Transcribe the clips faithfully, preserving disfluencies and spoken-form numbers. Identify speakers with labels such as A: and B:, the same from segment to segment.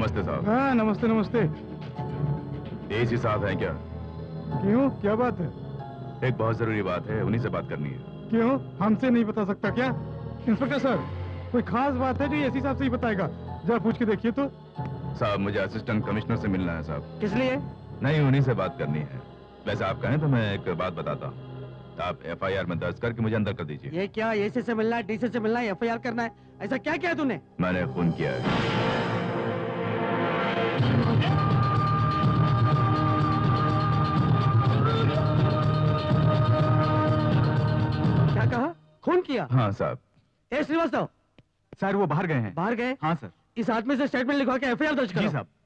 A: नमस्ते साहब।
B: हाँ नमस्ते नमस्ते।
A: एसी साहब हैं क्या?
B: क्यों, क्या बात है?
A: एक बहुत जरूरी बात है, उन्हीं से बात करनी है।
B: क्यों, हमसे नहीं बता सकता क्या? इंस्पेक्टर सर, कोई खास बात है जो एसी साहब से ही बताएगा? जरा पूछ के देखिए तो।
A: साहब मुझे असिस्टेंट कमिश्नर से मिलना है साहब।
C: किस लिए?
A: नहीं, उन्हीं से बात करनी है। वैसे आप कहें तो मैं एक बात बताता हूँ। आप एफ आई आर में दर्ज करके मुझे अंदर कर दीजिए।
C: ये क्या, एसी से मिलना है, डीसी से मिलना है, एफ आई आर करना है? ऐसा क्या किया तूने?
A: मैंने खून किया है।
C: क्या कहा? खून किया?
A: हाँ साहब।
C: ए श्रीवास्तव।
B: सर वो बाहर गए हैं।
C: बाहर गए?
B: हाँ सर।
C: इस आदमी से स्टेटमेंट लिखवा के एफ आई आर दर्ज करो।
B: जी साहब।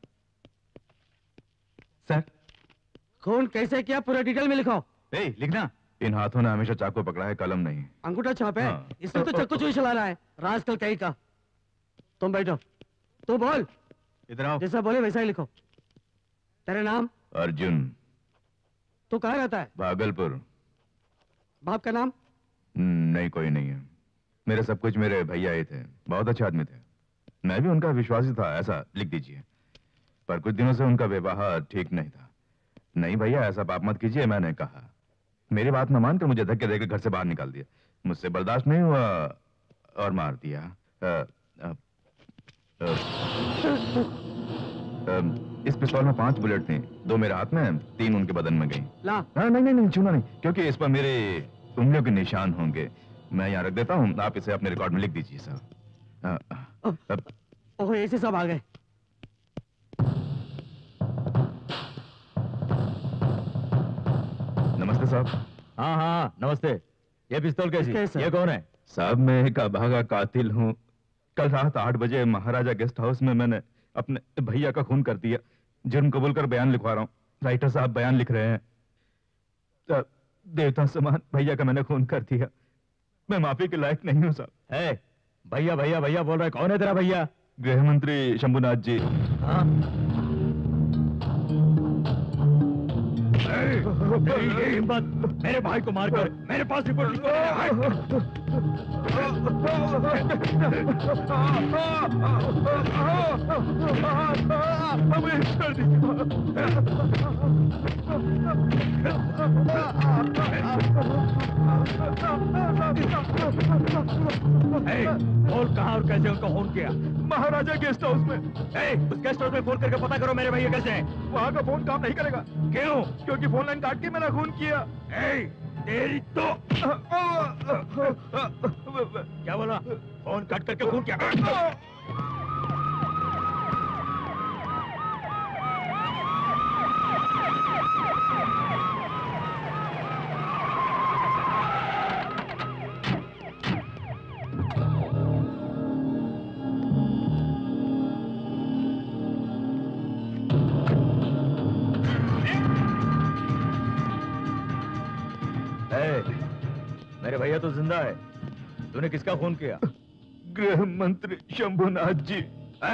B: सर
C: खून कैसे किया पूरा डिटेल में लिखो।
B: ए, लिखना।
A: इन हाथों ने हमेशा चाकू पकड़ा है, कलम नहीं।
C: अंगूठा छाप है।
A: हाँ।
C: इसने तो चक्कू चुई चला रहा है, रास्कल कहीं का। तुम बैठो, तू बोल।
B: इधर आओ।
C: जैसा बोले वैसा ही लिखो। तेरा नाम?
A: अर्जुन।
C: तू कहाँ रहता है?
A: भागलपुर।
C: बाप का नाम?
A: नहीं, कोई नहीं है। मेरे सब कुछ मेरे भैया ही थे, बहुत अच्छे आदमी थे। मैं भी उनका विश्वासी था, ऐसा लिख दीजिए। पर कुछ दिनों से उनका व्यवहार ठीक नहीं था। नहीं भैया, ऐसा पाप मत कीजिए, मैंने कहा। मेरी बात न मानकर मुझे धक्के देकर घर से बाहर निकाल दिया। मुझसे बर्दाश्त नहीं हुआ और मार दिया। आ, आ, आ, आ, इस पिस्तौल में पांच बुलेट थी, दो मेरे हाथ में, तीन उनके बदन में गई।
C: ला।
A: हाँ, नहीं नहीं नहीं, छूना नहीं, क्योंकि इस पर मेरे उंगलियों के निशान होंगे। मैं यहाँ रख देता हूँ, आप इसे अपने रिकॉर्ड में लिख दीजिए साहब।
C: ओह, ऐसे सब आ गए।
A: नमस्ते साहब।
D: हाँ हाँ नमस्ते। ये पिस्तौल कैसी? ये कौन है?
A: साहब मैं एक अभागा कातिल हूँ। कल रात आठ बजे महाराजा गेस्ट हाउस में मैंने अपने भैया का खून कर दिया। जुर्म कबूल कर बयान लिखवा रहा हूँ। राइटर साहब बयान लिख रहे हैं। तो देवता समान भैया का मैंने खून कर दिया। मैं माफी के लायक नहीं हूँ साहब।
D: है भैया भैया भैया बोल रहा है, कौन है तेरा भैया?
A: गृह मंत्री शंभुनाथ जी।
D: हाँ? तेरी हिम्मत मेरे भाई को मारकर मेरे पास रिपोर्ट लिखवा रहा है? बोल कहाँ और कैसे उनको फोन किया?
A: महाराजा गेस्ट हाउस में।
D: ए, उस गेस्ट हाउस में फोन करके पता करो मेरे भैया कैसे हैं।
A: वहाँ का फोन काम नहीं करेगा।
D: क्यों?
A: क्योंकि फोन लाइन काट के मैंने खून किया।
D: ए, तेरी तो क्या बोला? फोन काट करके खून किया? मेरे भैया तो जिंदा है। तूने किसका खून किया?
A: गृह मंत्री शंभुनाथ जी।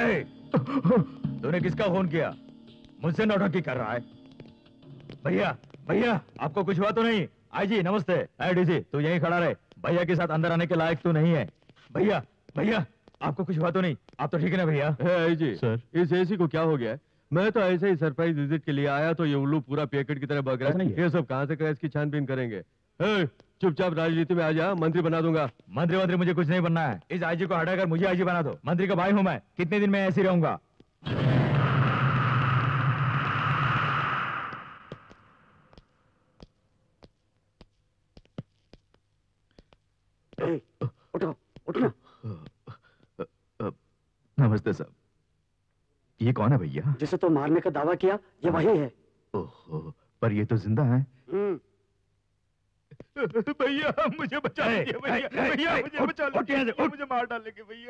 D: तूने किसका खून किया? मुझसे नौटंकी कर रहा है। भैया भैया आपको कुछ हुआ तो नहीं? आई जी नमस्ते। डीसी तू यहीं खड़ा रहे, भैया के साथ अंदर आने के लायक तू नहीं है। भैया भैया आपको कुछ हुआ तो नहीं? आप तो ठीक है ना भैया?
E: आई जी सर, इस एसी को क्या हो गया है? मैं तो ऐसे ही सरप्राइज विजिट के लिए आया तो ये उल्लू पूरा पैकेट की तरह बग रहा है। ये सब कहाँ से कहा, इसकी छानबीन करेंगे। चुपचाप राजनीति में आ जा, मंत्री बना दूंगा।
D: मंत्री मंत्री मुझे कुछ नहीं बनना है। इस आईजी को हटाकर मुझे आईजी बना दो। मंत्री का भाई हूं मैं, कितने दिन में ऐसे ही रहूंगा।
C: उठो उठो।
A: नमस्ते साहब। ये कौन है भैया?
C: जिसे तो मारने का दावा किया, ये वही है।
A: ओहो, पर ये तो जिंदा है। भैया मुझे बचा लीजिए भैया। भैया मुझे बचा लीजिए, मुझे मार डालेंगे भैया।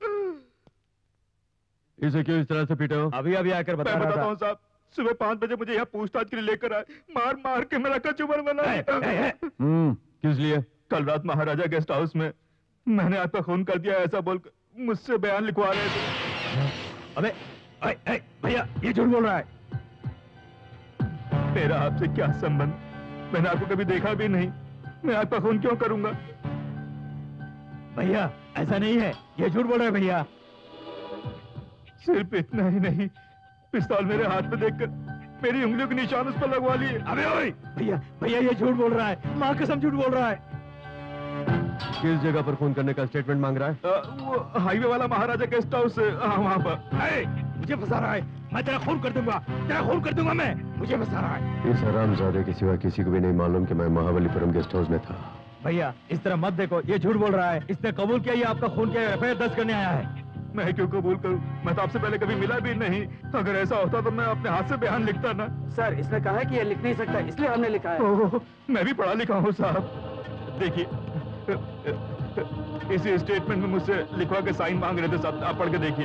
E: इसे क्यों इस तरह से पीटे हो?
D: अभी अभी आकर बता
A: मैं
D: रहा
A: बताता
D: था।
A: हूँ साहब, सुबह पाँच बजे मुझे यहाँ पूछताछ के लिए लेकर आए, मार मार के मेरा कचूबर बना।
E: हम्म, किस लिए?
A: कल रात महाराजा गेस्ट हाउस में मैंने आपका खून कर दिया ऐसा बोलकर मुझसे बयान लिखवा रहे थे।
D: अबे भैया ये झूठ बोल रहा है।
A: मेरा आपसे क्या संबंध? मैंने आपको कभी देखा भी नहीं। मैं आपका खून क्यों करूंगा?
D: भैया ऐसा नहीं है, ये झूठ बोल रहा है भैया।
A: सिर्फ इतना ही नहीं, पिस्तौल मेरे हाथ में देखकर मेरी उंगलियों के निशान उस पर लगवा लिए।
D: अबे ओए भैया, भैया ये झूठ बोल रहा है, माँ कसम झूठ बोल रहा है।
E: किस जगह पर फोन करने का स्टेटमेंट मांग रहा है?
A: आ, वो हाईवे वाला महाराजा गेस्ट हाउस, हाँ वहाँ पर।
D: ए, मुझे फंसा रहा है, मैं तेरा खून कर दूंगा, तेरा खून कर दूंगा मैं, मुझे फंसा रहा है।
E: इस हरामजादे के सिवा किसी को भी नहीं मालूम कि मैं महाबलीपुरम गेस्ट हाउस में था।
D: भैया इस तरह मत देखो, ये झूठ बोल रहा है, इसने कबूल किया ये आपका खून किया, एफ आई आर दर्ज करने आया है।
A: मैं क्यों कबूल करूं? मैं तो आपसे पहले कभी मिला भी नहीं। अगर ऐसा होता तो मैं अपने हाथ से बयान लिखता ना।
C: सर इसने कहा है कि ये लिख नहीं सकता, इसलिए हमने लिखा है।
A: ओह, मैं भी पढ़ा लिखा हूँ साहब। देखिए, इसी स्टेटमेंट में मुझसे लिखवा के साइन मांग रहे थे साहब, आप पढ़ के देखिए।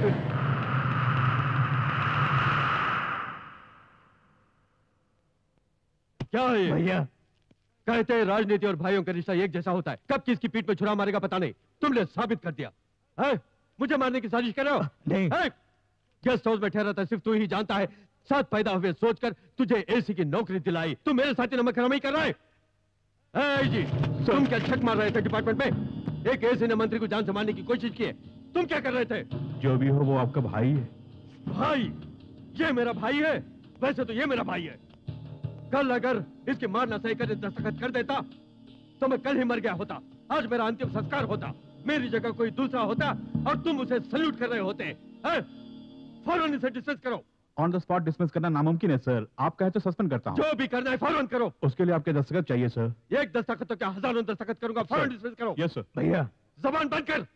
E: क्या है ये?
D: भैया
E: कहते हैं राजनीति और भाइयों का रिश्ता एक जैसा होता है। कब किसकी पीठ पे छुरा मारेगा पता नहीं, तुमने साबित कर दिया है। मुझे मारने की साजिश कर रहे हो?
D: नहीं।
E: है? गेस्ट हाउस में ठहरा था सिर्फ तू ही जानता है। साथ पैदा हुए सोचकर तुझे एसी की नौकरी दिलाई, तू मेरे साथी नमक हरामी कर रहा है। है जी, तुम क्या छक मार रहे थे डिपार्टमेंट में? एक एसी ने मंत्री को जान से मारने की कोशिश की है, तुम क्या कर रहे थे?
A: जो भी हो वो आपका भाई है।
E: भाई? ये मेरा भाई है? वैसे तो ये मेरा भाई है। कल अगर इसकी मार न सही कर दस्तखत कर देता तो मैं कल ही मर गया होता। आज मेरा अंतिम संस्कार होता, मेरी जगह कोई दूसरा होता और तुम उसे सल्यूट कर रहे होते हैं। फौरन इसे डिसमिस करो।
B: ऑन द स्पॉट डिसमिस करना नामुमकिन है सर। आप कहे तो सस्पेंड करता हूँ।
E: जो भी करना है फौरन करो।
B: उसके लिए आपके दस्तखत चाहिए सर।
E: एक दस्तखत तो क्या हजारों दस्तखत करूंगा। फौरन डिसमिस करो।
B: Yes sir.
D: भैया
E: जबान बंद कर।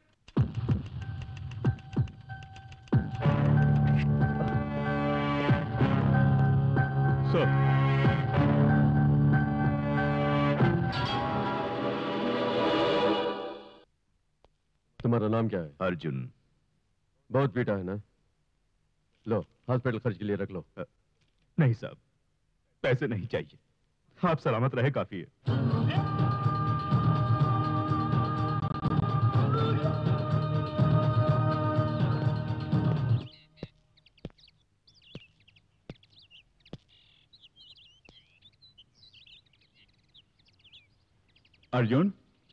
B: सर
E: तुम्हारा नाम क्या है?
A: अर्जुन।
E: बहुत पीटा है ना? लो हॉस्पिटल खर्च के लिए रख लो।
A: नहीं साहब, पैसे नहीं चाहिए, आप सलामत रहे काफी है।
B: अर्जुन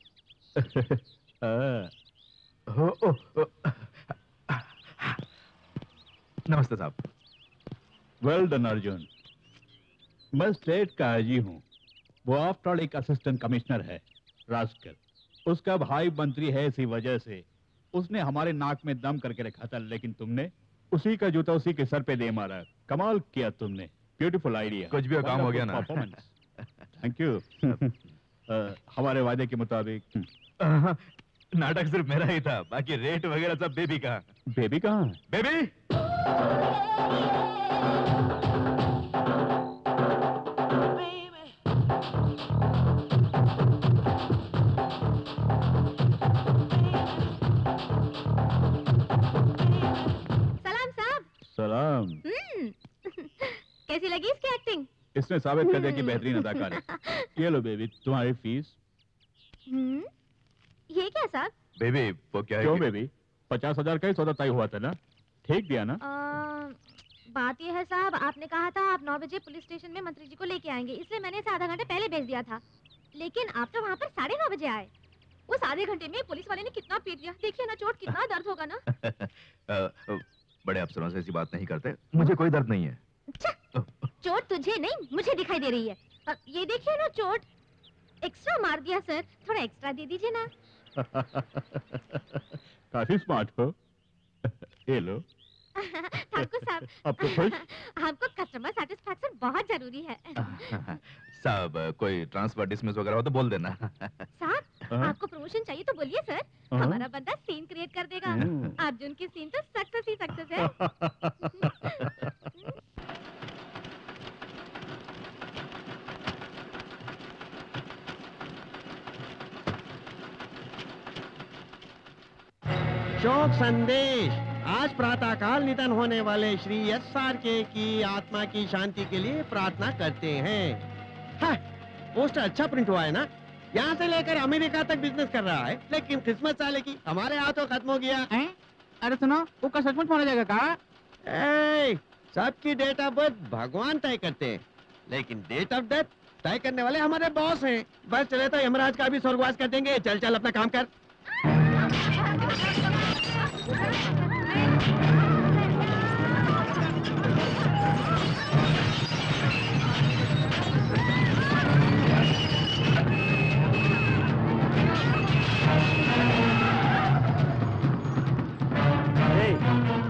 A: हो, ओ, ओ, नमस्ते साहब।
B: Well done Arjun. मैं स्टेट का आईजी हूँ। वो आफ्टर ऑल एक असिस्टेंट कमिश्नर है। रास्कल उसका भाई मंत्री है, इसी वजह से उसने हमारे नाक में दम करके रखा था, लेकिन तुमने उसी का जूता उसी के सर पे दे मारा। कमाल किया तुमने। Beautiful idea.
A: कुछ भी काम हो गया ना।
B: Thank you. हमारे वादे के मुताबिक
A: नाटक सिर्फ मेरा ही था, बाकी रेट वगैरह सब बेबी का।
B: बेबी कहाँ है?
A: बेबी
F: सलाम साहब।
B: सलाम।
F: हम्म कैसी लगी इसकी एक्टिंग?
B: इसने साबित कर दिया कि बेहतरीन अदाकार है। ये लो बेबी तुम्हारी फीस।
F: हम्म ये क्या साहब?
A: बेबी वो क्या है
B: क्यों
A: कि-
B: बेबी? पचास हजार का ही सौदा तय हुआ था ना? ठीक दिया ना?
F: आ, बात यह है साहब, आपने कहा था आप नौ बजे पुलिस स्टेशन में मंत्री जी को लेके आएंगे, इसलिए मैंने इसे आधा घंटे पहले भेज दिया था। लेकिन आप तो वहाँ पर साढ़े नौ बजे आए। उस आधे घंटे में पुलिस वाले ने कितना पीट दिया, देखिए ना चोट कितना दर्द होगा ना।
A: अ, बड़े अफसरों से ऐसी बात नहीं करते, मुझे कोई दर्द नहीं है।
F: अच्छा, चोट तुझे नहीं मुझे दिखाई दे रही है। अब ये देखिए ना चोट एक्स्ट्रा मार दिया सर, थोड़ा एक्स्ट्रा दे दीजिए ना।
B: काफी स्मार्ट हो। ये लो।
F: थैंक यू साहब।
B: अब तो खुश?
F: हमको कस्टमर सेटिस्फैक्शन बहुत जरूरी है।
A: साहब कोई ट्रांसफर डिसमिस वगैरह हो तो बोल देना।
F: साहब
B: हाँ?
F: आपको प्रमोशन चाहिए तो बोलिए सर,
B: हाँ?
F: हमारा बंदा सीन क्रिएट कर देगा।
B: हम्म।
F: अर्जुन की सीन तो सक्सेस ही सक्सेस है।
G: शोक संदेश। आज प्रातःकाल निधन होने वाले श्री एस आर के की आत्मा की शांति के लिए प्रार्थना करते हैं। हाँ, पोस्टर अच्छा प्रिंट हुआ है ना? यहाँ से लेकर अमेरिका तक बिजनेस कर रहा है, लेकिन किस्मत साले की हमारे हाथों खत्म हो गया।
C: हैं? अरे सुनो, वो का सचमुच मारा जाएगा का?
G: ए, सबकी डेट ऑफ बर्थ भगवान तय करते हैं, लेकिन डेट ऑफ डेथ तय करने वाले हमारे बॉस हैं। बस चले तो यमराज का भी स्वर्गवास कर देंगे। चल चल अपना काम कर।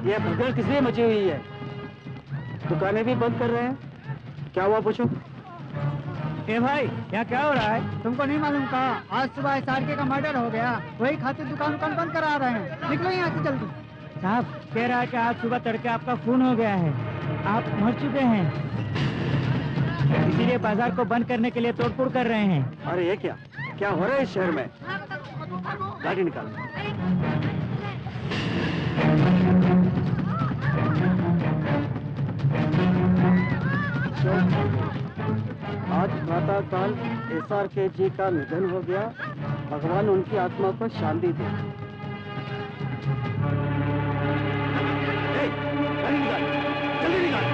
C: ये भगदड़ किसलिए मची हुई है? दुकानें भी बंद कर रहे हैं, क्या हुआ पूछो?
H: ए भाई, यहाँ क्या हो रहा है? तुमको नहीं मालूम कहा? आज सुबह एस आर के का मर्डर हो गया, वही खातिर दुकान दुकान बंद करा रहे हैं। निकलो यहाँ से जल्दी। साहब कह रहा है कि आज सुबह तड़के आपका खून हो गया है, आप मर चुके हैं, इसीलिए बाजार को बंद करने के लिए तोड़फोड़ कर रहे हैं।
C: अरे ये क्या क्या हो रहा है इस शहर में? गाड़ी निकाल। आज प्रातः काल एस आर के जी का निधन हो गया, भगवान उनकी आत्मा को शांति दे। गाड़ी निकाल, जल्दी निकाल।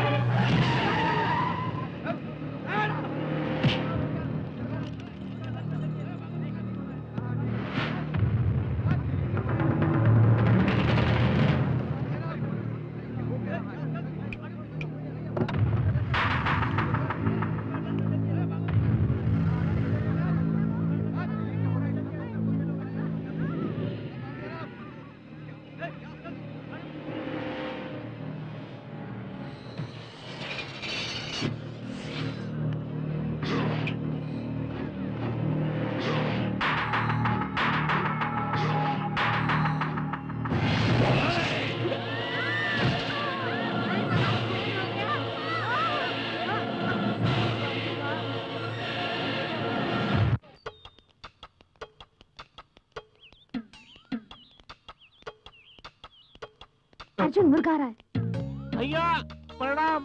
F: अर्जुन मुर्गा रहा है।
H: भैया प्रणाम।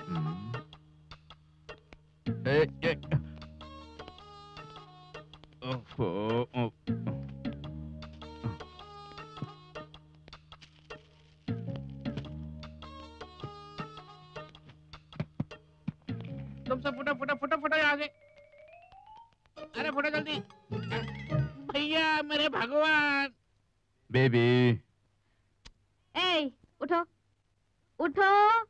A: ए, ए, ओफो, ओ,
H: तुम सब फुटा फुटा फुटा फुटा आगे। अरे फुटा जल्दी। भैया मेरे भगवान।
A: बेबी।
F: ए, उठो उठो।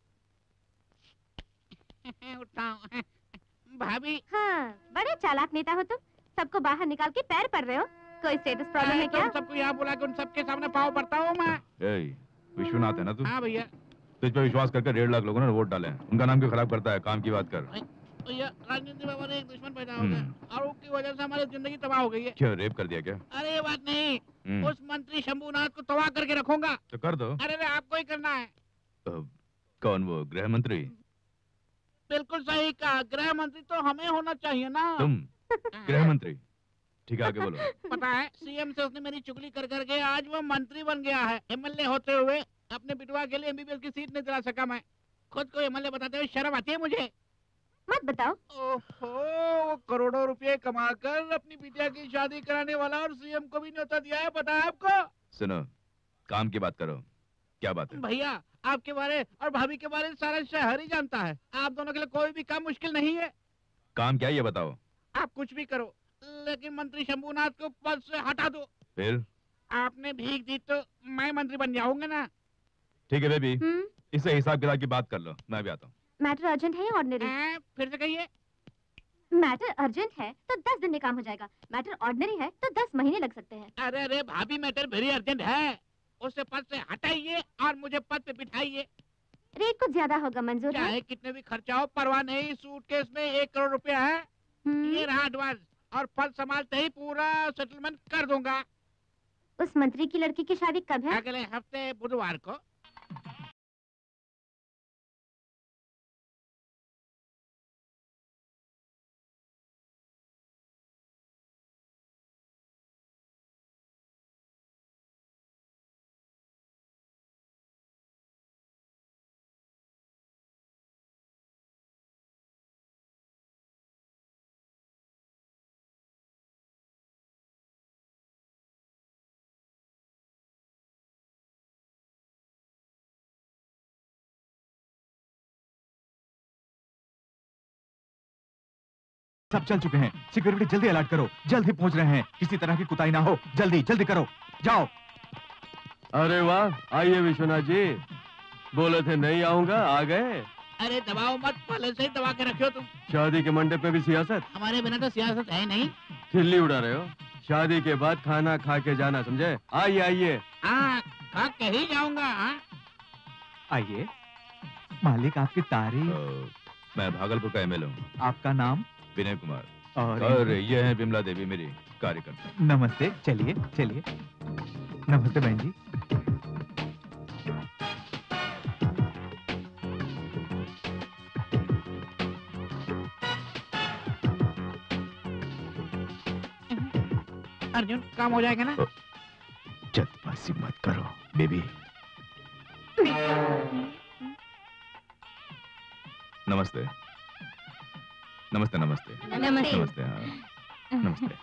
H: उठाओ भाभी।
F: हाँ, बड़े चालाक नेता हो तुम, सबको बाहर निकाल के पैर पड़ रहे हो। कोई स्टेटस प्रॉब्लम है क्या?
H: तुम सबको यहाँ बुला के उन सबके सामने पाँव पड़ता हूँ मैं।
A: ए, विश्वनाथ है ना तू?
H: हाँ भैया।
A: तुझ पर विश्वास करके डेढ़ लाख लोगों ने वोट डाले हैं, उनका नाम क्यों खराब करता है? काम की बात कर।
H: भैया राजनीति में हमारे एक दुश्मन पैदा हो गया और उसकी वजह से हमारी जिंदगी तबाह हो गई है।
A: क्या रेप कर दिया क्या?
H: अरे ये बात नहीं, उस मंत्री शंभूनाथ को तबाह करके रखूंगा।
A: तो कर दो।
H: अरे रे आपको ही करना है।
A: तो, कौन वो गृह मंत्री?
H: बिल्कुल सही कहा, गृह मंत्री तो हमें होना चाहिए ना।
A: तुम गृह मंत्री? ठीक है, आगे बोलो।
H: पता है सीएम से उसने मेरी चुगली कर करके आज वो मंत्री बन गया है। एमएलए होते हुए अपने बिटवा के लिए एमबीबीएस की सीट नहीं दिला सका मैं। खुद को एमएलए बताते हुए शर्म आती है मुझे।
F: मत बताओ।
H: ओहो, वो करोड़ों रुपए कमाकर अपनी बिटिया की शादी कराने वाला और सीएम को भी न्योता दिया है, पता है आपको?
A: सुनो, काम की बात करो, क्या बात है?
H: भैया आपके बारे और भाभी के बारे सारा शहर ही जानता है। आप दोनों के लिए कोई भी काम मुश्किल नहीं है।
A: काम क्या है ये बताओ।
H: आप कुछ भी करो, लेकिन मंत्री शंभूनाथ को पद से हटा दो।
A: फिर?
H: आपने भीख दी तो मैं मंत्री बन जाऊंगा ना।
A: ठीक है बेबी, इससे हिसाब किताब की बात कर लो, मैं भी आता हूँ।
F: मैटर अर्जेंट है या ऑर्डिनरी?
H: फिर से कहिए।
F: मैटर अर्जेंट है तो दस दिन में काम हो जाएगा, मैटर ऑर्डिनरी है तो दस महीने लग सकते हैं।
H: अरे अरे भाभी, मैटर वेरी अर्जेंट है, उसे पद से हटाइए और मुझे पद पे बिठाइए।
F: रेट कुछ ज्यादा होगा, मंजूर है?
H: चाहे कितने भी खर्चा हो परवाह नहीं, सूटकेस में एक करोड़ रुपया है, ये रहा एडवांस, और पद संभालते ही पूरा सेटलमेंट कर दूंगा।
F: उस मंत्री की लड़की की शादी कब है?
H: अगले हफ्ते बुधवार को।
I: सब चल चुके हैं, सिक्योरिटी जल्दी अलर्ट करो, जल्द ही पहुंच रहे हैं, किसी तरह की कुताही ना हो, जल्दी जल्दी करो, जाओ।
E: अरे वाह, आइए विश्वनाथ जी, बोले थे नहीं आऊंगा, आ गए।
H: अरे दबाओ मत, पहले से ही दबा के रखियो तुम।
E: शादी के मंडप में भी सियासत?
H: हमारे बिना तो सियासत है नहीं।
E: खिल्ली उड़ा रहे हो? शादी के बाद खाना खा के जाना, समझे? आइए आइए।
H: हाँ, खा के ही जाऊंगा।
I: आइए, मालिक आपकी तारीफ।
A: अ, मैं भागलपुर का एमएलए हूँ।
I: आपका नाम?
A: विनय कुमार।
I: और
A: और ये है विमला देवी, मेरी कार्यकर्ता।
I: नमस्ते, चलिए चलिए। नमस्ते बहन जी।
H: अर्जुन, काम हो जाएगा ना?
A: जल्दबाजी मत करो बेबी। नमस्ते नमस्ते नमस्ते
F: नमस्ते।
A: नमस्ते। हाँ नमस्ते।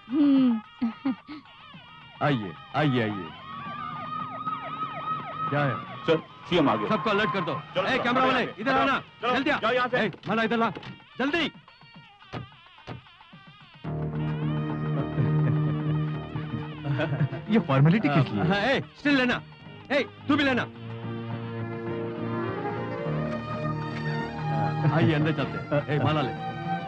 E: आइए आइए आइए। क्या है
B: सर, सीएम आ गए।
E: सबको अलर्ट कर दो। ए कैमरा वाले इधर आओ ना, जल्दी
B: जाओ यहाँ से।
E: ए, माला इधर ला, जल्दी।
I: ये फॉर्मेलिटी किस लिए?
E: हाँ, ए स्टिल लेना। ए तू भी लेना। आइए अंदर चलते हैं। ए माला ले।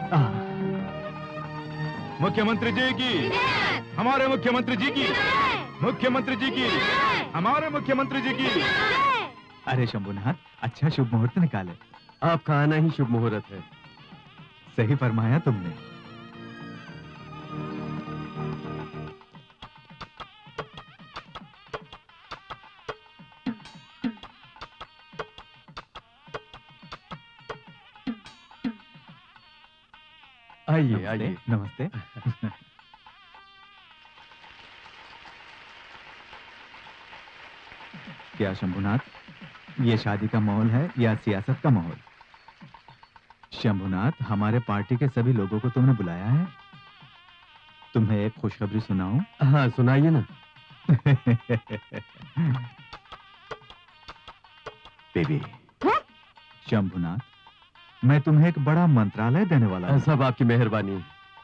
A: मुख्यमंत्री जी की, हमारे मुख्यमंत्री जी की, मुख्यमंत्री जी की, हमारे मुख्यमंत्री जी की।
I: अरे शंभुनाथ, अच्छा शुभ मुहूर्त निकाले।
E: आपका आना ही शुभ मुहूर्त है।
I: सही फरमाया तुमने।
E: आइए आइए।
I: नमस्ते। क्या शंभुनाथ, ये शादी का माहौल है या सियासत का माहौल? शंभुनाथ, हमारे पार्टी के सभी लोगों को तुमने बुलाया है। तुम्हें एक खुशखबरी सुनाऊं?
E: हाँ सुनाइए ना।
A: बेबी।
I: शंभुनाथ, मैं तुम्हें एक बड़ा मंत्रालय देने वाला हूं।
E: सब आपकी मेहरबानी।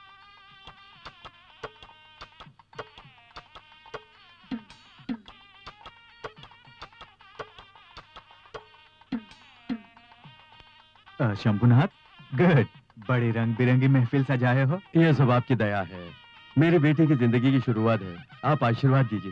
I: अ, शंभुनाथ, गुड। बड़ी रंग बिरंगी महफिल सजाए हो।
E: ये सब आपकी दया है। मेरी बेटी की जिंदगी की शुरुआत है। आप आशीर्वाद दीजिए।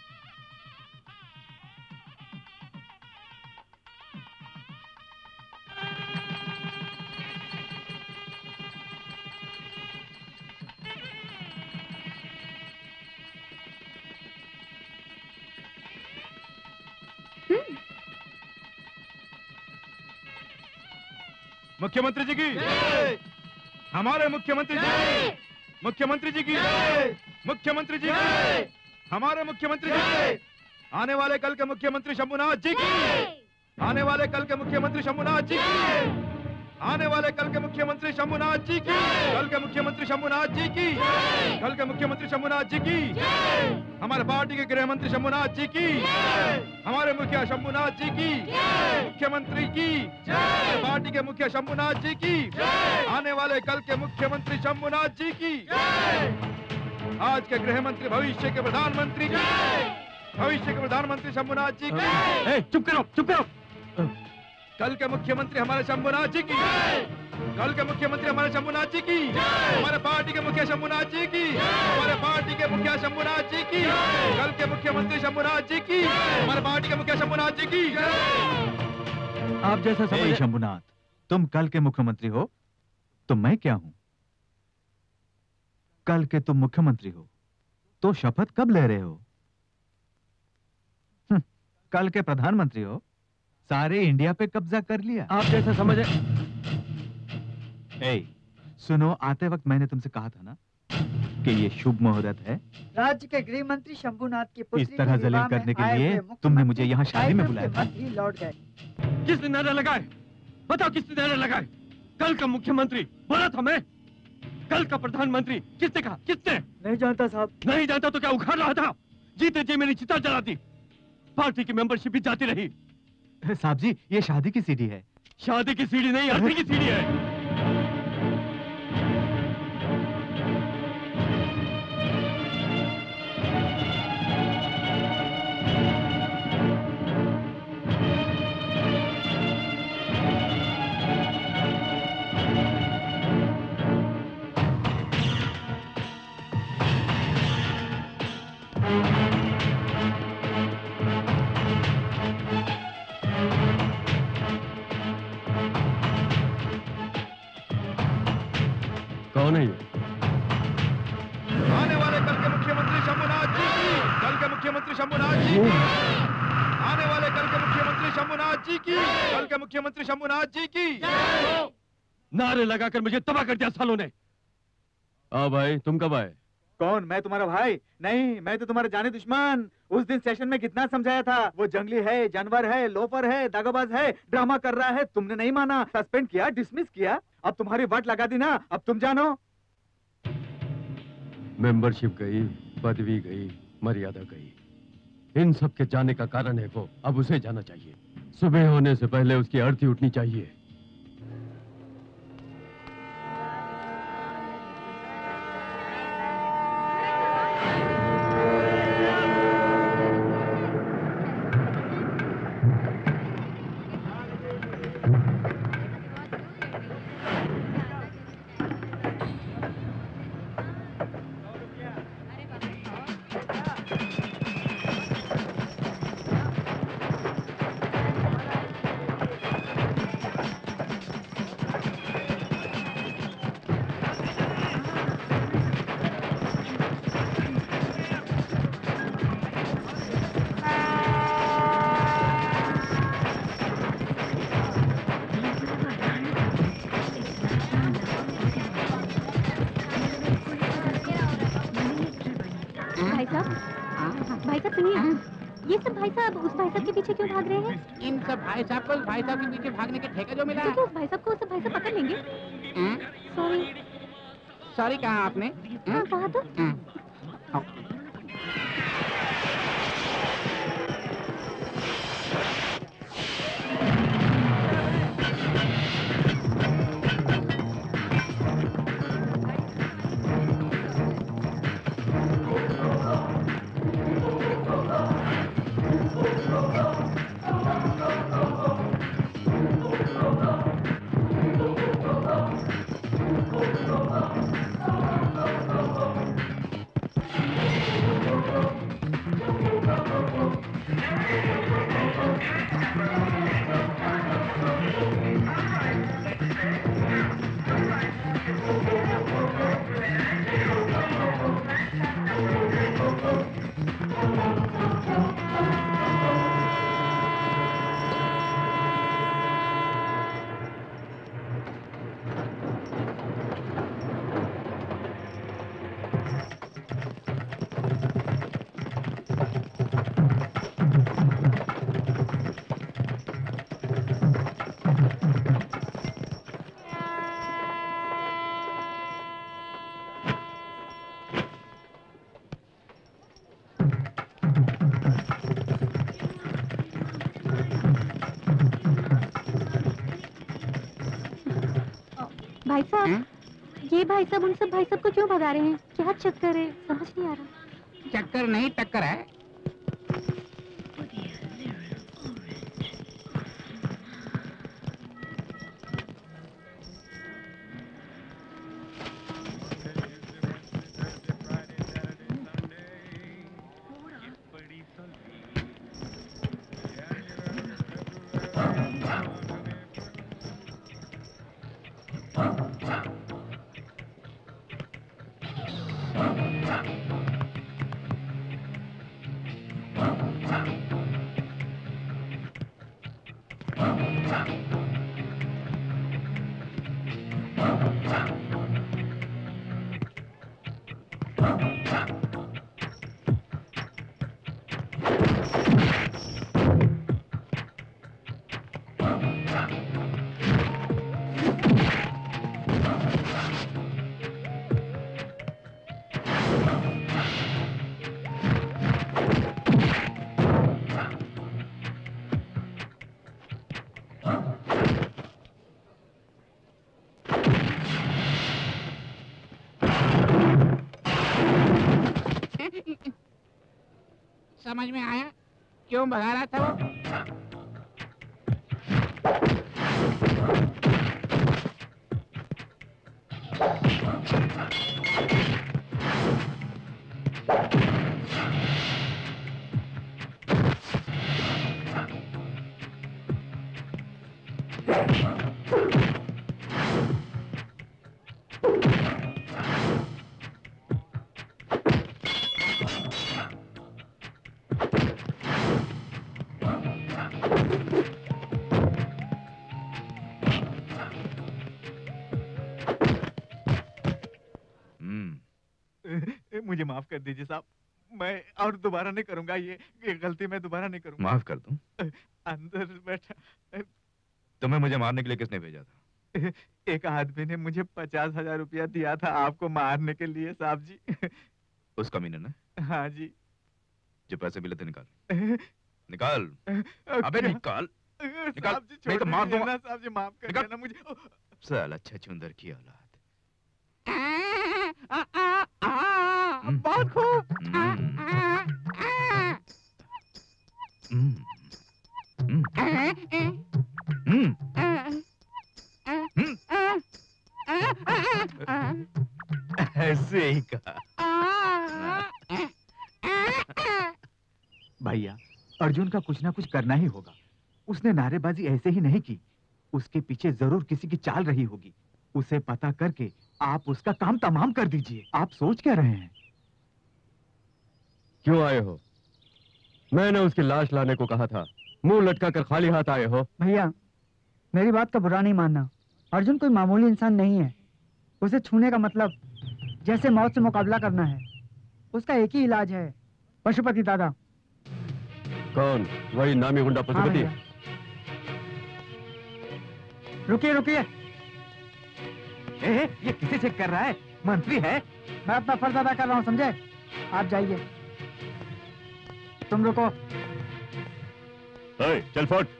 A: मुख्यमंत्री जी की, हमारे मुख्यमंत्री जी की, मुख्यमंत्री जी की, मुख्यमंत्री जी की, हमारे मुख्यमंत्री जी की, आने वाले कल के मुख्यमंत्री शंभुनाथ जी की, आने वाले कल के मुख्यमंत्री शंभुनाथ जी की, आने वाले कल के मुख्यमंत्री शंभुनाथ जी की, कल के मुख्यमंत्री शंभुनाथ जी की, कल के मुख्यमंत्री शंभुनाथ जी की, हमारे पार्टी के गृह मंत्री शंभुनाथ जी की, हमारे मुखिया शंभुनाथ जी की, मुख्यमंत्री की, पार्टी के मुखिया शंभुनाथ जी की, आने वाले कल के मुख्यमंत्री शंभुनाथ जी की, आज के गृह मंत्री भविष्य के प्रधानमंत्री की, भविष्य के प्रधानमंत्री शंभुनाथ जी की।
E: ए, चुप करो चुप करो।
A: कल के मुख्यमंत्री हमारे शंभुनाथ जी की, कल के मुख्यमंत्री हमारे शंभुनाथ जी की, हमारे पार्टी के मुखिया शंभुनाथ जी की, हमारे पार्टी के मुखिया शंभुनाथ जी की, कल के मुख्यमंत्री शंभुनाथ जी की, हमारे पार्टी के मुखिया शंभुनाथ जी की।
E: आप जैसा
I: ए,
E: समझ।
I: शंभुनाथ, तुम कल के मुख्यमंत्री हो तो मैं क्या हूं? कल के तुम मुख्यमंत्री हो तो शपथ कब ले रहे हो? हम्म, कल के प्रधानमंत्री हो, सारे इंडिया पे कब्जा कर लिया।
E: आप जैसा समझे।
I: ए, सुनो, आते वक्त मैंने तुमसे कहा था ना कि ये शुभ मुहूर्त है।
H: राज्य के गृह मंत्री शंभुनाथ की पुत्री
I: इस तरह
H: के
I: जलील
H: विवाह में
I: करने के
H: आए
I: लिए
H: हुए
I: तुमने
H: मुख्यमंत्री
I: मुझे यहाँ शादी में
H: कार्यक्रम
I: बुलाया
H: के
I: था।
H: बाद ही लौट गए।
E: किसने नारे लगाए? बताओ किसने नारे लगाए? कल का मुख्यमंत्री बोला था मैं। कल का प्रधानमंत्री किसने कहा? किसने?
H: नहीं जानता साहब।
E: नहीं जानता तो क्या उखाड़ रहा था? जीते जी मेरी चिता जला दी। पार्टी की मेंबरशिप भी जाती रही।
I: साहब जी, ये शादी की सीढ़ी है।
E: शादी की सीढ़ी नहीं, अर्थी की सीढ़ी है। कौन है ये?
A: आने वाले कल के मुख्यमंत्री शंभुनाथ जी की, कल के मुख्यमंत्री शंभुनाथ जी की, आने वाले कल के मुख्यमंत्री शंभुनाथ जी की, कल के मुख्यमंत्री शंभुनाथ जी की।
E: नारे लगाकर मुझे तबाह कर दिया सालों ने। आ भाई, तुम कब आए?
I: कौन? मैं तुम्हारा भाई? नहीं, मैं तो तुम्हारे जाने दुश्मन। उस दिन सेशन में कितना समझाया था, वो जंगली है, जानवर है, लोफर है, दागाबाज है, ड्रामा कर रहा है, तुमने नहीं माना, सस्पेंड किया, डिसमिस किया। अब तुम्हारी वाट लगा दी ना, अब तुम जानो।
E: मेंबरशिप गई, पदवी गई, मर्यादा गई, इन सब के जाने का कारण है वो। अब उसे जाना चाहिए। सुबह होने से पहले उसकी अर्थी उठनी चाहिए।
F: ये सब भाई साहब उस भाई साहब के पीछे क्यों भाग रहे हैं?
J: इन सब भाई साहब को उस भाई साहब के पीछे भागने के ठेका जो मिला है।
F: उस भाई साहब को उस भाई साहब पकड़ लेंगे। सॉरी
J: सॉरी कहा आपने?
F: हाँ कहा तो। भाई साहब, ये भाई साहब उन सब भाई साहब को क्यों भगा रहे हैं? क्या चक्कर है, समझ नहीं आ रहा।
J: चक्कर नहीं टक्कर है। समझ में आया क्यों भगा रहा था वो?
I: मुझे माफ कर दीजिए साहब, मैं और दोबारा नहीं करूंगा, ये ये गलती मैं दोबारा नहीं करूंगा।
A: माफ कर दूं?
I: अंदर बैठा
A: तुम्हें मुझे मारने के लिए किसने भेजा था?
I: एक आदमी ने मुझे पचास हजार रुपया दिया था आपको मारने के लिए साहब जी।
A: उस कमीने ने?
I: हाँ जी।
A: जो पैसे मिले थे निकाल निकाल, अबे निकाल निकाल,
I: साहब जी
A: नहीं तो मार दूंगा।
I: साहब जी माफ कर देना मुझे।
A: साला अच्छा चुंदर की औलाद।
J: बहुत खूब।
A: ऐसे ही कहा।
I: भैया अर्जुन का कुछ ना कुछ करना ही होगा, उसने नारेबाजी ऐसे ही नहीं की, उसके पीछे जरूर किसी की चाल रही होगी। उसे पता करके आप उसका काम तमाम कर दीजिए। आप सोच क्या रहे हैं?
E: क्यों आए हो? मैंने उसकी लाश लाने को कहा था, मुंह लटका कर खाली हाथ आए हो।
H: भैया मेरी बात का बुरा नहीं मानना, अर्जुन कोई मामूली इंसान नहीं है। उसे छूने का मतलब जैसे मौत से मुकाबला करना है। उसका एक ही इलाज है, पशुपति दादा।
E: कौन? वही नामी गुंडा
H: हाँ
E: पशुपति?
H: भैया। रुकिए रुकिए,
I: ए, ये किसे चेक कर रहा है? मंत्री है।
H: मैं अपना फर्ज अदा कर रहा हूँ, समझे? आप जाइए। तुम रुको।
B: ए, चल फट।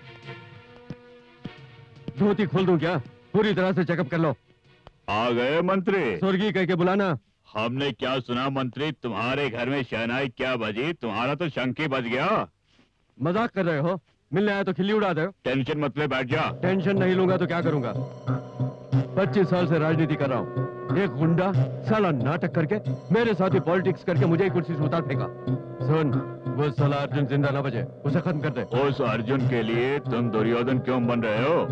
E: धोती खोल दूं क्या? पूरी तरह से चेकअप कर लो।
B: आ गए मंत्री।
E: स्वर्गीय कह के बुलाना।
B: हमने क्या सुना मंत्री, तुम्हारे घर में शहनाई क्या बजी? तुम्हारा तो शंख ही बज गया।
E: मजाक कर रहे हो? मिलने आया तो खिल्ली उड़ा दे।
B: टेंशन मत ले, बैठ जा।
E: टेंशन नहीं लूंगा तो क्या करूंगा? पच्चीस साल से राजनीति कर रहा हूँ। एक गुंडा साला नाटक करके मेरे साथ ही पॉलिटिक्स करके मुझे ही कुर्सी से उतार फेंका। सुन, वो साला अर्जुन जिंदा ना बचे, उसे खत्म कर दे।
B: उस अर्जुन के लिए तुम दुर्योधन क्यों बन रहे हो?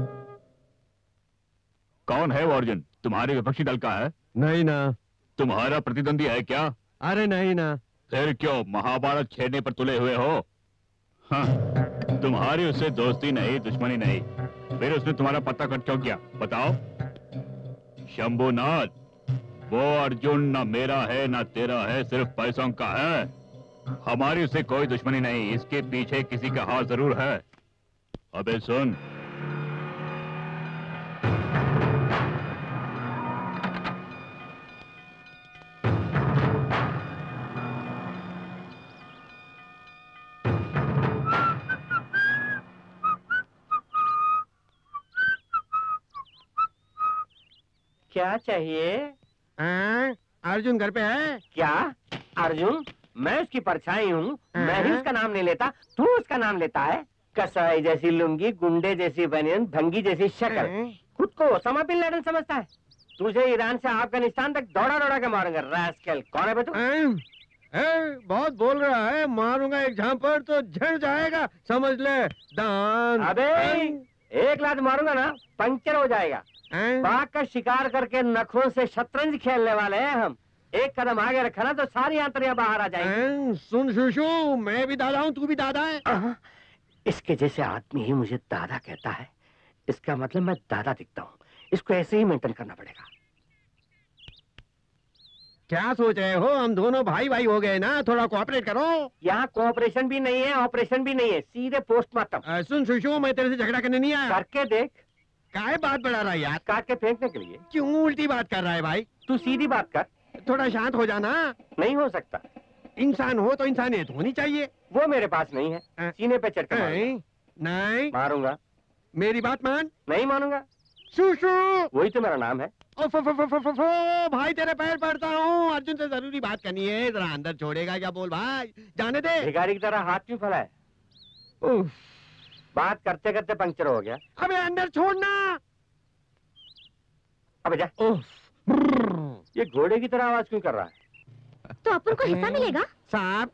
B: कौन है वो अर्जुन? तुम्हारे विपक्षी दल का है?
E: नहीं ना।
B: तुम्हारा प्रतिद्वंदी है क्या?
E: अरे नहीं ना।
B: फिर क्यों महाभारत छेड़ने पर तुले हुए हो? हाँ, तुम्हारी उससे दोस्ती नहीं, दुश्मनी नहीं, फिर उसने तुम्हारा पत्ता कट क्यों किया? बताओ। शंभुनाथ, वो अर्जुन ना मेरा है ना तेरा है, सिर्फ पैसों का है। हमारी उससे कोई दुश्मनी नहीं, इसके पीछे किसी का हाथ जरूर है। अबे सुन,
G: क्या चाहिए? हाँ, अर्जुन घर पे है क्या? अर्जुन? मैं उसकी परछाई हूँ, मैं ही उसका नाम नहीं लेता, तू उसका नाम लेता है। कसाई जैसी लुंगी, गुंडे जैसी बनियान, भंगी जैसी शक्ल, खुद को ओसामा बिन लादेन समझता है। तुझे ईरान से अफगानिस्तान तक दौड़ा दौड़ा के मारूंगा। रास्केल, कौन है बे तू? बहुत बोल रहा है, मारूंगा एक झांपड़ तो झड़ जाएगा, समझ ले। दान। अबे एक लात मारूंगा ना पंक्चर हो जाएगा। बाघ का शिकार करके नखों से शतरंज खेलने वाले हैं हम। एक कदम आगे रखा ना तो सारी आंतरियां बाहर आ जाएंगी। सुन शुशु, मैं भी दादा हूँ, तू भी दादा है। इसके जैसे आदमी ही मुझे दादा कहता है, इसका मतलब मैं दादा दिखता हूँ। इसको ऐसे ही मेंटेन करना पड़ेगा। क्या सोच रहे हो? हम दोनों भाई भाई हो गए ना, थोड़ा कोऑपरेट करो। यहाँ कोऑपरेशन भी नहीं है, ऑपरेशन भी नहीं है, सीधे पोस्टमार्टम। सुन शुशु, मैं तेरे से झगड़ा करने नहीं आया। करके देख। काहे बात बढ़ा रहा है यार? काट के फेंकने के लिए। क्यों उल्टी बात कर रहा है भाई? तू सीधी बात कर। थोड़ा शांत हो जाना। नहीं हो सकता। इंसान हो तो इंसानियत होनी चाहिए। वो मेरे पास नहीं है। सीने पे चढ़ नहीं, नहीं मारूंगा। मेरी बात मान। नहीं मानूंगा। शुशु, वही तो मेरा नाम है। ओ फो फो फो फो फो फो, भाई तेरे पैर पड़ता हूँ। अर्जुन से जरूरी बात करनी है, जरा अंदर छोड़ेगा क्या? बोल भाई, जाने दे। भिखारी की तरह हाथ क्यों फैलाए? उफ, बात करते करते पंक्चर हो गया। अबे अंदर छोड़ना। अबे जा। ये घोड़े की तरह आवाज क्यों कर रहा है?
F: तो अपन को हिस्सा मिलेगा?
G: साहब,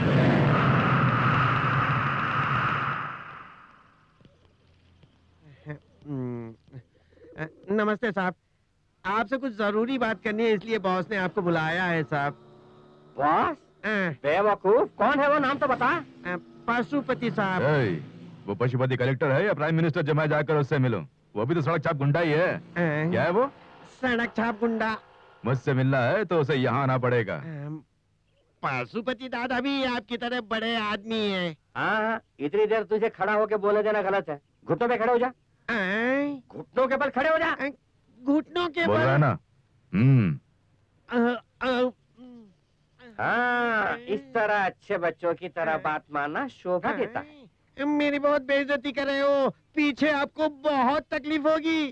G: नमस्ते साहब, आपसे कुछ जरूरी बात करनी है, इसलिए बॉस ने आपको बुलाया है साहब। बॉस? बेवकूफ, कौन है वो? नाम तो बता। पशुपति साहब।
A: वो पशुपति कलेक्टर है या प्राइम मिनिस्टर? जो मैं जाकर उससे मिलूं, वो भी तो सड़क छाप गुंडा ही है। क्या है वो?
G: सड़क छाप गुंडा।
A: मुझसे मिलना है तो उसे यहाँ आना पड़ेगा।
G: पशुपति दादा भी आपकी तरह बड़े आदमी हैं।
C: हाँ हाँ, इतनी देर तुझे खड़ा होके बोले देना गलत है। घुटनों पे खड़े हो जा। घुटनों के बल खड़े हो जा।
G: घुटनों के
A: बोल
G: बल।
A: रहा है ना? हम्म।
C: हाँ, इस तरह अच्छे बच्चों की तरह बात मानना शोभा देता है।
G: मेरी बहुत बेइज्जती कर रहे हो, पीछे आपको बहुत तकलीफ होगी।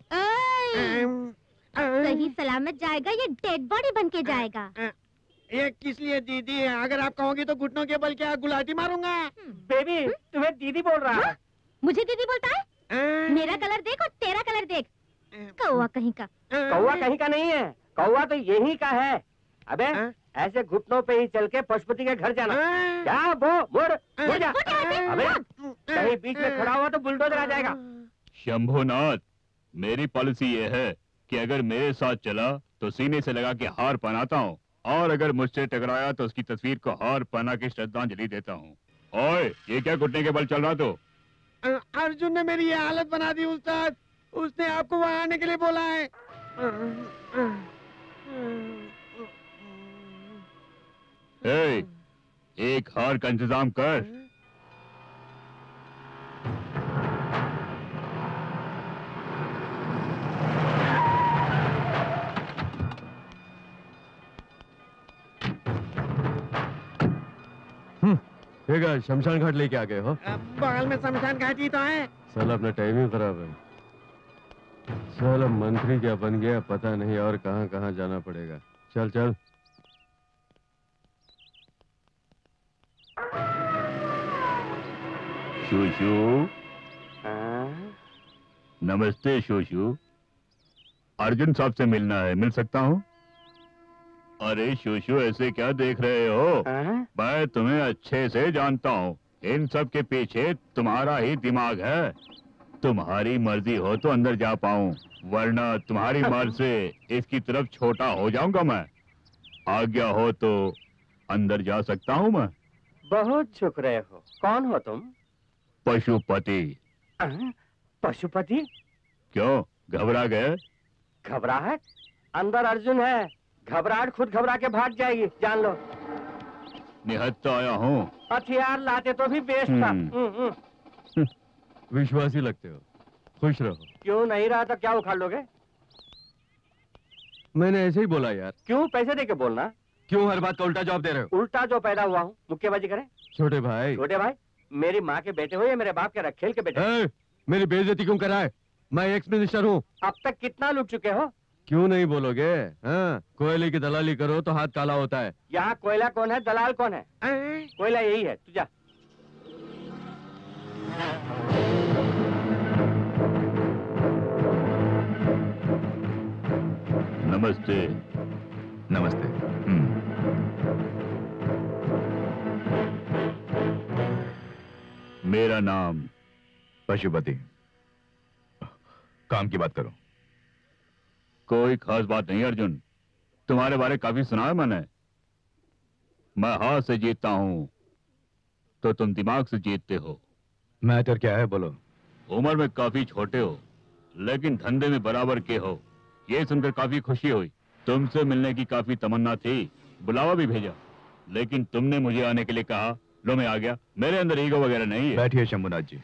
F: सही सलामत जाएगा, ये डेड बॉडी बन के जाएगा।
G: ये किस लिए दीदी? अगर आप कहोगी तो घुटनों के बल क्या गुलाटी मारूंगा।
C: बेबी, तुम्हें दीदी बोल रहा है।
F: मुझे दीदी बोलता है? मेरा कलर देख और तेरा कलर देख। कौवा कहीं का।
C: कौवा कहीं का नहीं है, कौवा तो यही का है। अबे ऐसे घुटनों पे ही चल के पशुपति के घर जाना। क्या वो मुड़ मुड़ जा। अबे कहीं बीच में खड़ा हुआ तो बुलडोजर आ जाएगा।
B: शंभुनाथ, मेरी पॉलिसी ये है कि अगर मेरे साथ चला तो सीने से लगा के हार पहनाता हूँ, और अगर मुझसे टकराया तो उसकी तस्वीर को हार पहना के श्रद्धांजलि देता हूँ। ओए, ये क्या घुटने के बल चल रहा? तो
G: अर्जुन ने मेरी ये हालत बना दी उस्ताद। उसने आपको वहाँ आने के लिए बोला है।
B: ए, एक हार का इंतजाम कर।
E: ठीक है, शमशान घाट लेके आ गए हो?
G: बगल में शमशान घाट ही तो है।
E: साला अपना टाइम ही खराब है। साला मंत्री क्या बन गया पता नहीं, और कहाँ कहाँ जाना पड़ेगा। चल चल।
B: शोशु, नमस्ते शोशु। अर्जुन साहब से मिलना है, मिल सकता हूँ? अरे शोशु, ऐसे क्या देख रहे हो? मैं तुम्हें अच्छे से जानता हूँ। इन सब के पीछे तुम्हारा ही दिमाग है। तुम्हारी मर्जी हो तो अंदर जा पाऊँ, वरना तुम्हारी मर्जी से इसकी तरफ छोटा हो जाऊंगा मैं। आज्ञा हो तो अंदर जा सकता हूँ मैं।
C: बहुत झुक रहे हो। कौन हो तुम?
B: पशुपति।
C: पशुपति?
B: क्यों, घबरा गए?
C: घबराहट? अंदर अर्जुन है, घबराहट खुद घबरा के भाग जाएगी, जान लो।
B: निहत्ता आया हूँ।
C: हथियार लाते तो भी बेस्ट था।
E: विश्वासी लगते हो, खुश रहो।
C: क्यों नहीं रहा तो क्या उखाड़ लोगे?
E: मैंने ऐसे ही बोला यार।
C: क्यों पैसे दे के बोलना?
E: क्यों हर बात का उल्टा जवाब दे रहे हो?
C: उल्टा जो पैदा हुआ हूँ, मुक्केबाजी करे?
E: छोटे भाई।
C: छोटे भाई? मेरी माँ के बेटे हो या मेरे बाप के रखेल के बेटे?
E: ए, मेरी बेइज्जती क्यों कराए? मैं एक्स मिनिस्टर हूँ।
C: अब तक कितना लूट चुके हो?
E: क्यों नहीं बोलोगे? हाँ, कोयले की दलाली करो तो हाथ काला होता है।
C: यहाँ कोयला कौन है, दलाल कौन है? कोयला यही है, तू जा।
B: नमस्ते।
A: नमस्ते। हम्म।
B: मेरा नाम
A: पशुपति। काम की बात करो।
B: कोई खास बात नहीं अर्जुन, तुम्हारे बारे काफी सुना है मैंने। मैं हाथ से जीतता हूँ तो तुम दिमाग से जीतते हो।
A: मैटर क्या है, बोलो।
B: उम्र में काफी छोटे हो लेकिन धंधे में बराबर के हो, ये सुनकर काफी खुशी हुई। तुमसे मिलने की काफी तमन्ना थी, बुलावा भी भेजा, लेकिन तुमने मुझे आने के लिए कहा, लो मैं आ गया। मेरे अंदर ईगो वगैरह नहीं है।
A: बैठिए शंभुनाथ जी।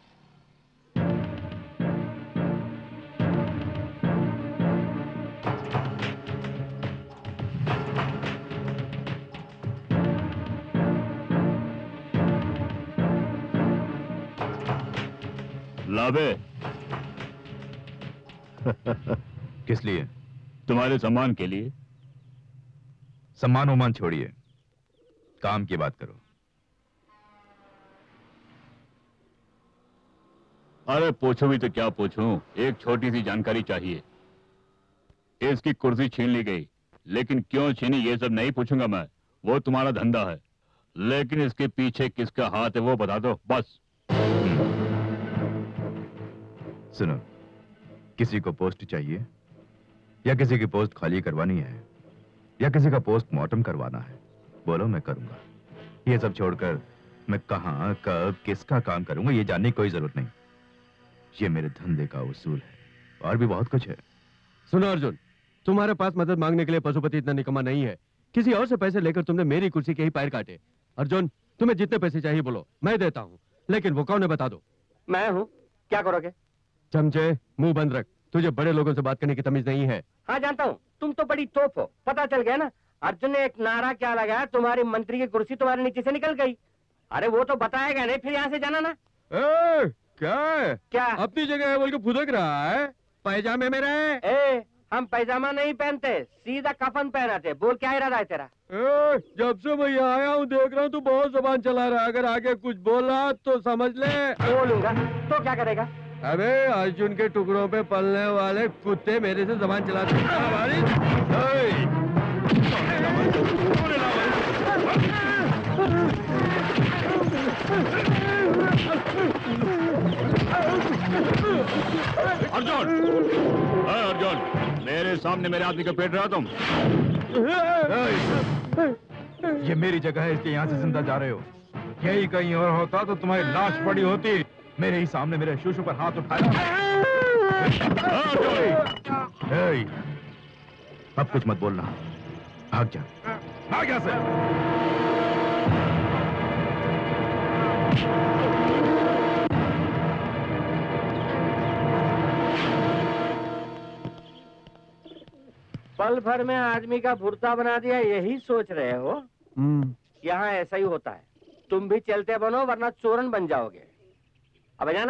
B: लाबे।
A: किस लिए?
B: तुम्हारे सम्मान के लिए।
A: सम्मान उमान छोड़िए, काम की बात करो।
B: अरे पूछो भी तो क्या पूछूं, एक छोटी सी जानकारी चाहिए। इसकी कुर्सी छीन ली गई, लेकिन क्यों छीनी ये सब नहीं पूछूंगा मैं, वो तुम्हारा धंधा है। लेकिन इसके पीछे किसका हाथ है वो बता दो बस।
A: सुनो, किसी को पोस्ट चाहिए या किसी की पोस्ट खाली करवानी है या किसी का पोस्टमार्टम करवाना है, बोलो मैं करूंगा। ये सब छोड़कर मैं कहां कब किसका काम करूंगा ये जानने की कोई जरूरत नहीं। ये मेरे धंधे का उसूल है, और भी बहुत कुछ है।
E: सुनो अर्जुन, तुम्हारे पास मदद मांगने के लिए पशुपति इतना निकम्मा नहीं है। किसी और से पैसे लेकर तुमने मेरी कुर्सी के ही पैर काटे। अर्जुन, तुम्हें जितने पैसे चाहिए बोलो, मैं देता हूँ, लेकिन वो कौन है बता दो।
C: मैं हूँ, क्या करोगे?
E: चमचे, मुंह बंद रख, तुझे बड़े लोगों से बात करने की तमीज नहीं है।
C: हाँ जानता हूँ, तुम तो बड़ी तोप हो, पता चल गया ना। अर्जुन ने एक नारा क्या लगाया, तुम्हारी मंत्री की कुर्सी तुम्हारे नीचे से निकल गई। अरे वो तो बताएगा नहीं, फिर यहाँ से जाना ना।
E: ए, क्या है?
C: क्या?
E: अपनी जगह है बोल के फुदक रहा है। पैजामे में रहे।
C: ए, हम पैजामा नहीं पहनते, सीधा कफन पहनाते। बोल, क्या इरादा है तेरा?
E: ए, जब से मैं यहाँ आया हूँ देख रहा हूँ तू बहुत जुबान चला रहा है। अगर आगे कुछ बोला तो समझ ले।
C: बोलूंगा तो क्या करेगा?
E: अबे अर्जुन के टुकड़ों पे पलने वाले कुत्ते मेरे से जुबान चलाते हैं।
B: अर्जुन, अर्जुन, मेरे सामने मेरे आदमी को पेट रहा तुम।
A: ये मेरी जगह है, इसके यहाँ से जिंदा जा रहे हो। यही कहीं और होता तो तुम्हारी लाश पड़ी होती। मेरे ही सामने मेरे शूशु पर हाथ उठाया। अब कुछ मत बोलना, भाग जा, भाग यहाँ से।
C: पल भर में आदमी का भुर्ता बना दिया, यही सोच रहे हो? यहाँ ऐसा ही होता है। तुम भी चलते बनो वरना चोरन बन जाओगे। अबे जाना।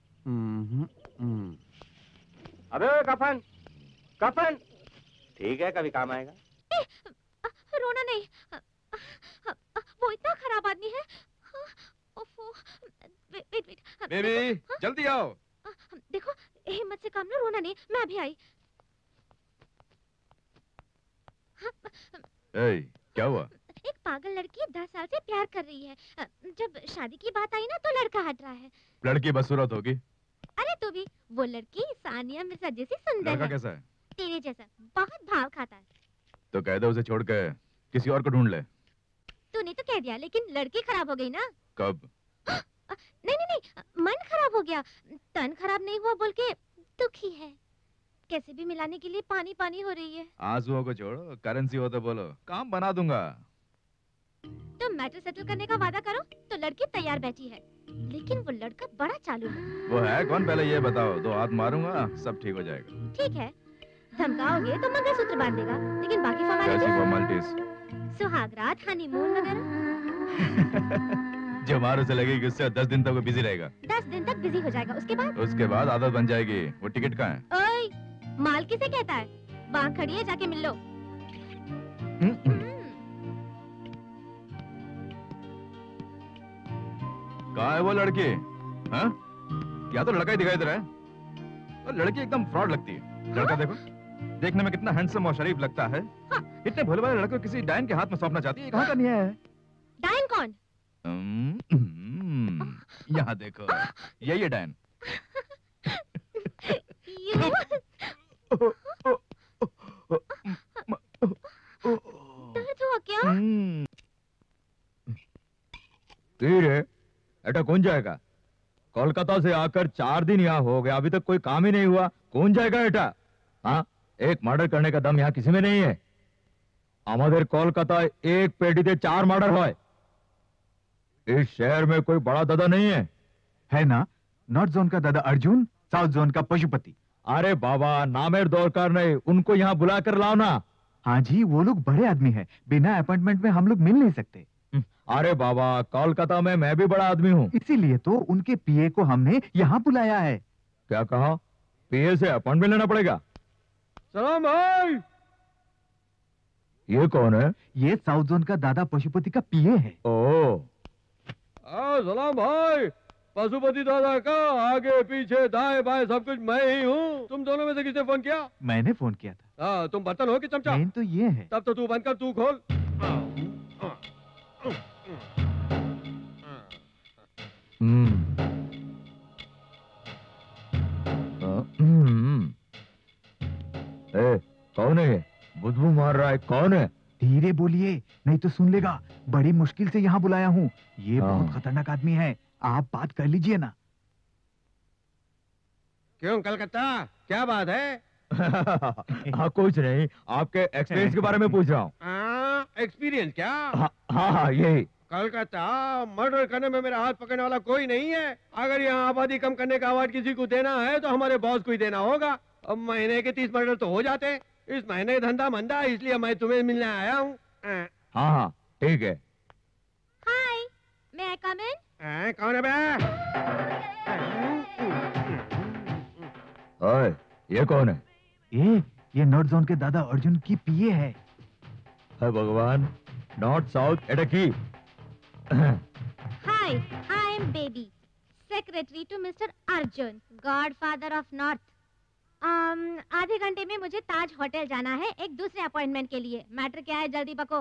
C: अबे कफन, कफन ठीक है, कभी काम आएगा।
F: रोना नहीं, वो इतना खराब आदमी है। वेट वेट वेट
A: बेबी, जल्दी आओ।
F: देखो, हिम्मत से काम लो, रोना नहीं, मैं अभी आई।
A: ए, क्या हुआ?
F: एक पागल लड़की दस साल से प्यार कर रही है। जब शादी की बात आई ना तो लड़का हट रहा है।
A: लड़की बदसूरत होगी।
F: अरे तू भी, वो लड़की सानिया मिर्जा जैसी सुंदर है।
A: लड़का कैसा है?
F: तेरे जैसा, बहुत भाव खाता है।
A: तो कह दो उसे छोड़ के किसी और को ढूंढ ले।
F: तूने तो कह दिया, लेकिन लड़की खराब हो गई ना।
A: कब?
F: नहीं नहीं नहीं, मन खराब हो गया, तन खराब नहीं हुआ बोल के दुखी है। कैसे भी मिलाने के लिए पानी पानी हो रही है।
A: आंसुओं को छोड़ो, करेंसी हो तो बोलो, काम बना दूंगा।
F: तो मैटर सेटल करने का वादा करो तो लड़की तैयार बैठी है, लेकिन वो लड़का बड़ा चालू है।
A: वो है कौन पहले ये बताओ, दो हाथ मारूंगा सब ठीक हो जाएगा।
F: ठीक है, धमकाओगे तो मंगलसूत्र बांध देगा, लेकिन बाकी
A: कैसी
F: फॉर्मेलिटीज,
A: फॉर्मेलिटीज?
F: सुहागरात, हनीमून वगैरह।
A: जो मारो से लगेगी उससे दस दिन तक वो बिजी रहेगा।
F: दस दिन तक बिजी हो जाएगा, उसके बाद?
A: उसके बाद आदत बन जाएगी। वो टिकट कहाँ है?
F: ओए, माल किसे कहता है? वहाँ खड़ी है, जाके मिल लो।
A: कहाँ है वो लड़की? हाँ? या तो लड़का ही दिखाई दे रहा है, और लड़की एकदम फ्रॉड लगती है। लड़का देखो, देखने में कितना हैंडसम और शरीफ लगता है।
F: हाँ।
A: इतने भोले भाले लड़के को किसी डायन के हाथ में सौंपना चाहती है। कहाँ का नहीं है?
F: डायन कौन?
A: यहाँ देखो, यही है डायन।
F: दर्द हुआ क्या?
D: है ऐटा कौन जाएगा? कोलकाता से आकर चार दिन यहाँ हो गया, अभी तक कोई काम ही नहीं हुआ। कौन जाएगा ऐटा? हाँ, एक मर्डर करने का दम यहाँ किसी में नहीं है। हमारे कोलकाता एक पेटी से चार मर्डर हुए। इस शहर में कोई बड़ा दादा नहीं है।
I: है ना, नॉर्थ जोन का दादा अर्जुन, साउथ जोन का पशुपति।
D: अरे बाबा, नामेर दौरकार नहीं, उनको यहाँ बुला कर लाओ ना।
I: हाँ जी, वो लोग बड़े आदमी हैं, बिना अपॉइंटमेंट में हम लोग मिल नहीं सकते।
D: अरे बाबा, कोलकाता में मैं भी बड़ा आदमी हूँ।
I: इसीलिए तो उनके पीए को हमने यहाँ बुलाया है।
D: क्या कहा? पीए से अपॉइंटमेंट लेना पड़ेगा?
E: सलाम भाई।
D: ये कौन है?
I: ये साउथ जोन का दादा पशुपति का पीए है।
D: ओ,
E: आ, सलाम भाई। पशुपति दादा का आगे पीछे दाएं बाएं सब कुछ मैं ही हूँ। तुम दोनों में से किसने फोन किया?
I: मैंने फोन किया था।
E: हाँ, तुम बर्तन हो कि चमचा?
I: मेन तो ये है।
E: तब तो तू बंद कर, तू खोल।
D: हम्म हम्म ए, कौन है? बुदबू मार रहा है, कौन है?
I: धीरे बोलिए, नहीं तो सुन लेगा। बड़ी मुश्किल से यहाँ बुलाया हूँ। ये
D: हाँ।
I: बहुत खतरनाक आदमी है, आप बात कर लीजिए ना।
G: क्यों कलकत्ता, क्या बात है?
D: हाँ कुछ नहीं, आपके एक्सपीरियंस के बारे में पूछ रहा हूँ।
G: एक्सपीरियंस क्या?
D: हाँ हाँ हाँ, यही।
G: कलकत्ता मर्डर करने में मेरा हाथ पकड़ने वाला कोई नहीं है। अगर यहाँ आबादी कम करने का अवार्ड किसी को देना है तो हमारे बॉस को ही देना होगा। अब महीने के तीस मर्डर तो हो जाते हैं, इस महीने धंधा मंदा, इसलिए मैं तुम्हें मिलने आया हूँ।
D: हाँ हाँ ठीक है।
F: हाय, मैं आई कम इन?
G: कौन है बे?
D: ओए, ये कौन है?
I: ये ये नॉर्थ जोन के दादा अर्जुन की पीए है।
D: है भगवान, नॉर्थ साउथ एडकी।
F: Hi, I am baby, secretary to mister Arjun, godfather of north. um, आधे घंटे में मुझे ताज होटल जाना है एक दूसरे अपॉइंटमेंट के लिए। मैटर क्या है, जल्दी बको।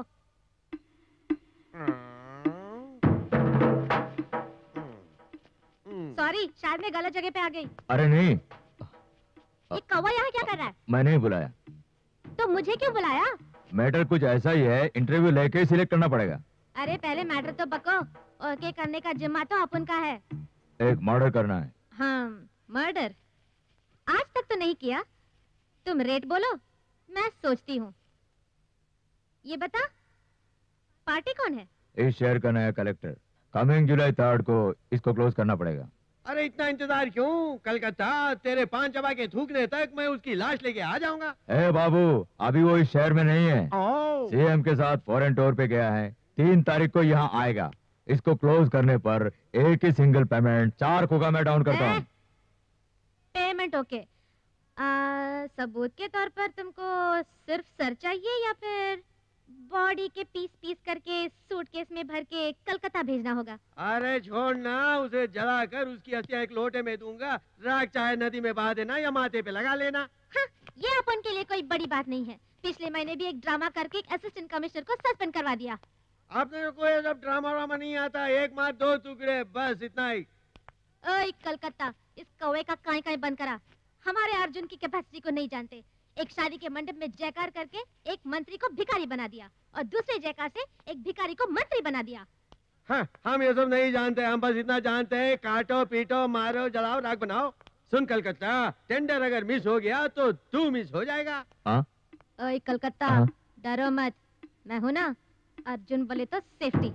F: सॉरी, शायद मैं गलत जगह पे आ गई।
D: अरे नहीं,
F: ये कौवा यहाँ क्या कर रहा है?
D: मैं नहीं बुलाया।
F: तो मुझे क्यों बुलाया?
D: मैटर कुछ ऐसा ही है, इंटरव्यू लेके सिलेक्ट करना पड़ेगा।
F: अरे पहले मैटर तो बको, ओके करने का जिम्मा तो अपन का है।
D: एक मर्डर करना है।
F: हाँ, मर्डर आज तक तो नहीं किया। तुम रेट बोलो, मैं सोचती हूँ। ये बता, पार्टी कौन है?
D: इस शहर का नया कलेक्टर, कमिंग जुलाई थर्ड को इसको क्लोज करना पड़ेगा।
G: अरे इतना इंतजार क्यों? कलकत्ता तेरे पांच चबा के थूकने तक मैं उसकी लाश लेके आ जाऊंगा।
D: ए बाबू, अभी वो इस शहर में नहीं है,
G: ओह।
D: सीएम के साथ फॉरेन टूर पे गया है। तीन तारीख को यहाँ आएगा। इसको क्लोज करने पर एक ही सिंगल पेमेंट चार को का मैं डाउन करता हूँ।
F: Payment okay. आ, सबूत के तौर पर तुमको सिर्फ सर चाहिए या फिर बॉडी के पीस पीस करके सूटकेस में भर के कलकत्ता भेजना होगा?
G: अरे छोड़ ना, उसे जलाकर उसकी अस्थियां एक लोटे में दूंगा। राख चाहे नदी में बहा देना या माथे पे लगा लेना।
F: हाँ, ये अपन के लिए कोई बड़ी बात नहीं है। पिछले महीने भी एक ड्रामा करके एक असिस्टेंट कमिश्नर को सस्पेंड करवा दिया।
G: आपने को ये सब ड्रामा वामा नहीं आता, एक मार दो टुकड़े, बस इतना ही।
F: ओए कलकत्ता, इस कौवे का काई काई बंद करा। हमारे अर्जुन की कैपेसिटी को नहीं जानते। एक शादी के मंडप में जयकार करके एक मंत्री को भिखारी बना दिया और दूसरे जयकार से एक भिखारी को मंत्री बना दिया।
G: हाँ, हम ये सब नहीं जानते, हम बस इतना जानते हैं, काटो पीटो मारो जलाओ राख बनाओ। सुन कलकत्ता, टेंडर अगर मिस हो गया तो तू मिस हो जाएगा।
D: हाँ?
F: ओए कलकत्ता, डरो मत, मैं हूँ ना। अर्जुन बोले तो सेफ्टी।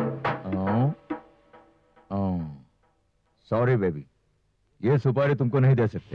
D: सॉरी बेबी, ये सुपारी तुमको नहीं दे सकते।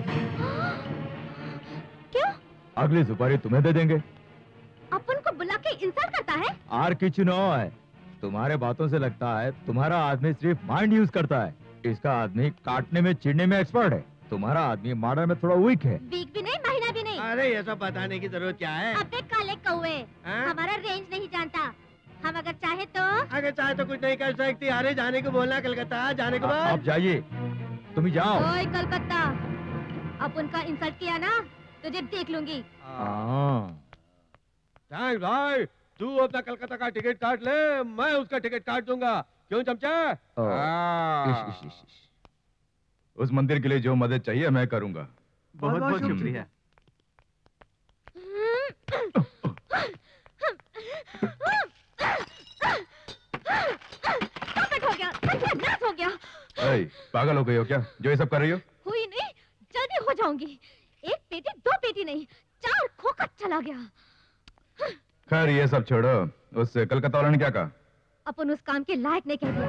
F: क्यों?
D: अगली सुपारी तुम्हें दे देंगे।
F: अपन को बुला के इंसल्ट करता है।
D: आर किच नो है, तुम्हारे बातों से लगता है तुम्हारा आदमी सिर्फ माइंड यूज करता है। इसका आदमी काटने में चिड़ने में एक्सपर्ट है। तुम्हारा आदमी मर्डर में थोड़ा वीक है।
F: वीक भी नहीं, महीना भी नहीं।
G: अरे ये सब बताने की जरूरत क्या है?
F: अबे काले कौवे, हमारा रेंज नहीं जानता। हम अगर चाहे तो
G: अगर चाहे तो कुछ नहीं कर सकती। अरे जाने को बोलना कलकत्ता, जाने को बोल।
D: आप जाइए, तुम ही जाओ।
F: ओए कलकत्ता, अब उनका इंसल्ट किया ना, तुझे देख लूंगी।
G: थैंक्स भाई, तू अपना कलकत्ता का टिकट काट ले, मैं उसका टिकट काट दूंगा। क्यों चमचा?
A: इश, इश, इश, इश। उस मंदिर के लिए जो मदद चाहिए मैं करूंगा।
I: बहुत बहुत शुक्रिया।
F: हो गया, नाश हो गया।
A: ऐ, पागल हो गई हो क्या जो ये सब कर रही हो?
F: हुई नहीं, जल्दी हो जाऊंगी। एक पेटी, दो पेटी नहीं, चार खोखा चला गया।
A: खैर ये सब छोड़ो, उस कलकत्ता वाले ने क्या कहा?
F: अपन उस काम के लायक नहीं कह दिया।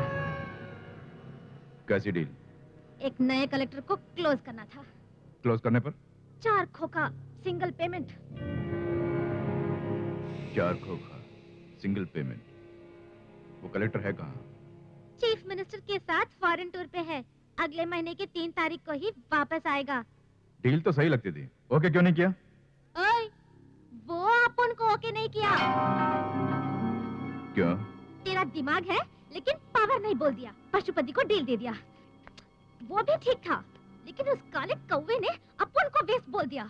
A: कैसी डील?
F: एक नए कलेक्टर को क्लोज करना था।
A: क्लोज करने पर?
F: चार खोखा, सिंगल पेमेंट।
A: चार खोखा, सिंगल पेमेंट। वो कलेक्टर है कहाँ?
F: चीफ मिनिस्टर के साथ फॉरेन टूर पे है। अगले महीने की तीन तारीख को ही वापस आएगा।
A: डील तो सही लगती थी, ओके क्यों नहीं किया?
F: ओए, वो अपन को ओके नहीं किया।
A: क्यों?
F: तेरा दिमाग है लेकिन पावर नहीं बोल दिया। पशुपति को डील दे दिया, वो भी ठीक था, लेकिन उस काले कौवे ने अपन को वेस्ट बोल दिया।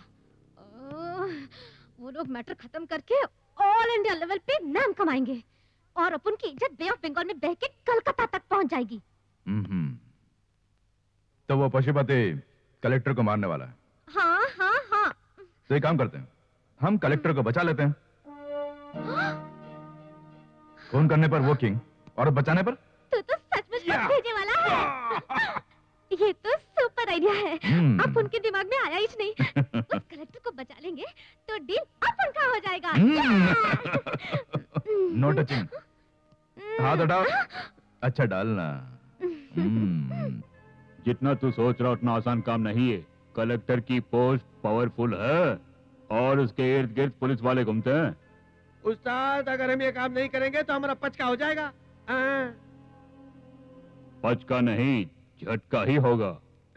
F: वो लोग मैटर खत्म करके ऑल इंडिया लेवल पे नाम कमाएंगे और अपन की इज्जत बे ऑफ बंगाल में बह के कलकत्ता तक पहुंच जाएगी।
A: हम्म, तो वो पशुपति कलेक्टर को मारने वाला है।
F: हाँ हाँ हाँ।
A: तो एक काम करते हैं, हम कलेक्टर को बचा लेते हैं। फोन करने पर वो किंग और बचाने पर
F: तू तो सचमुच मत भेजने वाला है। ये तो सुपर आइडिया है। अब उनके दिमाग में आया ही नहीं। उस कलेक्टर को बचा
A: अच्छा अच्छा डालना। हम्म।
B: जितना तू सोच रहा उतना आसान काम नहीं है। कलेक्टर की पोस्ट पावरफुल है और उसके इर्द गिर्द पुलिस वाले घूमते हैं।
G: उस्ताद, अगर हम ये काम नहीं करेंगे तो हमारा पचका हो जाएगा। हाँ।
B: पचका नहीं, झटका ही होगा।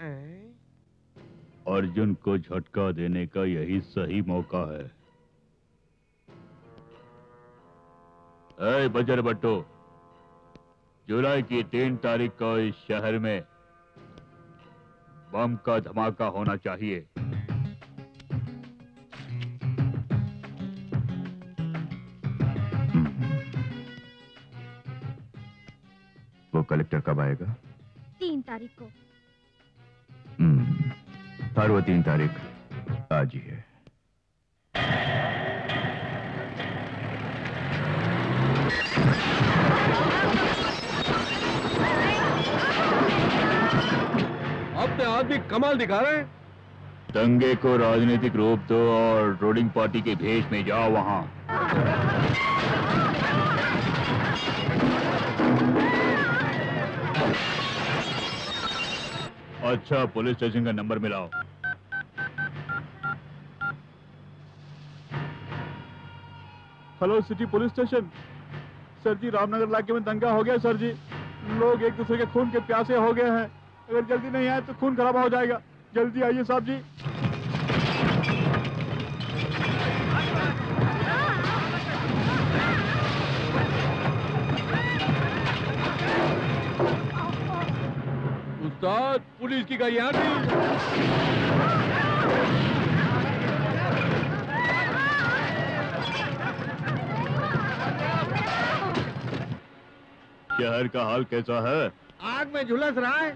B: अर्जुन को झटका देने का यही सही मौका है। ऐ बजर बट्टो, जुलाई की तीन तारीख को इस शहर में बम का धमाका होना चाहिए।
A: वो कलेक्टर कब आएगा?
F: तीन तारीख को।
A: हम्म, हर वो तीन तारीख आज ही है।
E: अपने आदमी कमाल दिखा रहे हैं।
B: दंगे को राजनीतिक रूप दो और रूलिंग पार्टी के भेष में जाओ वहां। अच्छा, पुलिस स्टेशन का नंबर मिलाओ।
K: Hello city police station. Sir ji, Ramnagar इलाके में दंगा हो गया सर जी। लोग एक दूसरे के खून के प्यासे हो गए हैं। अगर जल्दी नहीं आए तो खून खराब हो जाएगा। जल्दी आइए साहब जी।
E: उस्ताद, पुलिस की गाड़ी आ गई।
B: शहर का हाल कैसा है?
G: आग में झुलस रहा है।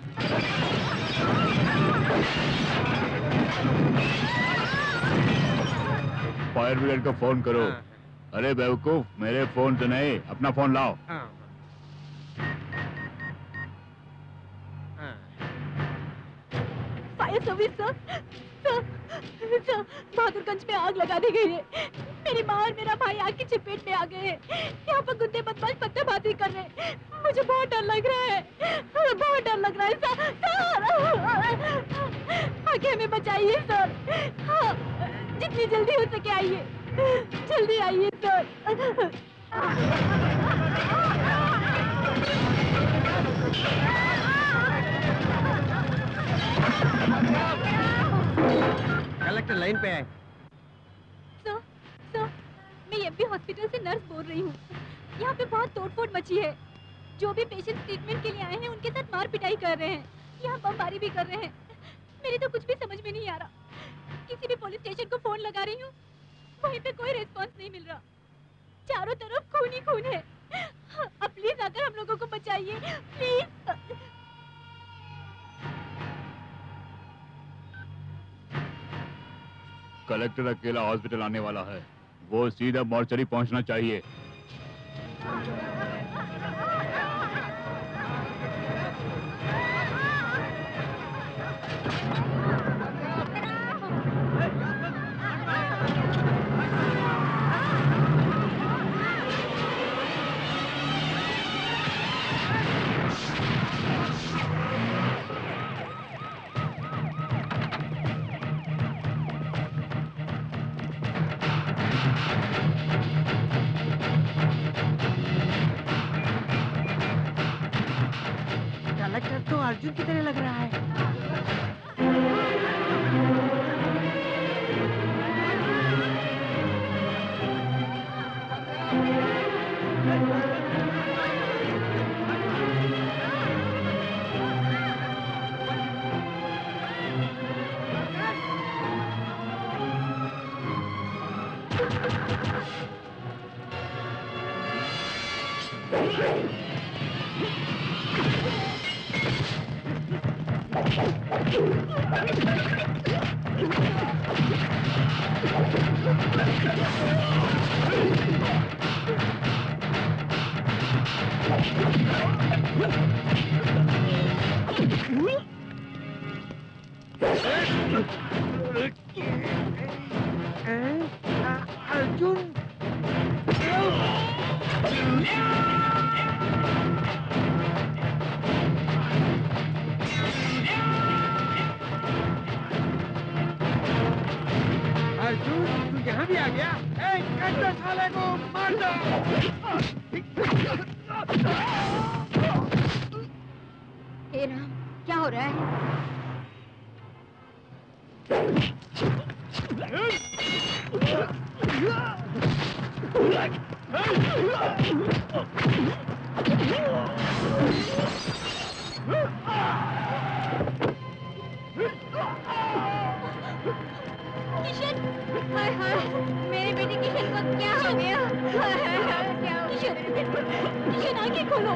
B: फायर ब्रिगेड को फोन करो। अरे बेवकूफ, मेरे फोन से नहीं, अपना फोन लाओ।
F: Fire service sir. Sir, sir, Bahadurganj में आग लगा दी गई है। मेरी माँ और मेरा भाई आग की चपेट में आ गए हैं। यहाँ पर गुंडे बदमाश पत्थरबाजी कर रहे हैं। मुझे बहुत डर लग रहा है, बहुत डर लग रहा है सर। सर, आगे हमें बचाइए सर। हाँ, जितनी जल्दी हो सके आइए, जल्दी आइए सर।
G: कलेक्टर लाइन पे है।
F: सर, सर, मैं एमपी हॉस्पिटल से नर्स बोल रही हूँ। यहाँ पे बहुत तोड़फोड़ मची है। जो भी पेशेंट ट्रीटमेंट के लिए आए हैं उनके साथ मार पिटाई कर रहे हैं। यहाँ बमबारी भी कर रहे हैं। मेरी तो कुछ भी समझ में नहीं आ रहा। किसी भी पुलिस स्टेशन को फोन लगा रही हूँ, वहीं पे कोई रिस्पांस नहीं मिल रहा। चारों तरफ खून ही खून है। अब प्लीज आकर हम लोगों को बचाइए, प्लीज।
B: कलेक्टर अकेला हॉस्पिटल आने वाला है। वो सीधा मॉर्चरी पहुंचना चाहिए।
G: कलेक्टर तो अर्जुन की तरह लग रहा है। अर्जुन अर्जुन, तू यहाँ भी आ गया? ए, काट दो साले को, मार दो!
F: हे राम, क्या हो रहा है? किशन, हाय हाय, मेरे बेटे किशन को क्या हो गया? हाय हाय हाय, क्या हो गया मेरे बेटे को? किशन, आंखें खोलो।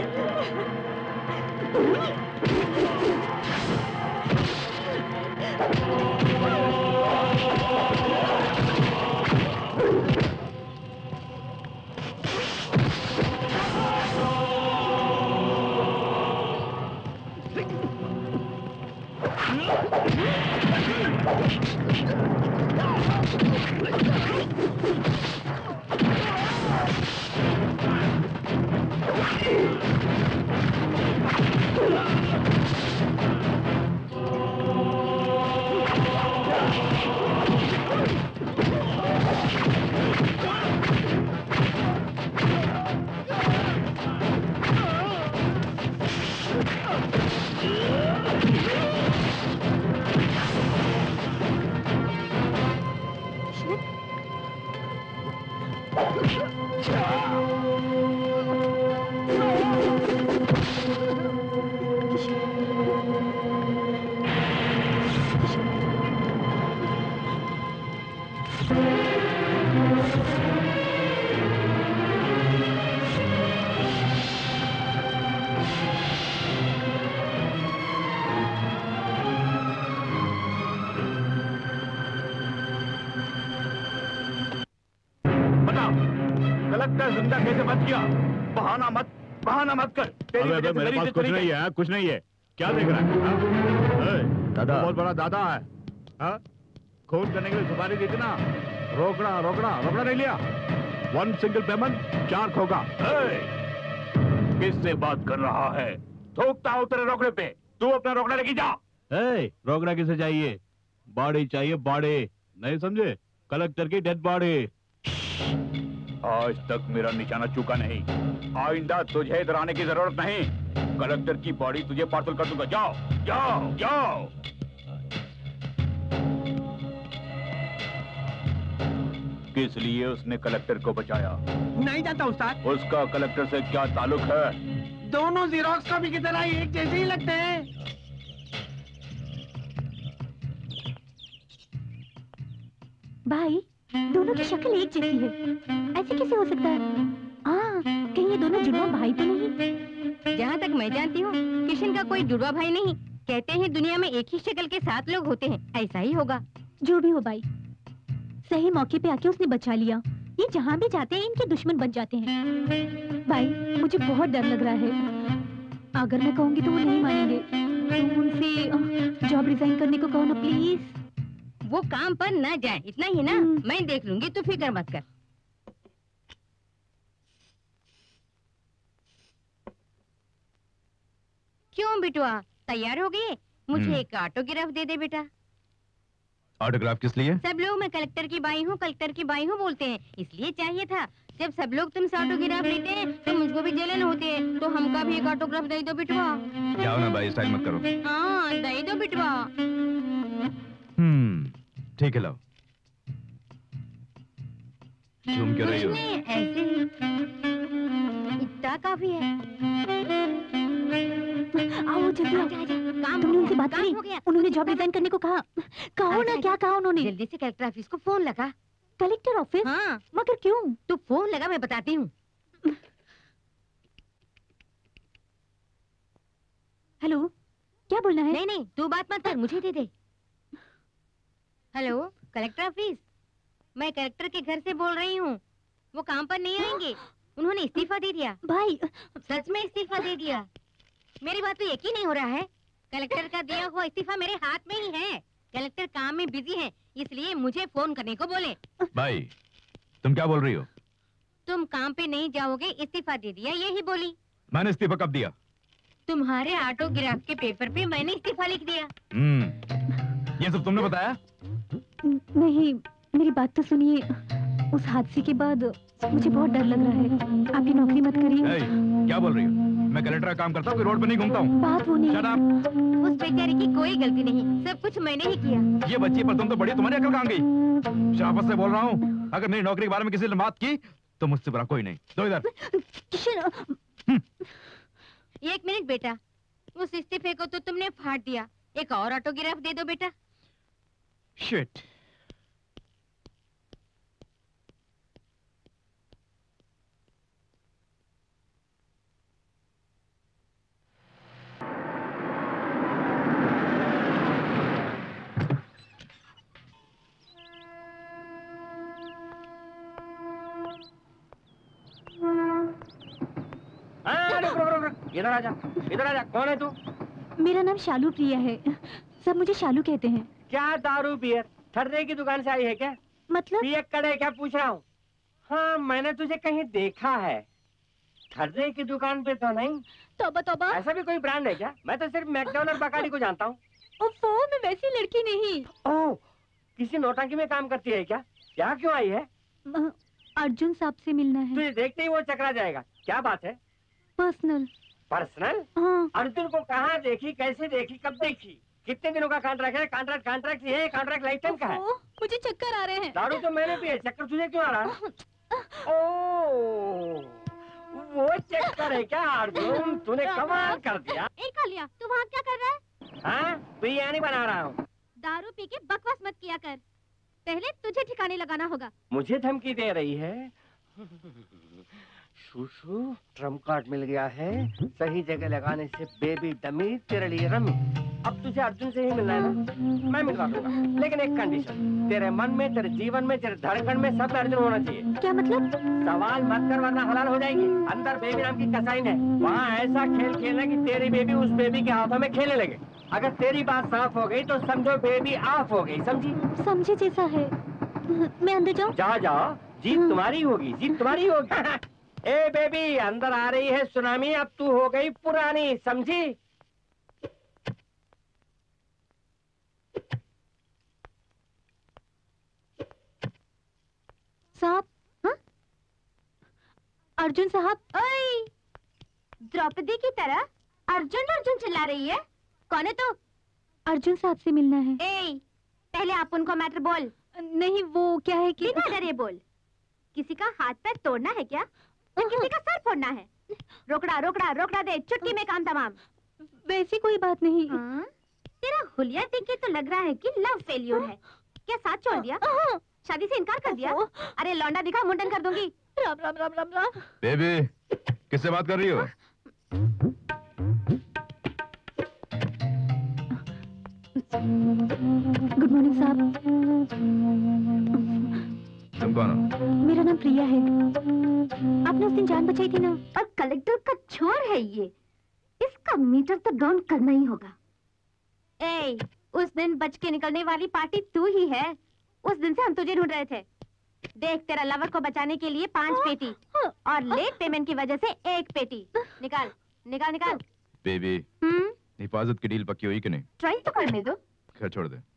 D: जिंदा कैसे मत किया? बहाना मत बहाना मत कर। तेरी
B: अबे,
D: वजह से
B: मेरे
D: मेरी
B: पास
D: इज्जत
B: कुछ
D: चली
B: नहीं
D: गई।
B: है, कुछ नहीं है। क्या देख रहा है?
D: दादा
B: बहुत बड़ा दादा है। हाँ? खून करने के लिए सुपारी दी थी ना? रोकड़ा रोकड़ा रोकड़ा नहीं लिया। वन सिंगल पेमेंट चार खोगा। किससे बात कर रहा है? थूकता हूँ तेरे रोकड़े पे। तू अपना रोकड़ा लेके जा। ए, रोकड़ा किसे चाहिए? बॉडी चाहिए, बॉडी। नहीं समझे? कलेक्टर की डेड बॉडी। आज तक मेरा निशाना चूका नहीं। आइंदा तुझे इधर आने की जरूरत नहीं। कलेक्टर की बॉडी तुझे पार्सल कर दूंगा। जाओ जाओ जाओ। किस लिए उसने कलेक्टर को बचाया?
G: नहीं जानता उस्ताद।
B: उसका कलेक्टर से क्या ताल्लुक है?
G: दोनों जीरोक्स कॉपी की तरह एक जैसे ही लगते हैं।
F: भाई, दोनों की शक्ल एक जैसी है। ऐसे कैसे हो सकता है? हाँ, कहीं ये दोनों जुड़वा भाई तो नहीं?
L: जहाँ तक मैं जानती हूँ, किशन का कोई जुड़वा भाई नहीं। कहते हैं दुनिया में एक ही शक्ल के सात लोग होते हैं। ऐसा ही होगा।
F: जो भी हो भाई, सही मौके पे आके उसने बचा लिया। ये जहाँ भी जाते हैं इनके दुश्मन बन जाते हैं। भाई, मुझे बहुत डर लग रहा है। अगर मैं कहूँगी तो वो नहीं मानेंगे। तुम उनसे जॉब रिजाइन करने को कहो ना प्लीज।
L: वो काम पर न जाए, इतना ही ना। मैं देख लूंगी, तू फिक्र मत कर। क्यों बिटुआ, तैयार हो गए? मुझे एक ऑटोग्राफ दे दे बेटा।
A: ऑटोग्राफ किस लिए?
L: सब लोग मैं कलेक्टर की बाई हूँ, कलेक्टर की बाई हूँ बोलते हैं, इसलिए चाहिए था। जब सब लोग तुमसे ऑटोग्राफ लेते हैं तो मुझको भी जलन होती है, तो हमका भी एक ऑटोग्राफ दे दो बिटुआ।
A: जाओ ना भाई, स्टाइल मत करो।
L: हाँ, दे दो बिटुआ।
A: हम्म, ठीक है, लाओ। घूम क्यों रही हो?
L: कुछ नहीं, ऐसे ही। इतना काफी है।
F: आओ जल्दी आओ।
L: काम
F: तुमने उनसे बात
L: काम
F: की?
L: हो गया।
F: उन्होंने जॉब रिजाइन करने को कहा। कहो ना, क्या कहा उन्होंने?
L: जल्दी से कलेक्टर ऑफिस को फोन लगा।
F: Collector office?
L: हाँ।
F: मगर क्यों?
L: तू फोन लगा, मैं बताती हूँ।
F: हेलो, क्या बोलना है?
L: नहीं नहीं, तू बात मत कर, मुझे दे दे। Hello, collector office. मैं कलेक्टर के घर से बोल रही हूँ। वो काम पर नहीं आएंगे, उन्होंने इस्तीफा दे दिया।
F: भाई,
L: सच में इस्तीफा दे दिया। मेरी बात तो यकीन नहीं हो रहा है। कलेक्टर का दिया हुआ इस्तीफा मेरे हाथ में ही है। कलेक्टर काम में बिजी है, इसलिए मुझे फोन करने को बोले।
A: भाई, तुम क्या बोल रही हो?
L: तुम काम पे नहीं जाओगे, इस्तीफा दे दिया, यही बोली।
A: मैंने इस्तीफा कब दिया?
L: तुम्हारे ऑटोग्राफ के पेपर पे मैंने इस्तीफा लिख दिया।
A: हम्म, ये सब तुमने बताया?
F: नहीं, मेरी बात तो सुनिए। उस हादसे के बाद मुझे बहुत डर लग रहा है। आप ये नौकरी मत करिए।
A: क्या बोल रही हो? मैं कलेक्टर का काम करता हूँ, रोड पे नहीं घूमता हूँ।
F: बात वो नहीं।
A: Shut up।
L: उस बेचारे की कोई गलती नहीं, सब कुछ मैंने ही किया।
A: ये बच्ची पर तुम तो बड़ी, तुम्हारी अकल कहाँ गई? शाबाश से बोल रहा हूँ, अगर मेरी नौकरी के बारे में किसी ने बात की तो मुझसे बुरा कोई नहीं। दो इधर।
L: एक मिनट बेटा, उस इस्तीफे को तो तुमने फाड़ दिया, एक और ऑटोग्राफ दे दो बेटा।
A: शिट।
C: इधर आजा, इधर आजा। कौन है तू?
F: मेरा नाम शालू प्रिया है, सब मुझे शालू कहते हैं।
C: क्या दारू बियर ठर्रे की दुकान से आई है क्या?
F: मतलब?
C: पिए कड़े क्या पूछ रहा हूँ? हाँ, मैंने तुझे कहीं देखा है। ठर्रे की दुकान पे तो नहीं।
F: तौबा तौबा।
C: ऐसा भी कोई ब्रांड है क्या? मैं तो सिर्फ मैकडॉनल्ड बकाडी को जानता हूँ।
F: ओफो, मैं वैसी लड़की नहीं।
C: ओह, किसी नौटंकी में काम करती है क्या? क्या क्यों आई है?
F: अर्जुन साहब से मिलना है।
C: तुझे देखते ही वो चकरा जाएगा। क्या बात है?
F: पर्सनल।
C: पर्सनल?
F: हाँ।
C: अर्जुन को कहाँ देखी, कैसे देखी, कब देखी? कितने दिनों का कॉन्ट्रैक्ट है? कॉन्ट्रैक्ट कॉन्ट्रैक्ट है, कॉन्ट्रैक्ट लाइफ टाइम का है।
F: मुझे चक्कर आ रहे हैं।
C: दारू तो मैंने पिए, चक्कर तुझे क्यों आ रहा है? ओह, वो चक्कर है क्या अर्जुन? तूने कमाल कर दिया।
F: एक कालिया, तू वहाँ क्या कर रहा है?
C: हाँ, बिरयानी बना रहा हूँ।
F: दारू पी के बकवास मत किया कर, पहले तुझे ठिकाने लगाना होगा।
C: मुझे धमकी दे रही है? शूशू, ट्रम्प कार्ड मिल गया है, सही जगह लगाने से बेबी डमी तेरे लिए रमी। अब तुझे अर्जुन से ही मिलना है ना? मैं मिलवा दूंगा, लेकिन एक कंडीशन। तेरे मन में, तेरे जीवन में, तेरे धड़कन में सब में अर्जुन होना चाहिए।
F: क्या मतलब?
C: सवाल मत कर वरना हलाल हो जाएगी। अंदर बेबी नाम की कसाइन है, वहाँ ऐसा खेल खेलना कि तेरी बेबी उस बेबी के हाथों में खेलने लगे। अगर तेरी बात साफ हो गई तो समझो बेबी ऑफ हो गई, समझी?
F: समझे जैसा है। मैं अंदर जाऊँ?
C: जाओ जाओ, जीत तुम्हारी होगी, जीत तुम्हारी होगी। ए बेबी, अंदर आ रही है सुनामी, अब तू हो गई पुरानी, समझी?
F: साहब? हाँ? अर्जुन साहब? ओए, द्रौपदी की तरह अर्जुन अर्जुन चिल्ला रही है। कौन है तू? अर्जुन साहब से मिलना है। ए, पहले आप उनको मैटर बोल। नहीं, वो क्या है कि बिना डरे बोल। किसी का हाथ पैर तोड़ना है क्या? तो किसी का सर फोड़ना है? रोकड़ा रोकड़ा रोकड़ा दे, चुटकी में काम तमाम। वैसी कोई बात नहीं। हाँ? तेरा हुलिया देख के तो लग रहा है कि लव फेल्योर है। क्या साथ छोड़ दिया? शादी से इनकार कर दिया? अरे लौंडा दिखा, मुंडन कर दूंगी। राम राम राम राम राम।
A: बेबी, किससे बात कर रही हो?
F: गुड मॉर्निंग साहब।
A: तुम कौन हो?
F: मेरा नाम प्रिया है। आपने उस दिन जान बचाई थी ना? और कलेक्टर का छोर है ये, इसका मीटर तो डाउन करना ही होगा। ए, उस दिन बच के निकलने वाली पार्टी तू ही है। उस दिन से हम तुझे ढूंढ रहे थे। देख, तेरा लवर को बचाने के लिए पांच पेटी और लेट पेमेंट की वजह से एक पेटी। निकाल निकाल निकाल।
A: बेबी,
F: हम्म,
A: हिफाजत की डील पक्की हुई कि नहीं?
F: ट्राई तो करने दो।
A: खैर छोड़ दे।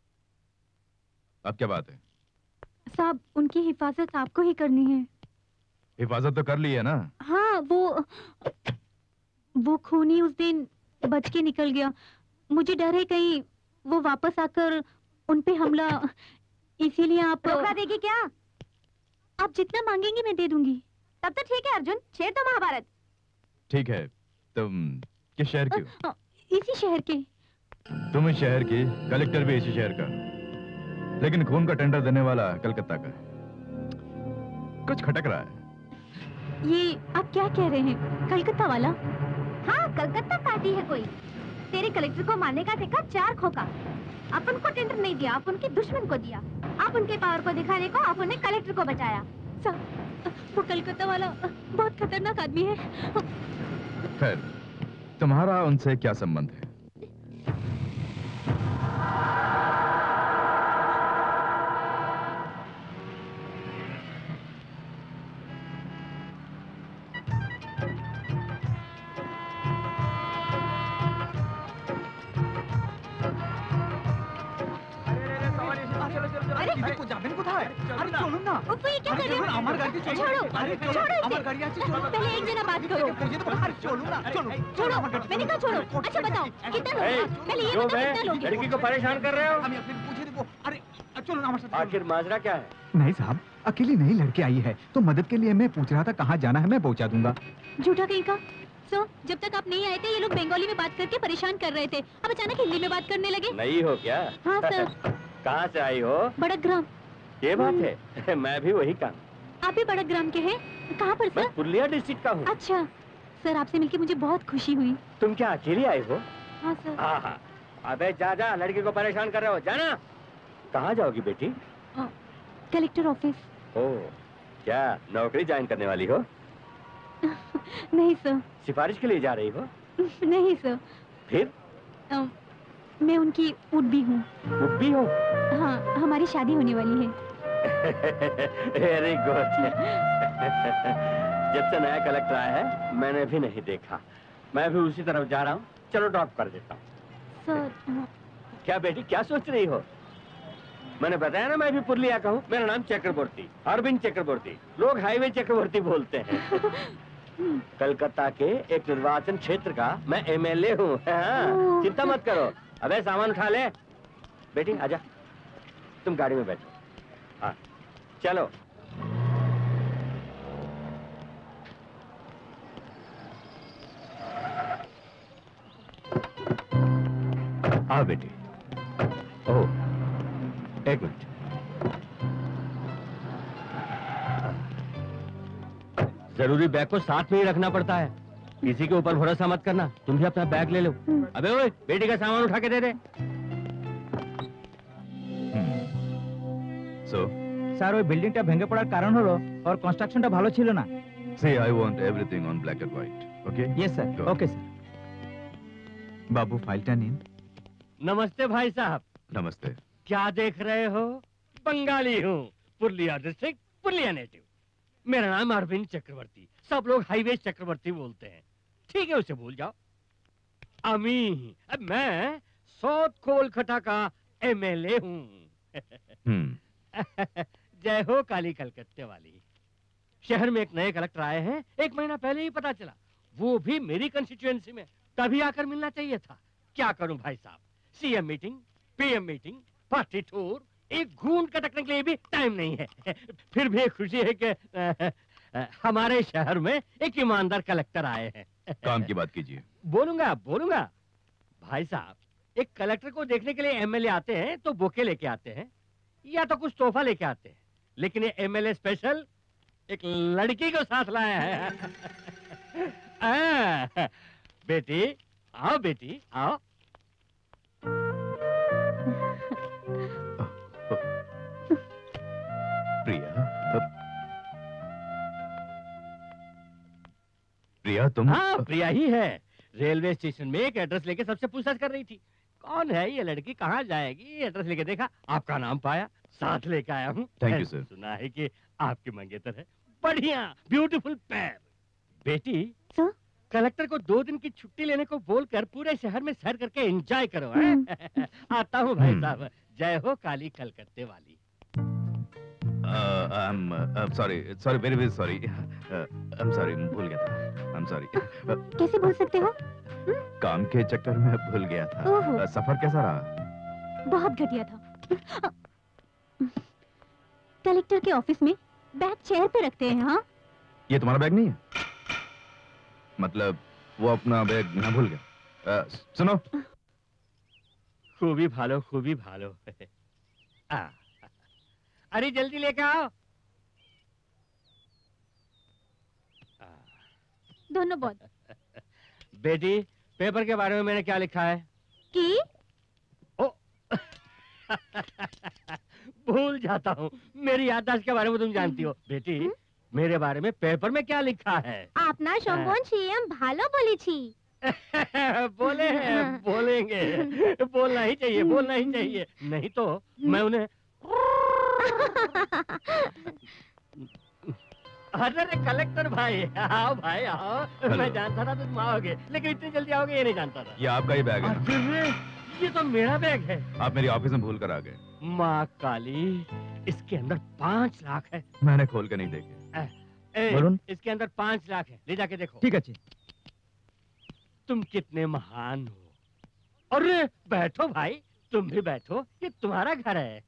A: अब क्या बात है?
F: साहब, उनकी हिफाजत आपको ही करनी है।
A: हिफाजत तो कर ली है ना?
F: हाँ, वो वो खूनी उस दिन बच के निकल गया। मुझे डर है कहीं वो वापस आकर उन पे हमला, इसीलिए आप रोका देगी क्या? आप जितना मांगेंगी मैं दे दूंगी। तब तो ठीक है अर्जुन, छेड़ दो महाभारत।
A: ठीक है। तुम किस शहर की हो?
F: इसी शहर के।
A: तुम इस शहर की, कलेक्टर भी इसी शहर का, लेकिन खून का टेंडर देने वाला कलकत्ता का। कुछ खटक रहा है।
F: ये आप क्या कह रहे हैं? कलकत्ता वाला? हाँ, कलकत्ता पार्टी है कोई। तेरे कलेक्टर को मारने का देखा चार खोका। अपन को टेंडर नहीं दिया, आप उनके दुश्मन को दिया। आप उनके पावर को दिखाने को आप उन्हें कलेक्टर को बचाया। वो कलकत्ता वाला बहुत खतरनाक आदमी है।
A: खैर, तुम्हारा उनसे क्या संबंध है?
F: अरे
I: যাবেন কোথায়? আরে চলুন না।
F: उफ़, ये क्या कर रहे हो?
I: আমার গাড়ি চলুন।
F: छोड़ो,
I: আরে
F: छोड़ो इसे।
I: আমার গাড়ি আছে চলুন।
F: पहले एक जना बात करो।
I: আরে চলুন না, চলুন।
F: छोड़ो, मैंने कहा छोड़ो। अच्छा बताओ, कितना लोगे?
C: ए,
F: पहले ये
C: जो
F: बताओ
C: मैं
F: कितना लोगे?
C: लड़की को परेशान कर रहे हो?
I: আমি আপনাকে বুঝিয়ে দেবো। আরে চলুন আমার সাথে।
C: आखिर माजरा क्या है?
I: नहीं साहब, अकेली नहीं लड़की आई है, तो मदद के लिए मैं पूछ रहा था कहाँ जाना है, मैं पहुँचा दूंगा।
F: झूठा कहीं का? सो जब तक आप नहीं आए थे ये लोग बंगाली में बात करके परेशान कर रहे थे, अब अचानक हिंदी में बात करने लगे।
C: नहीं हो क्या?
F: हाँ सर।
C: कहाँ से आई हो?
F: बड़ग्राम।
C: ये बात है, मैं भी वही का।
F: आप भी बड़ग्राम के हैं? कहाँ पर
C: मैं
F: सर?
C: पुरलिया डिस्ट्रिक्ट का हूँ।
F: अच्छा सर, आपसे मिलके मुझे बहुत खुशी हुई।
C: तुम क्या अकेली आई हो?
F: हाँ सर।
C: हाँ हाँ, अबे जा जा, लड़की को परेशान कर रहे हो, जाना। कहाँ जाओगी बेटी?
F: Collector office.
C: ओ, क्या नौकरी ज्वाइन करने वाली हो?
F: नहीं सर।
C: सिफारिश के लिए जा रही हो?
F: नहीं सर।
C: फिर?
F: अ, मैं उनकी उड्बी हूँ।
C: उड्बी हो?
F: हाँ, हमारी शादी होने वाली है।
C: Very good. जब से नया कलेक्टर आया है मैंने भी नहीं देखा, मैं भी उसी तरफ जा रहा हूँ, चलो ड्रॉप कर देता हूँ।
F: सर।
C: क्या बेटी क्या सोच रही हो? मैंने बताया ना मैं भी पुरलिया का हूँ, मेरा नाम चक्रवर्ती, अरविंद चक्रवर्ती, लोग हाईवे चक्रवर्ती बोलते हैं। कलकत्ता के एक निर्वाचन क्षेत्र का मैं एमएलए हूँ। हाँ, चिंता मत करो। अबे सामान उठा ले। बेटी आजा, तुम गाड़ी में बैठो। हाँ चलो।
B: हाँ बेटी। ओह, एक मिनट।
C: जरूरी बैग को साथ में ही रखना पड़ता है, किसी के ऊपर भरोसा मत करना। तुम भी अपना बैग ले लो। अबे ओए, बेटी का सामान उठा के दे दे।
A: So,
H: স্যার ওই বিল্ডিংটা ভেঙে পড়ার কারণ হলো ওর কনস্ট্রাকশনটা ভালো ছিল না।
A: see, I want everything on black and white. Okay?
H: Yes sir.
A: Go.
H: Okay sir.
I: बाबू फाइलটা নিন।
C: नमस्ते भाई साहब।
A: नमस्ते।
C: क्या देख रहे हो? बंगाली हूँ, पुरलिया डिस्ट्रिक्ट, पुरलिया नेटिव। मेरा नाम अरविंद चक्रवर्ती, सब लोग हाईवे चक्रवर्ती बोलते हैं। ठीक है, उसे भूल जाओ। अमी, अब मैं साउथ कोलकाता का एमएलए हूँ।
A: हम्म।
C: जय हो काली कलकत्ते वाली। शहर में एक नए कलेक्टर आए हैं, एक महीना पहले ही पता चला, वो भी मेरी कंस्टिट्यूएंसी में, तभी आकर मिलना चाहिए था। क्या करूं भाई साहब, CM meeting, PM meeting, party tour, एक घूंट कटकने के लिए भी टाइम नहीं है। फिर भी एक खुशी है कि हमारे शहर में एक ईमानदार कलेक्टर आए हैं।
A: काम की बात कीजिए।
C: बोलूंगा बोलूंगा भाई साहब, एक कलेक्टर को देखने के लिए एमएलए आते हैं तो बुके लेके आते हैं या तो कुछ तोहफा लेके आते हैं, लेकिन ये एमएलए स्पेशल एक लड़की को साथ लाया है। आ, बेटी आओ, बेटी आओ।
A: प्रिया, प्रिया तुम?
C: हाँ, प्रिया ही है। रेलवे स्टेशन में एक एड्रेस लेके सबसे पूछताछ कर रही थी, कौन है ये लड़की, कहाँ जाएगी। एड्रेस लेके देखा, आपका नाम पाया, साथ लेके आया हूँ।
A: Thank you, sir.
C: सुना है कि आपकी मंगेतर है, बढ़िया ब्यूटीफुल पैर। बेटी
F: सर?
C: कलेक्टर को दो दिन की छुट्टी लेने को बोलकर पूरे शहर में सैर करके एंजॉय करो। हैं? आता हूँ भाई साहब। जय हो काली कलकत्ते वाली।
A: I'm sorry, sorry, very very sorry. I'm sorry, भूल गया था। I'm sorry.
F: कैसे भूल सकते हो?
A: काम के चक्कर में भूल गया था।
F: ओहो।
A: सफर कैसा रहा?
F: बहुत घटिया था। कलेक्टर के ऑफिस में बैग चेयर पे रखते हैं। हाँ,
A: ये तुम्हारा बैग नहीं है? मतलब वो अपना बैग ना भूल गया। आ, सुनो,
C: खूबी भालो, खूबी भालो। आ, अरे जल्दी लेके आओ।
F: धन्यवाद।
C: बेटी, पेपर के बारे में मैंने क्या लिखा है?
F: कि
C: ओ भूल जाता हूँ, मेरी याददाश्त के बारे में तुम जानती हो। बेटी, मेरे बारे में पेपर में क्या लिखा है?
F: आपना সম্বোধন সিএম ভালো বলেছি।
C: बोले हैं, बोलेंगे, बोलना ही चाहिए, बोलना ही चाहिए, नहीं तो मैं उन्हें अरे कलेक्टर भाई, आओ भाई आओ। मैं जानता था तुम आओगे, लेकिन इतनी जल्दी आओगे ये नहीं जानता था।
A: ये आपका ही बैग है।
C: अरे
M: ये तो मेरा बैग है।
A: आप मेरी ऑफिस में भूल कर आ गए।
M: माँ काली, इसके अंदर पाँच लाख है।
A: मैंने खोल के नहीं देखे।
M: ए,
D: वरुण?
M: इसके अंदर पाँच लाख है, ले जाके देखो।
D: ठीक है जी।
M: तुम कितने महान हो। अरे बैठो भाई, तुम भी बैठो, ये तुम्हारा घर है।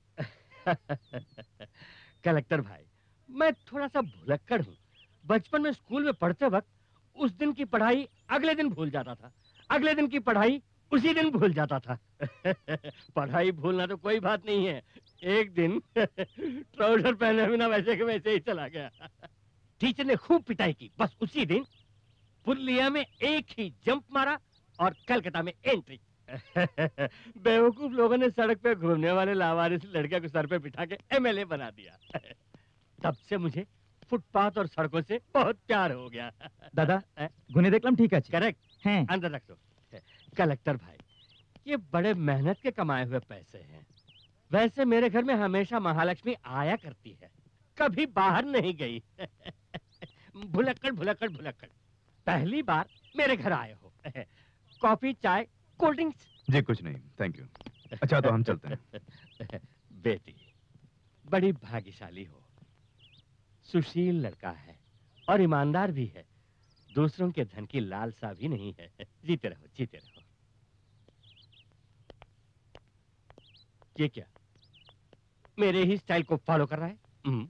M: कलेक्टर भाई, मैं थोड़ा सा भुलक्कड़ हूँ। बचपन में स्कूल में पढ़ते वक्त उस दिन की पढ़ाई अगले दिन भूल जाता था, अगले दिन की पढ़ाई उसी दिन भूल जाता था। पढ़ाई भूलना तो कोई बात नहीं है, एक दिन ट्राउजर पहने बिना वैसे के वैसे ही चला गया। टीचर ने खूब पिटाई की, बस उसी दिन पुलिया में एक ही जंप मारा और कलकत्ता में एंट्री। बेवकूफ लोगों ने सड़क पे घूमने वाले लावारिस लड़के को सर पे बिठा के एमएलए बना दिया। तब से मुझे फुटपाथ और सड़कों से बहुत प्यार हो गया।
D: दादा गुने देखलम ठीक है।
M: करेक्ट
D: हैं।
M: अंदर रख दो। कलेक्टर भाई, ये बड़े मेहनत के कमाए हुए पैसे हैं। वैसे मेरे घर में हमेशा महालक्ष्मी आया करती है, कभी बाहर नहीं गई। भुलक्कड़ भुलक्कड़ भुलक्कड़, पहली बार मेरे घर आए हो। कॉफी, चाय, कोल्ड ड्रिंक्स?
A: जी कुछ नहीं, थैंक यू। अच्छा तो हम चलते हैं।
M: बेटी बड़ी भाग्यशाली हो, सुशील लड़का है और ईमानदार भी है, दूसरों के धन की लालसा भी नहीं है। जीते रहो, जीते रहो। ये क्या, मेरे ही स्टाइल को फॉलो कर रहा है? हम्म।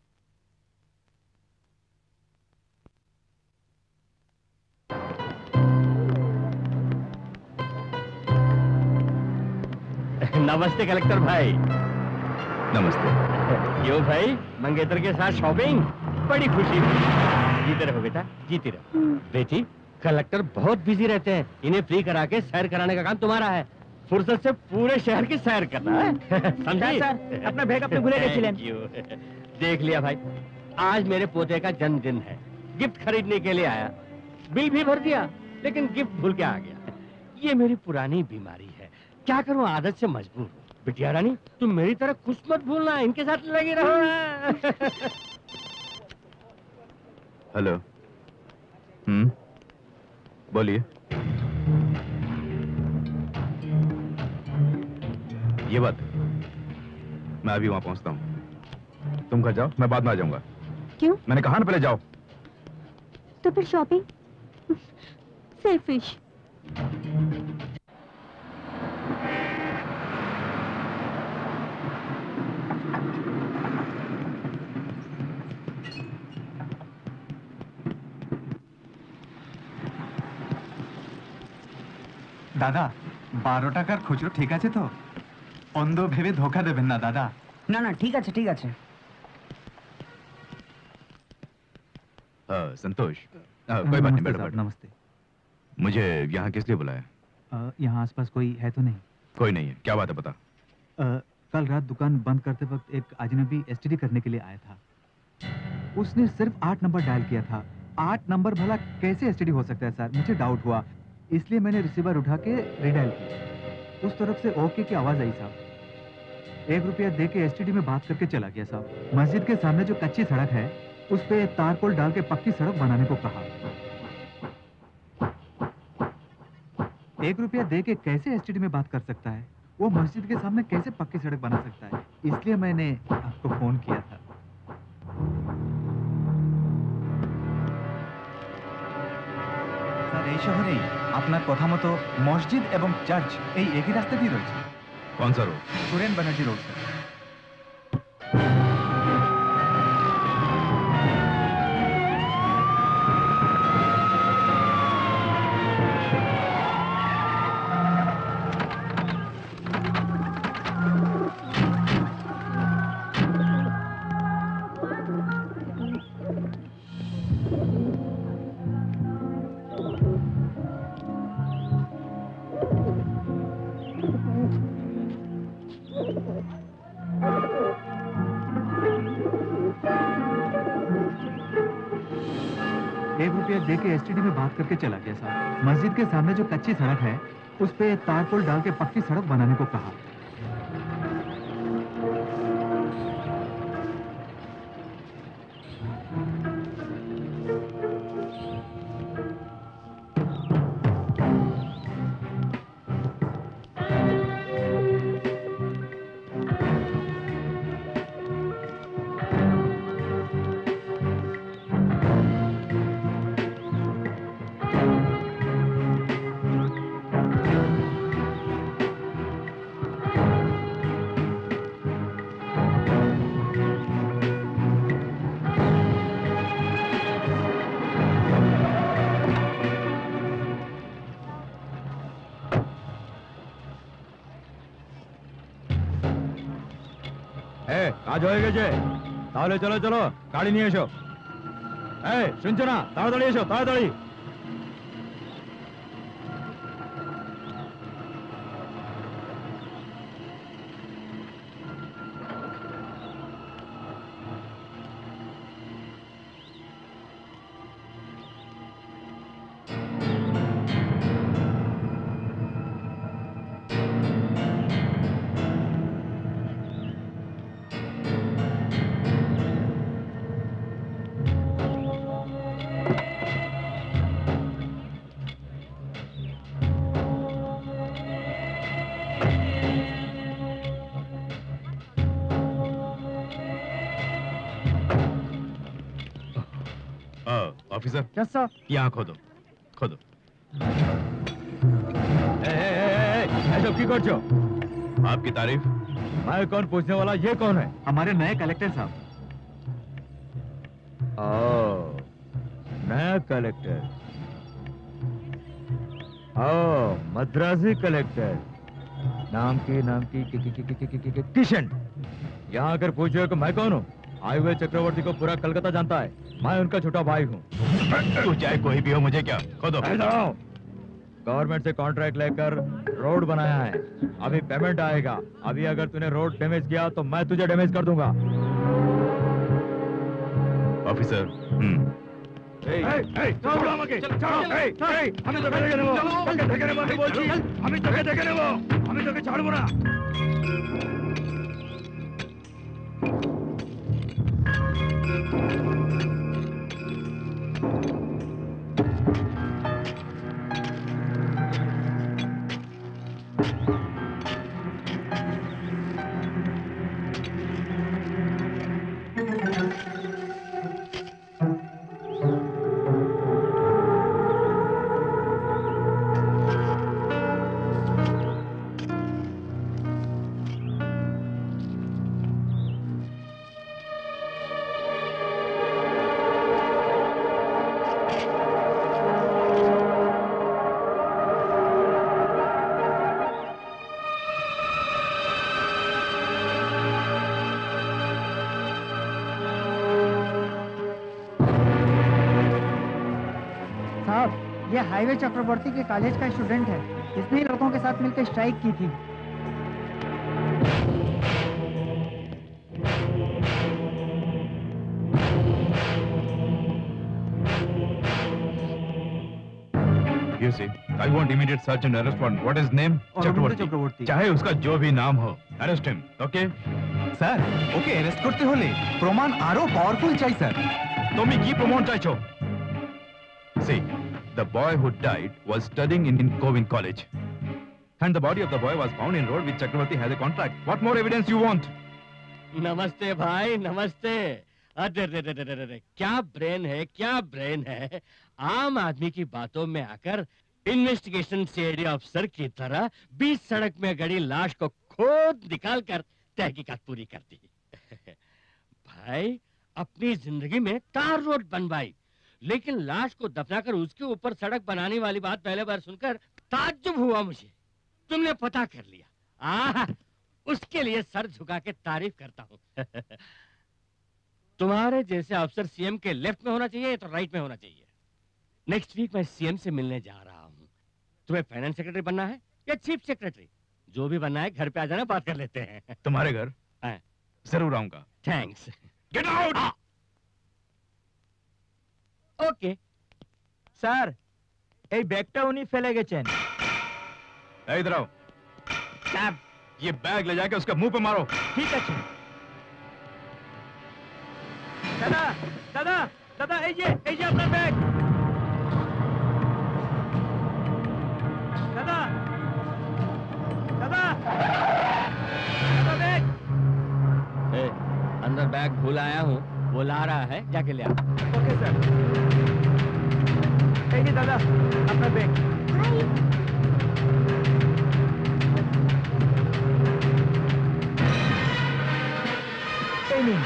M: नमस्ते कलेक्टर भाई।
A: नमस्ते।
M: क्यों भाई, मंगेतर के साथ शॉपिंग? बड़ी खुशी हुई। जीते रहो बेटा, जीते रहो। बेटी, कलेक्टर बहुत बिजी रहते हैं, इन्हें फ्री करा के सैर कराने का काम तुम्हारा है। फुर्सत से पूरे शहर की सैर करना है। समझे?
H: सर, अपना बैग अपने भूले गए चिल्हन।
M: देख लिया भाई, आज मेरे पोते का जन्मदिन है, गिफ्ट खरीदने के लिए आया, बिल भी भर दिया, लेकिन गिफ्ट भूल के आ गया। ये मेरी पुरानी बीमारी है, क्या करूं, आदत से मजबूर हूँ। बिटिया रानी, तुम मेरी तरह कुछ मत भूलना, इनके साथ लगी रहो।
A: हेलो। हम्म, बोलिए। ये बात है, मैं अभी वहां पहुंचता हूँ। तुम घर जाओ, मैं बाद में आ जाऊंगा।
F: क्यों?
A: मैंने कहा ना, पहले जाओ।
F: तो फिर शॉपिंग? सेल्फिश।
I: দাদা, বারো টাকার খুচরো ঠিক আছে তো? অন্ধ ভেবে ধোকা দেবেন না দাদা।
H: না না ঠিক আছে ঠিক আছে।
A: हाँ, संतोष। हाँ, कोई बात नहीं, बैठो बैठो।
I: नमस्ते।
A: मुझे यहाँ किस लिए बुलाया?
I: अ, यहाँ आसपास कोई है तो नहीं?
A: कोई नहीं है, क्या बात है, बता।
I: अ, कल रात दुकान बंद करते वक्त एक अजनबी एसटीडी करने के लिए आया था। उसने सिर्फ आठ नंबर डायल किया था। आठ नंबर भला कैसे एसटीडी हो सकता है सर? मुझे डाउट हुआ, इसलिए मैंने रिसीवर उठा के रिडायल किया। उस तरफ से ओके की आवाज आई साहब। एक रुपया दे के एसटीडी में बात करके चला गया साहब। मस्जिद के सामने जो कच्ची सड़क है उस पे तारकोल डाल के पक्की सड़क बनाने को कहा। एक रुपया दे के कैसे एसटीडी में बात कर सकता है? वो मस्जिद के सामने कैसे पक्की सड़क बना सकता है? इसलिए मैंने आपको फोन किया था। স্যার, এই শহরেই আপনার কথা মতো মসজিদ এবং চার্চ এই একই রাস্তা দিয়ে রয়েছে।
A: कौन सा road?
I: Suren Banerjee road sir. एक रुपया दे के एसटीडी में बात करके चला गया साहब। मस्जिद के सामने जो कच्ची सड़क है उस पे तारकोल डाल के पक्की सड़क बनाने को कहा।
D: এ কাজ হয়ে গেছে, তাহলে চলো চলো গাড়ি নিয়ে এসো। এই শুনছো না, তাড়াতাড়ি এসো তাড়াতাড়ি।
A: Officer
H: yes sir.
A: यहाँ खोदो खोदो।
D: ऐसा की करछो?
A: आपकी तारीफ।
D: मैं कौन पूछने वाला, ये कौन है?
I: हमारे नए कलेक्टर साहब।
D: ओ, नया कलेक्टर। ओ, मद्रासी कलेक्टर। नाम की नाम की कि, कि, कि, कि, कि, कि, कि, किशन। यहाँ आकर पूछो कि मैं कौन हूँ? आए हुए चक्रवर्ती को पूरा कलकत्ता जानता है, मैं उनका छोटा भाई हूँ।
A: तू चाहे कोई भी हो, मुझे क्या, खोदो।
D: गवर्नमेंट से कॉन्ट्रैक्ट लेकर रोड बनाया है, अभी पेमेंट आएगा। अभी अगर तूने रोड डैमेज किया तो मैं तुझे डैमेज कर दूंगा।
A: ऑफिसर, हम्म
H: ये हाईवे चक्रवर्ती के कॉलेज का स्टूडेंट है, इसने ही लड़कों के साथ मिलकर स्ट्राइक की थी।
A: You see, I want immediate search and arrest warrant. What is name?
I: चक्रवर्ती। चक्रवर्ती।
A: चाहे उसका जो भी नाम हो, arrest him. Okay?
I: Sir, okay arrest করতে হলে প্রমাণ আরো পাওয়ারফুল চাই স্যার।
A: তুমি কি প্রমাণ চাইছো? See, the boy who died was studying in, in Covent College. And the body of the boy was found in road which Chakravarti has a contract. What more evidence you want?
M: नमस्ते भाई, नमस्ते। अरे रे रे रे रे रे, क्या ब्रेन है, क्या ब्रेन है। आम आदमी की बातों में आकर इन्वेस्टिगेशन सीआईडी अफसर की तरह बीच सड़क में गड़ी लाश को खोद निकाल कर तहकीकात पूरी कर दी। भाई, अपनी जिंदगी में तार रोड बनवाई, लेकिन लाश को दफनाकर उसके ऊपर सड़क बनाने वाली बात पहले बार सुनकर ताज्जुब हुआ मुझे। तुमने पता कर लिया, आह, उसके लिए सर झुका के तारीफ करता हूँ। तुम्हारे जैसे अफसर सीएम के लेफ्ट में होना चाहिए तो राइट में होना चाहिए। नेक्स्ट वीक मैं सीएम से मिलने जा रहा हूँ। तुम्हें फाइनेंस सेक्रेटरी बनना है या चीफ सेक्रेटरी? जो भी बनना है घर पे आ जाना, बात कर लेते हैं।
A: तुम्हारे घर? जरूर आऊंगा।
M: Thanks.
A: Get out.
M: Okay
D: sir, এই ব্যাগটা উনি ফেলে গেছেন।
A: इधर आओ।
M: साहब,
A: ये बैग ले जाके उसका मुंह पे मारो।
D: ঠিক আছে। দাদা দাদা দাদা, এই যে এই যে আপনার ব্যাগ। দাদা দাদা দাদা बैग।
M: ए, अंदर बैग भूल आया हूँ, वो ला रहा है, जाके ले आ।
D: Okay sir. এই যে দাদা আপনার ব্যাগ। এই নিন।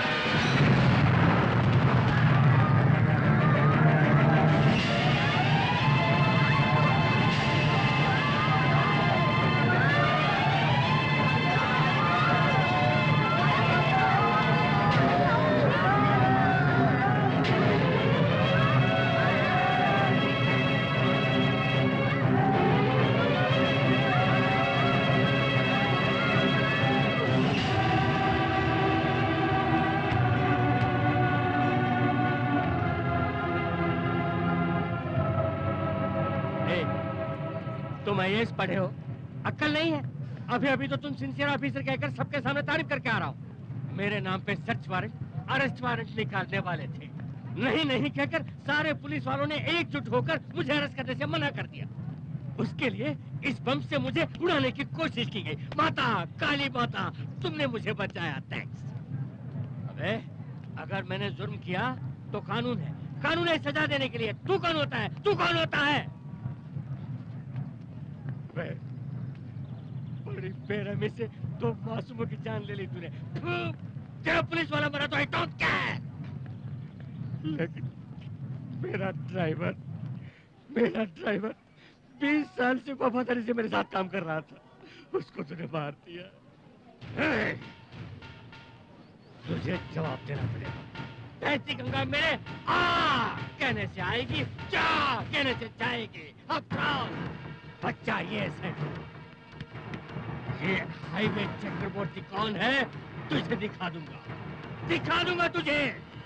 M: तुम आई ए एस पढ़े हो, अक्ल नहीं है? अभी अभी तो तुम सिंसियर ऑफिसर कहकर सबके सामने तारीफ करके आ रहा हो। मेरे नाम पे सर्च वारंट, अरेस्ट वारंट निकालने वाले थे, नहीं नहीं कहकर सारे पुलिस वालों ने एकजुट होकर मुझे अरेस्ट करने से मना कर दिया। उसके लिए इस बम से मुझे उड़ाने की कोशिश की गई। माता, काली माता, तुमने मुझे बचाया, थैंक्स। अबे अगर मैंने जुर्म किया तो कानून है, कानून है सजा देने के लिए। तू कौन होता है? तू कौन होता है? बे, बड़ी बेरहमी से दो मासूमों की जान ले ली तूने। तेरा पुलिस वाला मरा तो आई डोंट केयर, लेकिन मेरा ड्राइवर मेरा ड्राइवर बीस साल से वफादारी से मेरे साथ काम कर रहा था, उसको तूने मार दिया। तुझे जवाब देना पड़ेगा। ऐसी गंगा मेरे आ कहने से आएगी, जा कहने से जाएगी। अब बच्चा ये है, ये हाईवे चक्रवर्ती कौन है तुझे दिखा दूंगा, दिखा दूंगा तुझे।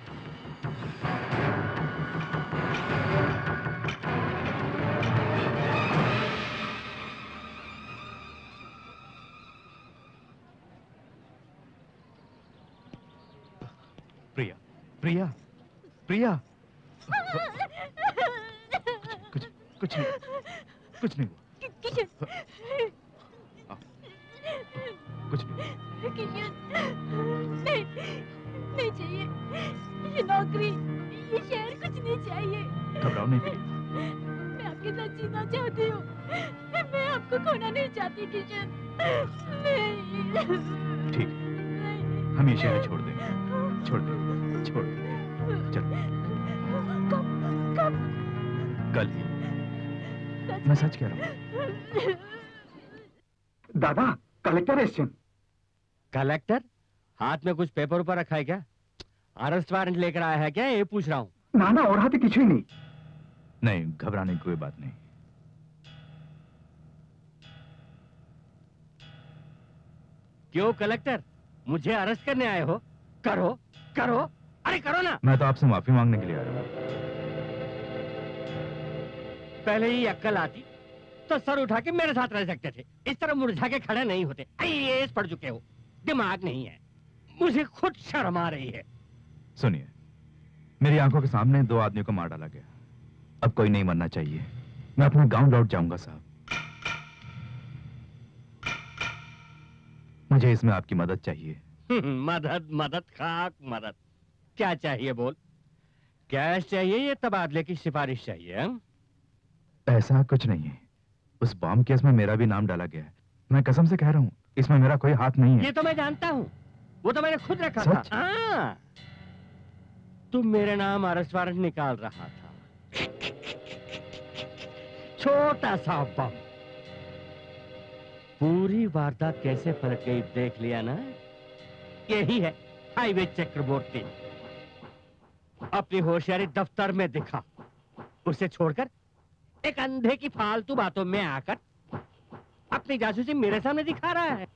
A: प्रिया, प्रिया, प्रिया, कुछ कुछ नहीं, कुछ नहीं हुआ।
F: किशन,
A: कुछ नहीं।
F: किशन, नहीं, नहीं चाहिए ये नौकरी, ये शहर, कुछ नहीं चाहिए।
A: घबराओ नहीं प्रिया,
F: मैं आपके साथ जीना चाहती हूँ, मैं आपको खोना नहीं चाहती किशन। नहीं।
A: ठीक, हम ये शहर छोड़ देंगे, छोड़ देंगे, छोड़ देंगे। चलो।
F: कब? कब?
A: कल ही। मैं सच कह रहा हूँ।
I: दादा, कलेक्टर स्टेशन।
M: कलेक्टर? हाथ में कुछ पेपर ऊपर रखा है क्या? अरेस्ट वारंट लेकर आया है क्या? ये पूछ रहा हूँ।
I: ना ना, और हाथ किसी नहीं।
A: नहीं, घबराने की कोई बात नहीं।
M: क्यों कलेक्टर, मुझे अरेस्ट करने आए हो? करो, करो, अरे करो ना।
A: मैं तो आपसे माफी मांगने के लिए आया हूँ।
M: पहले ही अक्ल आती तो सर उठा के मेरे साथ रह सकते थे, इस तरह मुरझा के खड़े नहीं होते। आई ए एस पढ़ चुके हो, दिमाग नहीं है। मुझे खुद शर्म आ रही है।
A: सुनिए, मेरी आंखों के सामने दो आदमियों को मार डाला गया, अब कोई नहीं मरना चाहिए। मैं अपने गांव लौट जाऊंगा साहब। मुझे इसमें आपकी मदद चाहिए।
M: मदद मदद खाक मदद। क्या चाहिए बोल? कैश चाहिए या तबादले की सिफारिश चाहिए? हम?
A: ऐसा कुछ नहीं है, उस बॉम्ब केस में मेरा भी नाम डाला गया है। मैं कसम से कह रहा हूँ, इसमें मेरा कोई हाथ नहीं है।
M: ये तो मैं जानता हूँ, वो तो मैंने खुद रखा
A: सच?
M: था। हाँ, तुम मेरे नाम अरेस्ट वारंट निकाल रहा था। छोटा सा बम, पूरी वारदात कैसे पलट गई देख लिया ना? यही है हाईवे चक्रवर्ती। अपनी होशियारी दफ्तर में दिखा, उसे छोड़कर एक अंधे की फालतू बातों में आकर अपनी जासूसी मेरे सामने दिखा रहा है।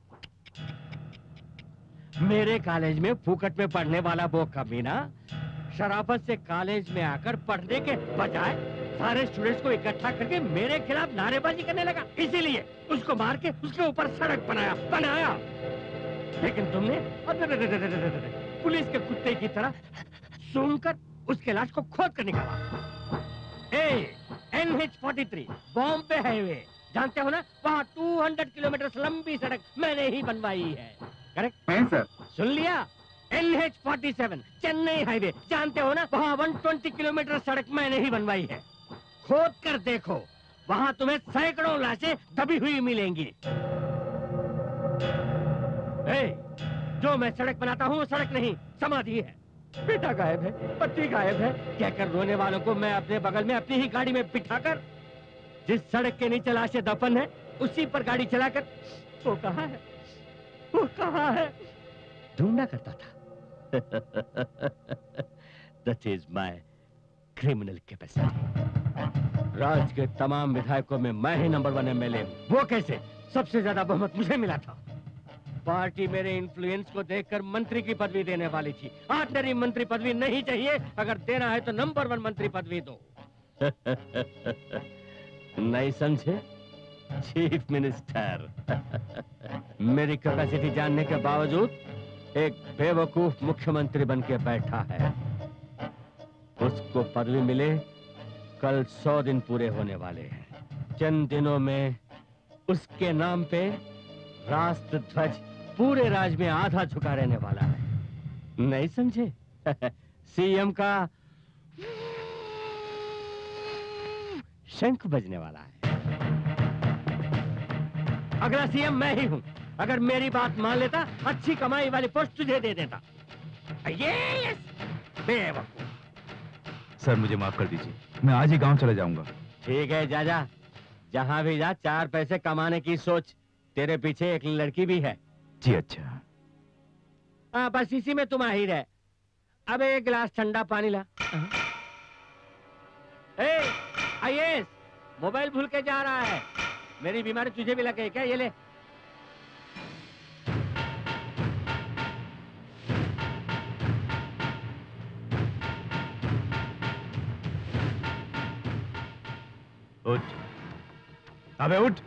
M: मेरे कॉलेज में फूकट में पढ़ने वाला वो कमीना शराफत से कॉलेज में आकर पढ़ने के बजाय सारे स्टूडेंट्स को इकट्ठा करके मेरे खिलाफ नारेबाजी करने लगा। इसीलिए उसको मार के उसके ऊपर सड़क बनाया बनाया लेकिन तुमने पुलिस के कुत्ते की तरह सूंघकर उसके लाश को खोद कर निकाला। N H forty three Bombay highway, जानते हो ना? वहाँ दो सौ किलोमीटर लंबी सड़क मैंने ही बनवाई है। करेक्ट?
I: नहीं सर।
M: सुन लिया? N H forty seven Chennai highway, जानते हो ना? वहाँ एक सौ बीस किलोमीटर सड़क मैंने ही बनवाई है। खोद कर देखो, वहाँ तुम्हें सैकड़ों लाशें दबी हुई मिलेंगी। ए, जो मैं सड़क बनाता हूँ वो सड़क नहीं, समाधि है। बेटा गायब है, पति गायब है, कहकर रोने वालों को मैं अपने बगल में अपनी ही गाड़ी में बिठाकर जिस सड़क के नीचे लाशें दफन है उसी पर गाड़ी चलाकर वो कहाँ है, वो कहाँ है ढूंढा करता था। That is my criminal capacity। राज्य के तमाम विधायकों में मैं ही number one M L A हूँ। वो कैसे? सबसे ज्यादा बहुमत मुझे मिला था। पार्टी मेरे इन्फ्लुएंस को देखकर मंत्री की पदवी देने वाली थी। ऑर्डिनरी मंत्री पदवी नहीं चाहिए, अगर देना है तो नंबर वन मंत्री पदवी दो। नहीं समझे? Chief minister. मेरी कैपेसिटी जानने के बावजूद एक बेवकूफ मुख्यमंत्री बन के बैठा है। उसको पदवी मिले कल सौ दिन पूरे होने वाले हैं। चंद दिनों में उसके नाम पे राष्ट्र ध्वज पूरे राज्य में आधा झुका रहने वाला है। नहीं समझे? सीएम का शंख बजने वाला है। अगला सीएम मैं ही हूं। अगर मेरी बात मान लेता, अच्छी कमाई वाली पोस्ट तुझे दे देता। यस, बेवकूफ।
A: सर मुझे माफ कर दीजिए, मैं आज ही गांव चले जाऊंगा।
M: ठीक है, जा जा, जहां भी जा चार पैसे कमाने की सोच। तेरे पीछे एक लड़की भी है।
A: जी अच्छा।
M: हाँ, बस इसी में तुम आहिर है। अब एक गिलास ठंडा पानी ला। ए, आईएएस, मोबाइल भूल के जा रहा है। मेरी बीमारी तुझे भी लगे क्या? ये ले।
A: उठ, अबे उठ।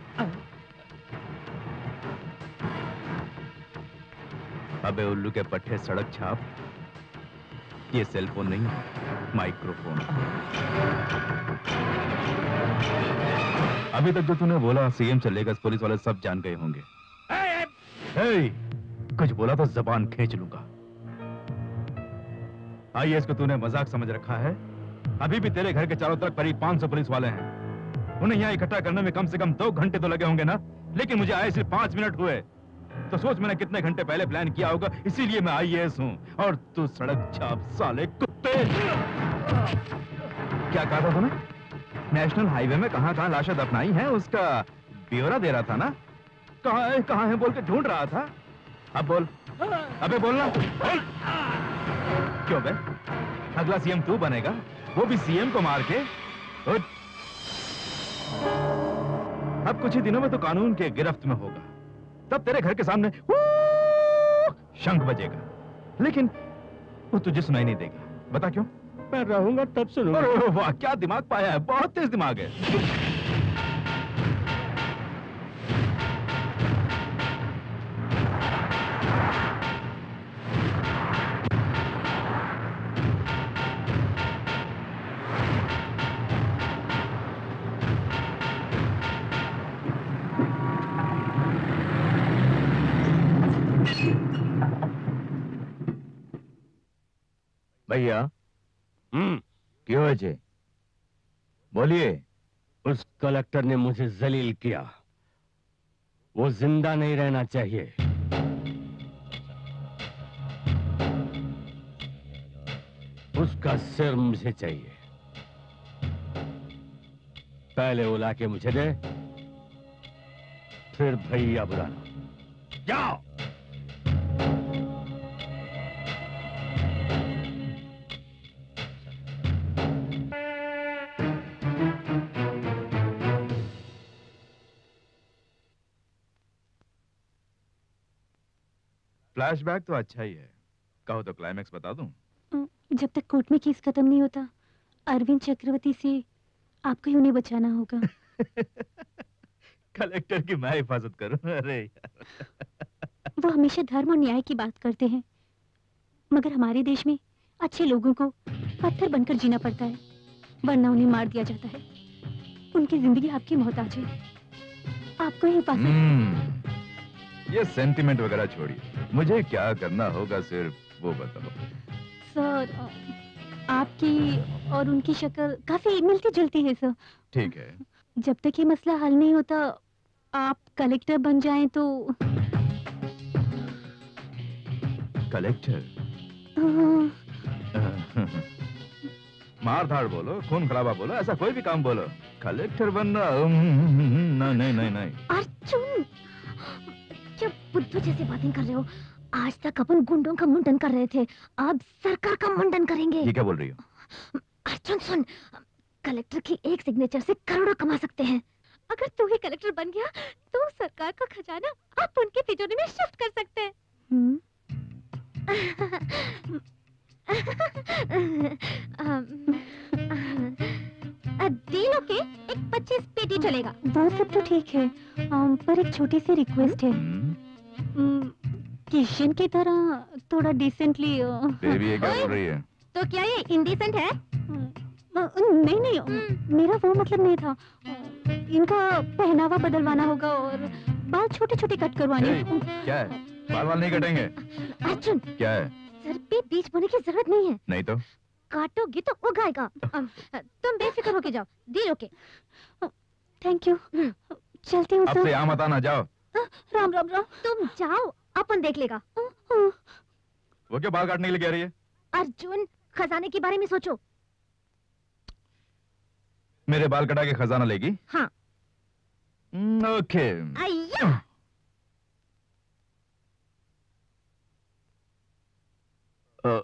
A: अबे उल्लू के पट्टे सड़क छाप। ये सेलफोन नहीं, माइक्रोफोन। अभी तक जो तूने बोला सीएम से लेकर पुलिस वाले सब जान गए होंगे। हे, कुछ बोला तो जबान खींच लूंगा। आईएएस को तूने मजाक समझ रखा है। अभी भी तेरे घर के चारों तरफ करीब पाँच सौ पुलिस वाले हैं। उन्हें यहाँ इकट्ठा करने में कम से कम दो घंटे तो लगे होंगे ना, लेकिन मुझे आए सिर्फ पांच मिनट हुए। तो सोच मैंने कितने घंटे पहले प्लान किया होगा, इसीलिए मैं आईएएस हूँ। और तू सड़क छाप साले कुत्ते। क्या कहा था तूने? नेशनल हाईवे में कहां कहां लाशें दफनाई हैं उसका ब्यौरा दे रहा था ना? कहां है कहां है बोल के ढूंढ रहा था। अब बोल, अबे बोलना, बोल। क्यों बे? अगला सीएम तू बनेगा, वो भी सीएम को मार के। उठ। अब कुछ ही दिनों में तो कानून के गिरफ्त में होगा, तब तेरे घर के सामने शंख बजेगा, लेकिन वो तुझे सुनाई नहीं देगा। बता क्यों?
M: मैं रहूंगा तब सुनूंगा।
A: अरे वाह, क्या दिमाग पाया है, बहुत तेज दिमाग है।
D: भैया, हम्म क्यों है? बोलिए।
M: उस कलेक्टर ने मुझे जलील किया। वो जिंदा नहीं रहना चाहिए। उसका सिर मुझे चाहिए। पहले वो लाके मुझे दे, फिर भैया बुलाना। जाओ।
A: फ्लैशबैक तो अच्छा ही है, कहो तो क्लाइमैक्स बता दूं?
F: जब तक कोर्ट में केस खत्म नहीं होता, अरविंद चक्रवर्ती से आपको ही उन्हें बचाना होगा।
A: कलेक्टर की मैं हिफाजत करूं? अरे यार।
F: वो हमेशा धर्म और न्याय की बात करते हैं, मगर हमारे देश में अच्छे लोगों को पत्थर बनकर जीना पड़ता है, वरना उन्हें मार दिया जाता है। उनकी जिंदगी आपकी मोहताज है, आपको ही हिफाजत।
A: ये सेंटिमेंट वगैरह छोड़िए, मुझे क्या करना होगा सिर्फ वो बताओ।
F: सर, आपकी और उनकी शक्ल काफी मिलती जुलती है सर।
A: ठीक है,
F: जब तक ये मसला हल नहीं होता, आप कलेक्टर बन जाएं तो।
A: कलेक्टर? मार धाड़ बोलो, खून खराबा बोलो, ऐसा कोई भी काम बोलो। कलेक्टर बनना? नहीं नहीं नहीं।
F: अर्जुन, क्या बुद्धू जैसे बातें कर रहे हो? आज तक अपन गुंडों का मुंडन कर रहे थे, अब सरकार का मुंडन करेंगे।
A: ये क्या बोल रही हो?
F: अर्जुन सुन, कलेक्टर की एक सिग्नेचर से करोड़ों कमा सकते हैं। अगर तू ही कलेक्टर बन गया तो सरकार का खजाना आप उनके तिजोरी में शिफ्ट कर सकते हैं। डील ओके, एक पच्चीस पेटी चलेगा। वो सब तो ठीक है, अम, पर एक छोटी सी रिक्वेस्ट है। अम, किशन की तरह थोड़ा डिसेंटली।
A: बेबी ये क्या बोल रही है?
L: तो क्या ये इंडिसेंट है?
F: नहीं नहीं, मेरा वो मतलब नहीं था। इनका पहनावा बदलवाना होगा और बाल छोटे छोटे कट करवाने।
A: ए, क्या है? बाल बाल नहीं कटेंगे।
F: अर्जुन,
A: क्या है?
F: सर पे बीच बोने की जरूरत नहीं है।
A: नहीं तो
F: काटोगी तो उगाएगा। तुम बेफिक्र होके जाओ। Deal okay. Thank you. चलती हूँ
A: अब से यहाँ मत आना, जाओ।
F: राम राम राम। तुम जाओ, अपन देख लेगा।
A: वो क्यों बाल काटने के लिए कह रही है?
F: अर्जुन, खजाने के बारे में सोचो।
A: मेरे बाल कटा के खजाना लेगी?
F: हाँ।
A: ओके।
F: अय्या।
A: अ,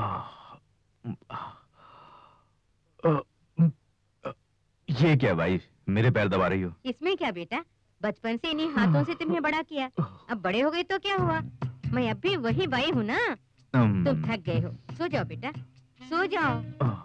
A: अ, ये क्या भाई, मेरे पैर दबा रही हो?
L: इसमें क्या बेटा, बचपन से इन्हीं हाथों से तुम्हें बड़ा किया, अब बड़े हो गए तो क्या हुआ, मैं अब भी वही बाई हूँ ना। तुम थक गए हो, सो जाओ बेटा, सो जाओ।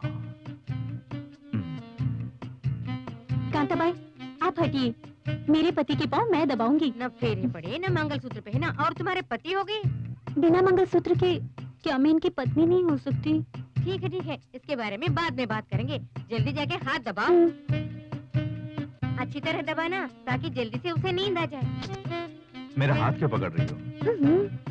F: कांताबाई, आप हटिए, मेरे पति के पाँव मैं दबाऊंगी।
L: न फेरे पड़े, न मंगलसूत्र पहना, और तुम्हारे पति हो गए।
F: बिना मंगलसूत्र के क्या मैं इनकी पत्नी नहीं हो सकती?
L: ठीक है ठीक है, इसके बारे में बाद में बात करेंगे, जल्दी जाके हाथ दबाओ। अच्छी तरह दबाना, ताकि जल्दी से उसे नींद आ जाए।
A: मेरा हाथ क्यों पकड़ रही हो?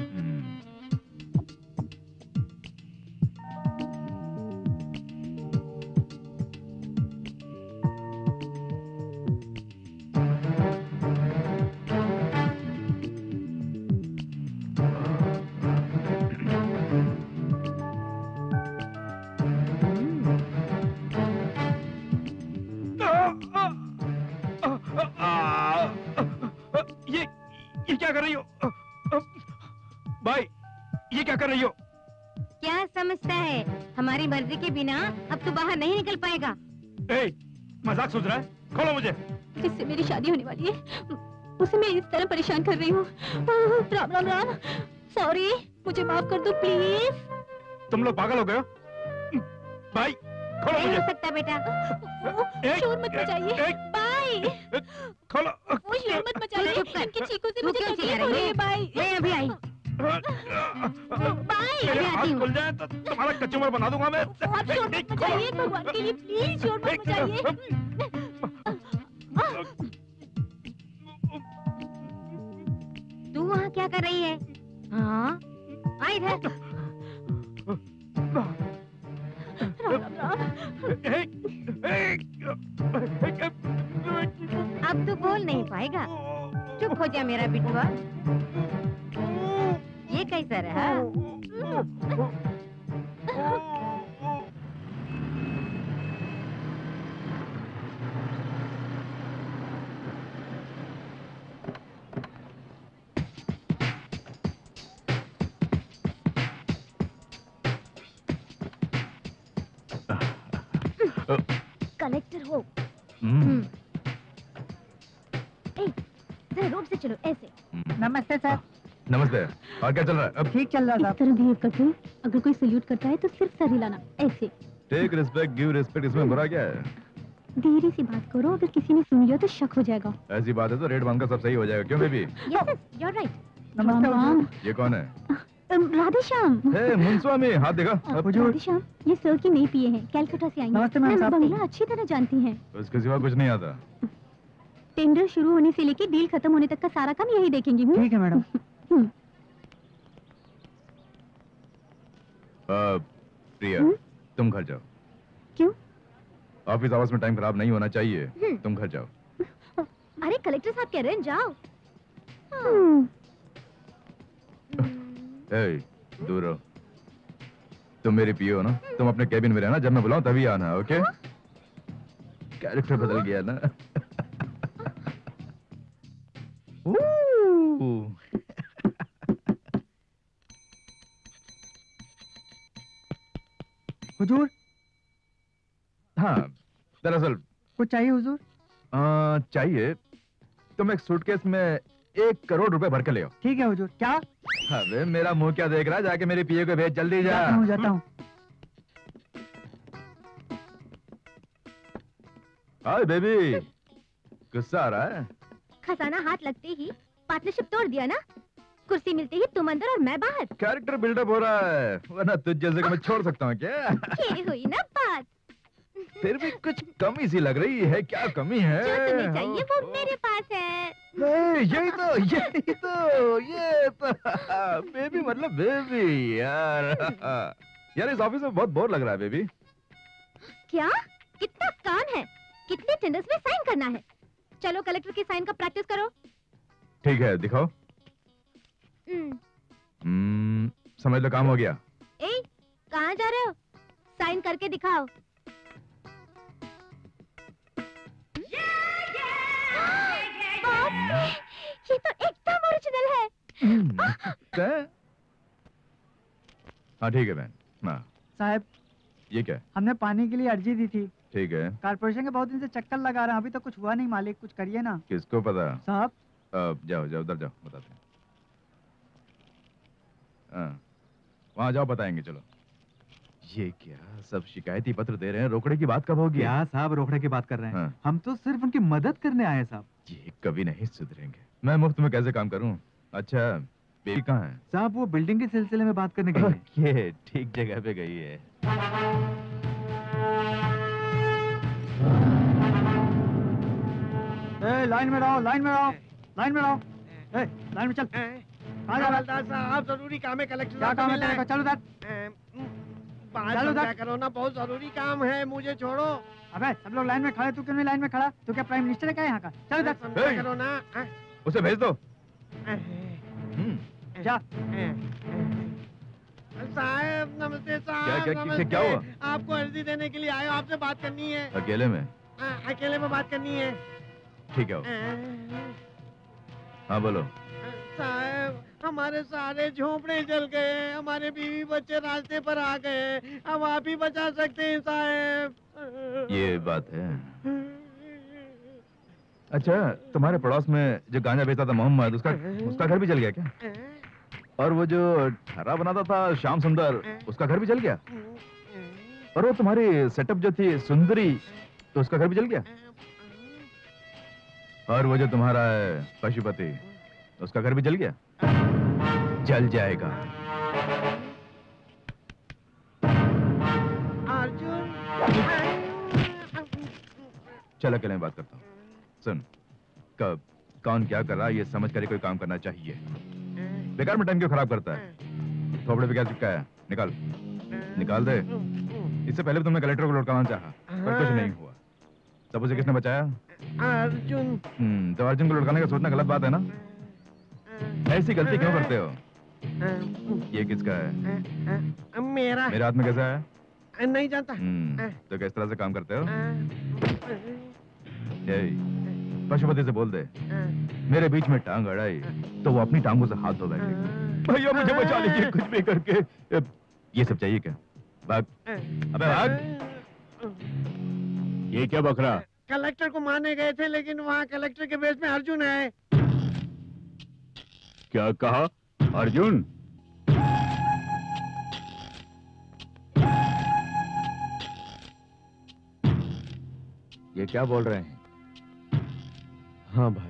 L: हमारी मर्जी के बिना अब तू बाहर नहीं निकल पाएगा।
A: ए, मजाक सोच रहा है? खोलो मुझे।
F: जिससे मेरी शादी होने वाली है, उसे मैं इस तरह परेशान कर रही हूँ। राम राम राम, सॉरी, मुझे माफ कर दो प्लीज।
A: तुम लोग पागल हो गए हो? भाई, खोलो
L: नहीं
A: मुझे।
L: हो सकता बेटा।
F: शोर मत मचाइए, बाय।
A: खोलो।
F: वो शोर मत मचाइए, इनकी चीखों से
L: तू
F: मुझे
L: क्यों
F: तकलीफ
L: चिल्ला
F: हो
L: रही
F: रही
L: है?
F: है, बाय।
L: मैं अभी आई।
F: बाय।
A: मेरे हाथ खुल जाए तो तुम्हारा कचूमर बना दूंगा मैं।
F: आप शोर मत मचाइए, भगवान के लिए प्लीज शोर मत मचाइए।
L: तू वहाँ क्या कर रही है? हाँ, आ इधर। अब तो बोल नहीं पाएगा, चुप हो जा मेरा बिटुआ। ये कैसा रहा?
F: कलेक्टर हो। ए, जरा रोड से चलो, ऐसे।
H: नमस्ते सर।
A: नमस्ते। और क्या चल रहा है अब?
H: ठीक चल रहा
F: इस
H: था।
F: तरह बिहेव करते हैं, अगर कोई सल्यूट करता है तो सिर्फ सर हिलाना, ऐसे।
A: टेक रिस्पेक्ट, गिव रिस्पेक्ट, इसमें बुरा क्या है?
F: धीरे सी बात करो, अगर किसी ने सुन लिया तो शक हो जाएगा।
A: ऐसी बात है तो रेड वन का सब सही हो जाएगा, क्यों baby?
F: Yes, you are right.
H: नमस्ते
F: राम
A: ये कौन है?
F: राम, राधे श्याम।
A: हे मुंसवामी, हाथ देखा?
F: राधे श्याम, ये सर की नई पीए हैं, कैलकाटा से आई हैं।
H: नमस्ते मैम
F: मैम,
H: साहब।
F: बंगला अच्छी तरह जानती हैं।
A: उसके सिवा कुछ नहीं आता।
F: टेंडर शुरू होने से लेके डील खत्म होने तक का सारा काम यही देखेंगी। हम्म?
H: ठीक है मैडम।
F: हम्म।
A: अ, प्रिया,
F: हम्म?
A: तुम घर जाओ।
F: क्यों?
A: ऑफिस आवर्स में टाइम खराब नहीं होना चाहिए।
F: हम्म।
A: तुम घर जाओ।
F: अरे कलेक्टर साहब कह रहे हैं, जाओ। हम्म।
A: ए, दूर रहो। तुम मेरी पीओ हो ना? तुम अपने केबिन में रहना, जब मैं बुलाऊं तभी आना, ओके? कैरेक्टर बदल गया ना।
H: हुजूर,
A: हाँ, दरअसल
H: कुछ चाहिए हुजूर?
A: आ, चाहिए। तुम एक सूटकेस में एक करोड़ रुपए भर के ले आओ।
H: ठीक है हुजूर। क्या?
A: अबे मेरा मुंह क्या देख रहा है? जाके मेरी पीए को भेज, जल्दी जा।
H: जाता हूँ जाता हूँ।
A: हाय बेबी, गुस्सा आ रहा है?
F: खजाना हाथ लगते ही पार्टनरशिप तोड़ दिया ना। कुर्सी मिलते ही तुम अंदर और मैं बाहर।
A: कैरेक्टर बिल्डअप हो रहा है, वरना तुझ जैसे को मैं छोड़ सकता हूँ क्या?
F: ये हुई ना बात।
A: फिर भी कुछ कमी सी लग रही है, क्या कमी है?
F: जो तुम्हें चाहिए वो मेरे पास है।
A: ए, यही तो, यही तो, ये तो बेबी मतलब बेबी यार। यार इस ऑफिस में बहुत बोर लग रहा है बेबी।
F: क्या? कितना काम है, कितने टेंडर्स में साइन करना है। चलो कलेक्टर की साइन का प्रैक्टिस करो।
A: ठीक है, दिखाओ।
F: हम्म,
A: हम्म, समझ लो काम हो गया।
F: ए, कहाँ जा रहे हो? साइन करके दिखाओ। ये तो एकदम ओरिजिनल है।
A: हाँ ठीक है बहन। हाँ
H: साहब,
A: ये क्या है?
H: हमने पानी के लिए अर्जी दी थी।
A: ठीक है।
H: कारपोरेशन के बहुत दिन से चक्कर लगा रहे हैं, अभी तो कुछ हुआ नहीं। मालिक कुछ करिए ना।
A: किसको पता?
H: साहब
A: अब जाओ जाओ उधर जाओ, बताते हैं। हाँ वहाँ जाओ, बताएंगे। चलो। ये क्या सब शिकायती पत्र दे रहे हैं? रोकड़े की बात कब होगी?
I: क्या साहब रोकड़े की बात कर रहे हैं?
A: हाँ।
I: हम तो सिर्फ उनकी मदद करने आए हैं साहब।
A: ये कभी नहीं सुधरेंगे। मैं मुफ्त में कैसे काम करूं? अच्छा बेबी कहाँ है?
I: साहब वो बिल्डिंग के सिलसिले में बात करने गई है।
A: ये ठीक जगह पे गई है।
H: ए, लाइन में रहो, लाइन में रहो, लाइन में रहो। ए, लाइन में चल। कहाँ जा रहा है?
G: हवलदार साहब जरूरी काम है, कलेक्टर
H: क्या
G: साहब
H: काम
G: से
H: है
G: मिलना
H: तेरे को? चल उधर।
G: बात
H: चलो
G: समझा
H: उधर।
G: करो ना, बहुत जरूरी काम है, मुझे छोड़ो।
H: अबे सब लोग लाइन में खड़े, तू क्यों नहीं लाइन में खड़ा? तू क्या प्राइम मिनिस्टर है क्या यहाँ का? चल उधर।
G: समझा
A: ए!
G: करो ना।
A: उसे भेज दो।
H: जा।
G: साहब नमस्ते साहब।
A: क्या- क्या- क्या-
G: नमस्ते।
A: क्या हुआ?
G: आपको अर्जी देने के लिए आए हो, आपसे बात करनी है।
A: अकेले में?
G: आ, अकेले में बात करनी है।
A: ठीक है। हाँ बोलो।
G: साहब हमारे सारे झोंपड़े जल गए, हमारे बीवी बच्चे रास्ते पर आ गए, अब आप ही बचा सकते हैं साहब।
A: ये बात है। अच्छा तुम्हारे पड़ोस में जो गांजा बेचता था मोहम्मद, उसका उसका घर भी जल गया क्या? और वो जो ठहरा बनाता था श्याम सुंदर, उसका घर भी जल गया? और वो तुम्हारी सेटअप जो थी सुंदरी, तो उसका घर भी जल गया? और वो जो तुम्हारा है पशुपति, उसका घर भी जल गया? जल जाएगा।
G: अर्जुन
A: चल अकेले में बात करता हूँ। सुन, कब कौन क्या कर रहा है ये समझ कर ही कोई काम करना चाहिए। बेकार में टाइम क्यों खराब करता है? थोपड़े पे क्या चिपका है? निकाल निकाल दे। इससे पहले भी तुमने कलेक्टर को लौटकाना चाहा, पर कुछ नहीं हुआ। तब उसे किसने बचाया?
G: अर्जुन।
A: हम्म, तो अर्जुन को लौटकाने का सोचना गलत बात है ना? ऐसी गलती क्यों करते हो? ये किसका है?
G: मेरा।
A: मेरे हाथ में कैसा है?
G: नहीं जानता।
A: हम्म, तो किस तरह से काम करते हो? यही पशुपति से बोल दे, मेरे बीच में टांग अड़ाई तो वो अपनी टांगों से हाथ धो बैठे। भैया मुझे बचा लीजिए कुछ भी करके। ये सब चाहिए क्या? भाग, अबे भाग।
B: ये क्या बकरा?
G: कलेक्टर को मारने गए थे, लेकिन वहाँ कलेक्टर के बेस में अर्जुन है।
B: क्या कहा? अर्जुन?
A: ये क्या बोल रहे हैं?
E: हाँ भाई।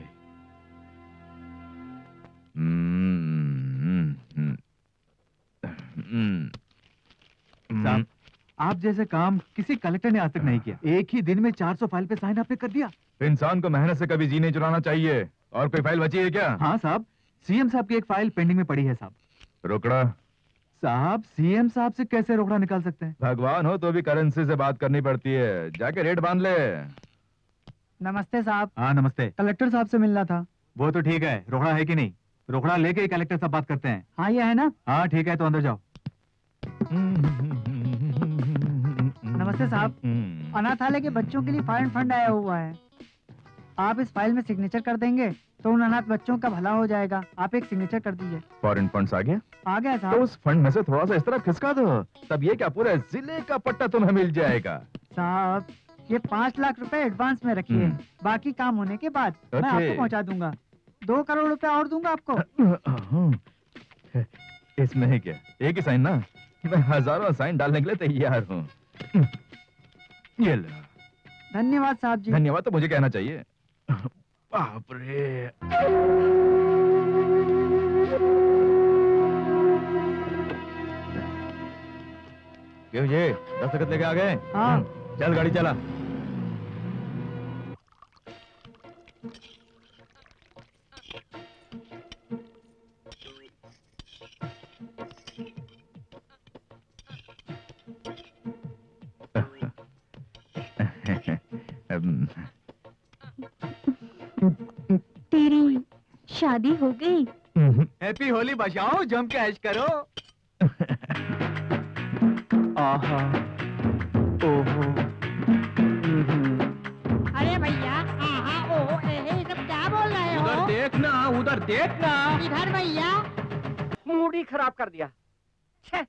E: साहब आप जैसे काम किसी कलेक्टर ने आज तक नहीं किया। एक ही दिन में चार सौ फाइल पे साइन आपने कर दिया।
A: इंसान को मेहनत से कभी जी नहीं चुराना चाहिए। और कोई फाइल बची है क्या?
I: हाँ साहब, सीएम साहब की एक फाइल पेंडिंग में पड़ी है साहब।
A: रोकड़ा?
I: साहब सीएम साहब से कैसे रोकड़ा निकाल सकते हैं?
A: भगवान हो तो भी करेंसी से बात करनी पड़ती है। जाके रेट बांध ले।
H: नमस्ते साहब।
I: हाँ नमस्ते।
H: कलेक्टर साहब से मिलना था।
I: वो तो ठीक है, रोकड़ा है कि नहीं? रोकड़ा लेके ही कलेक्टर साहब बात करते हैं।
H: हाँ ये है ना?
I: हाँ ठीक है, तो अंदर जाओ।
H: नमस्ते साहब, अनाथालय के बच्चों के लिए फाइल फंड आया हुआ है। आप इस फाइल में सिग्नेचर कर देंगे तो उन अनाथ बच्चों का भला हो जाएगा। आप एक सिग्नेचर कर दीजिए।
A: फॉरेन फंड्स आ गया?
H: आ गया
A: तो
H: साहब।
A: उस फंड में से थोड़ा सा इस तरफ खिसका दो, तब ये क्या पूरे जिले का पट्टा तुम्हें मिल जाएगा।
H: साहब ये पाँच लाख रुपए एडवांस में रखिए,
A: हम्म।
H: बाकी काम होने के बाद मैं
A: ओके।
H: आपको पहुंचा दूंगा। दो करोड़ रुपए और दूंगा आपको।
A: इसमें है क्या? एक ही साइन ना? मैं हजारों साइन डालने के लिए तैयार हूँ। ये लो।
H: धन्यवाद साहब जी।
A: धन्यवाद तो मुझे कहना चाहिए। बाप रे।
D: क्यों जी दस्तखत लेके आ गए?
H: हाँ।
D: चल गाड़ी चला।
F: तेरी शादी हो गई?
I: हैप्पी होली बजाओ, जम के ऐश करो। आहा, ओहो,
J: अरे भैया आहा ओहो ए ए, ये सब क्या बोल रहे हो?
I: उधर देखना, उधर देखना।
J: इधर भैया।
C: मूड ही खराब कर दिया। छे।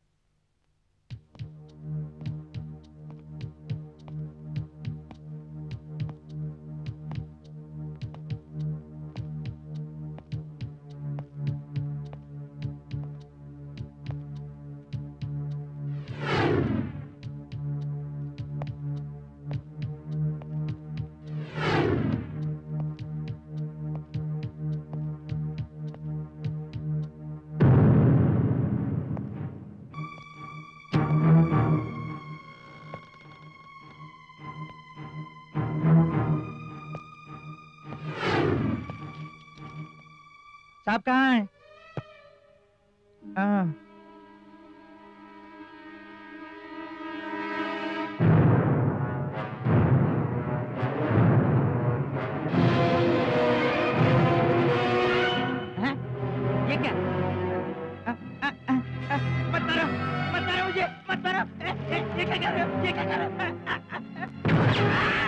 H: साहब कहाँ हैं? हाँ। हैं? ये क्या? आ, आ, आ, आ, मत मारो, मत मारो मुझे, मत मारो। ए, ए, ये क्या कर रहे हो? ये क्या कर रहे हो? आ, आ, आ,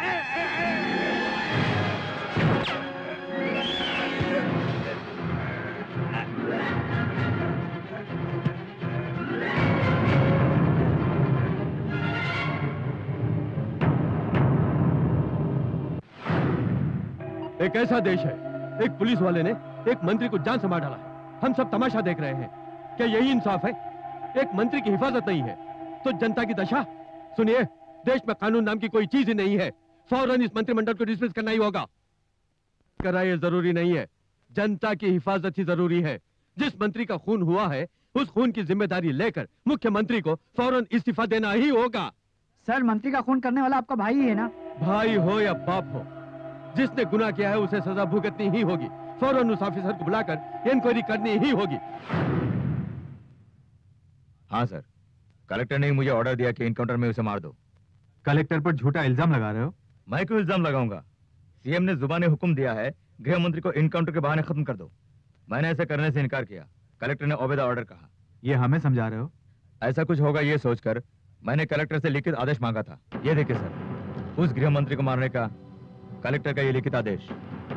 E: एक ऐसा देश है, एक पुलिस वाले ने एक मंत्री को जान से मार डाला है। हम सब तमाशा देख रहे हैं। क्या यही इंसाफ है? एक मंत्री की हिफाजत नहीं है तो जनता की दशा। सुनिए, देश में कानून नाम की कोई चीज ही नहीं है। फौरन इस मंत्रिमंडल को डिसमिस करना ही होगा। करना ये जरूरी नहीं है, जनता की हिफाजत ही जरूरी है। जिस मंत्री का खून हुआ है उस खून की जिम्मेदारी लेकर मुख्यमंत्री को फौरन इस्तीफा देना ही होगा।
H: सर, मंत्री का खून करने वाला आपका भाई ही है ना?
E: भाई हो या बाप हो, जिसने गुनाह किया है उसे सजा भुगतनी ही होगी। फौरन उस ऑफिसर को बुलाकर इंक्वायरी करनी ही होगी।
D: हाँ सर, कलेक्टर ने मुझे ऑर्डर दिया कि इनकाउंटर में उसे मार दो।
I: कलेक्टर पर झूठा इल्जाम लगा रहे हो?
D: मैं क्यों इल्जाम लगाऊंगा? सीएम ने जुबानी हुक्म दिया है गृह मंत्री को इनकाउंटर के बहाने खत्म कर दो। मैंने ऐसे करने से इनकार किया। कलेक्टर ने ओबेदा ऑर्डर कहा।
I: ये हमें समझा रहे हो?
D: ऐसा कुछ होगा ये सोचकर मैंने कलेक्टर से लिखित आदेश मांगा था। ये देखिए सर, उस गृह मंत्री को मारने का कलेक्टर का ये लिखित आदेश।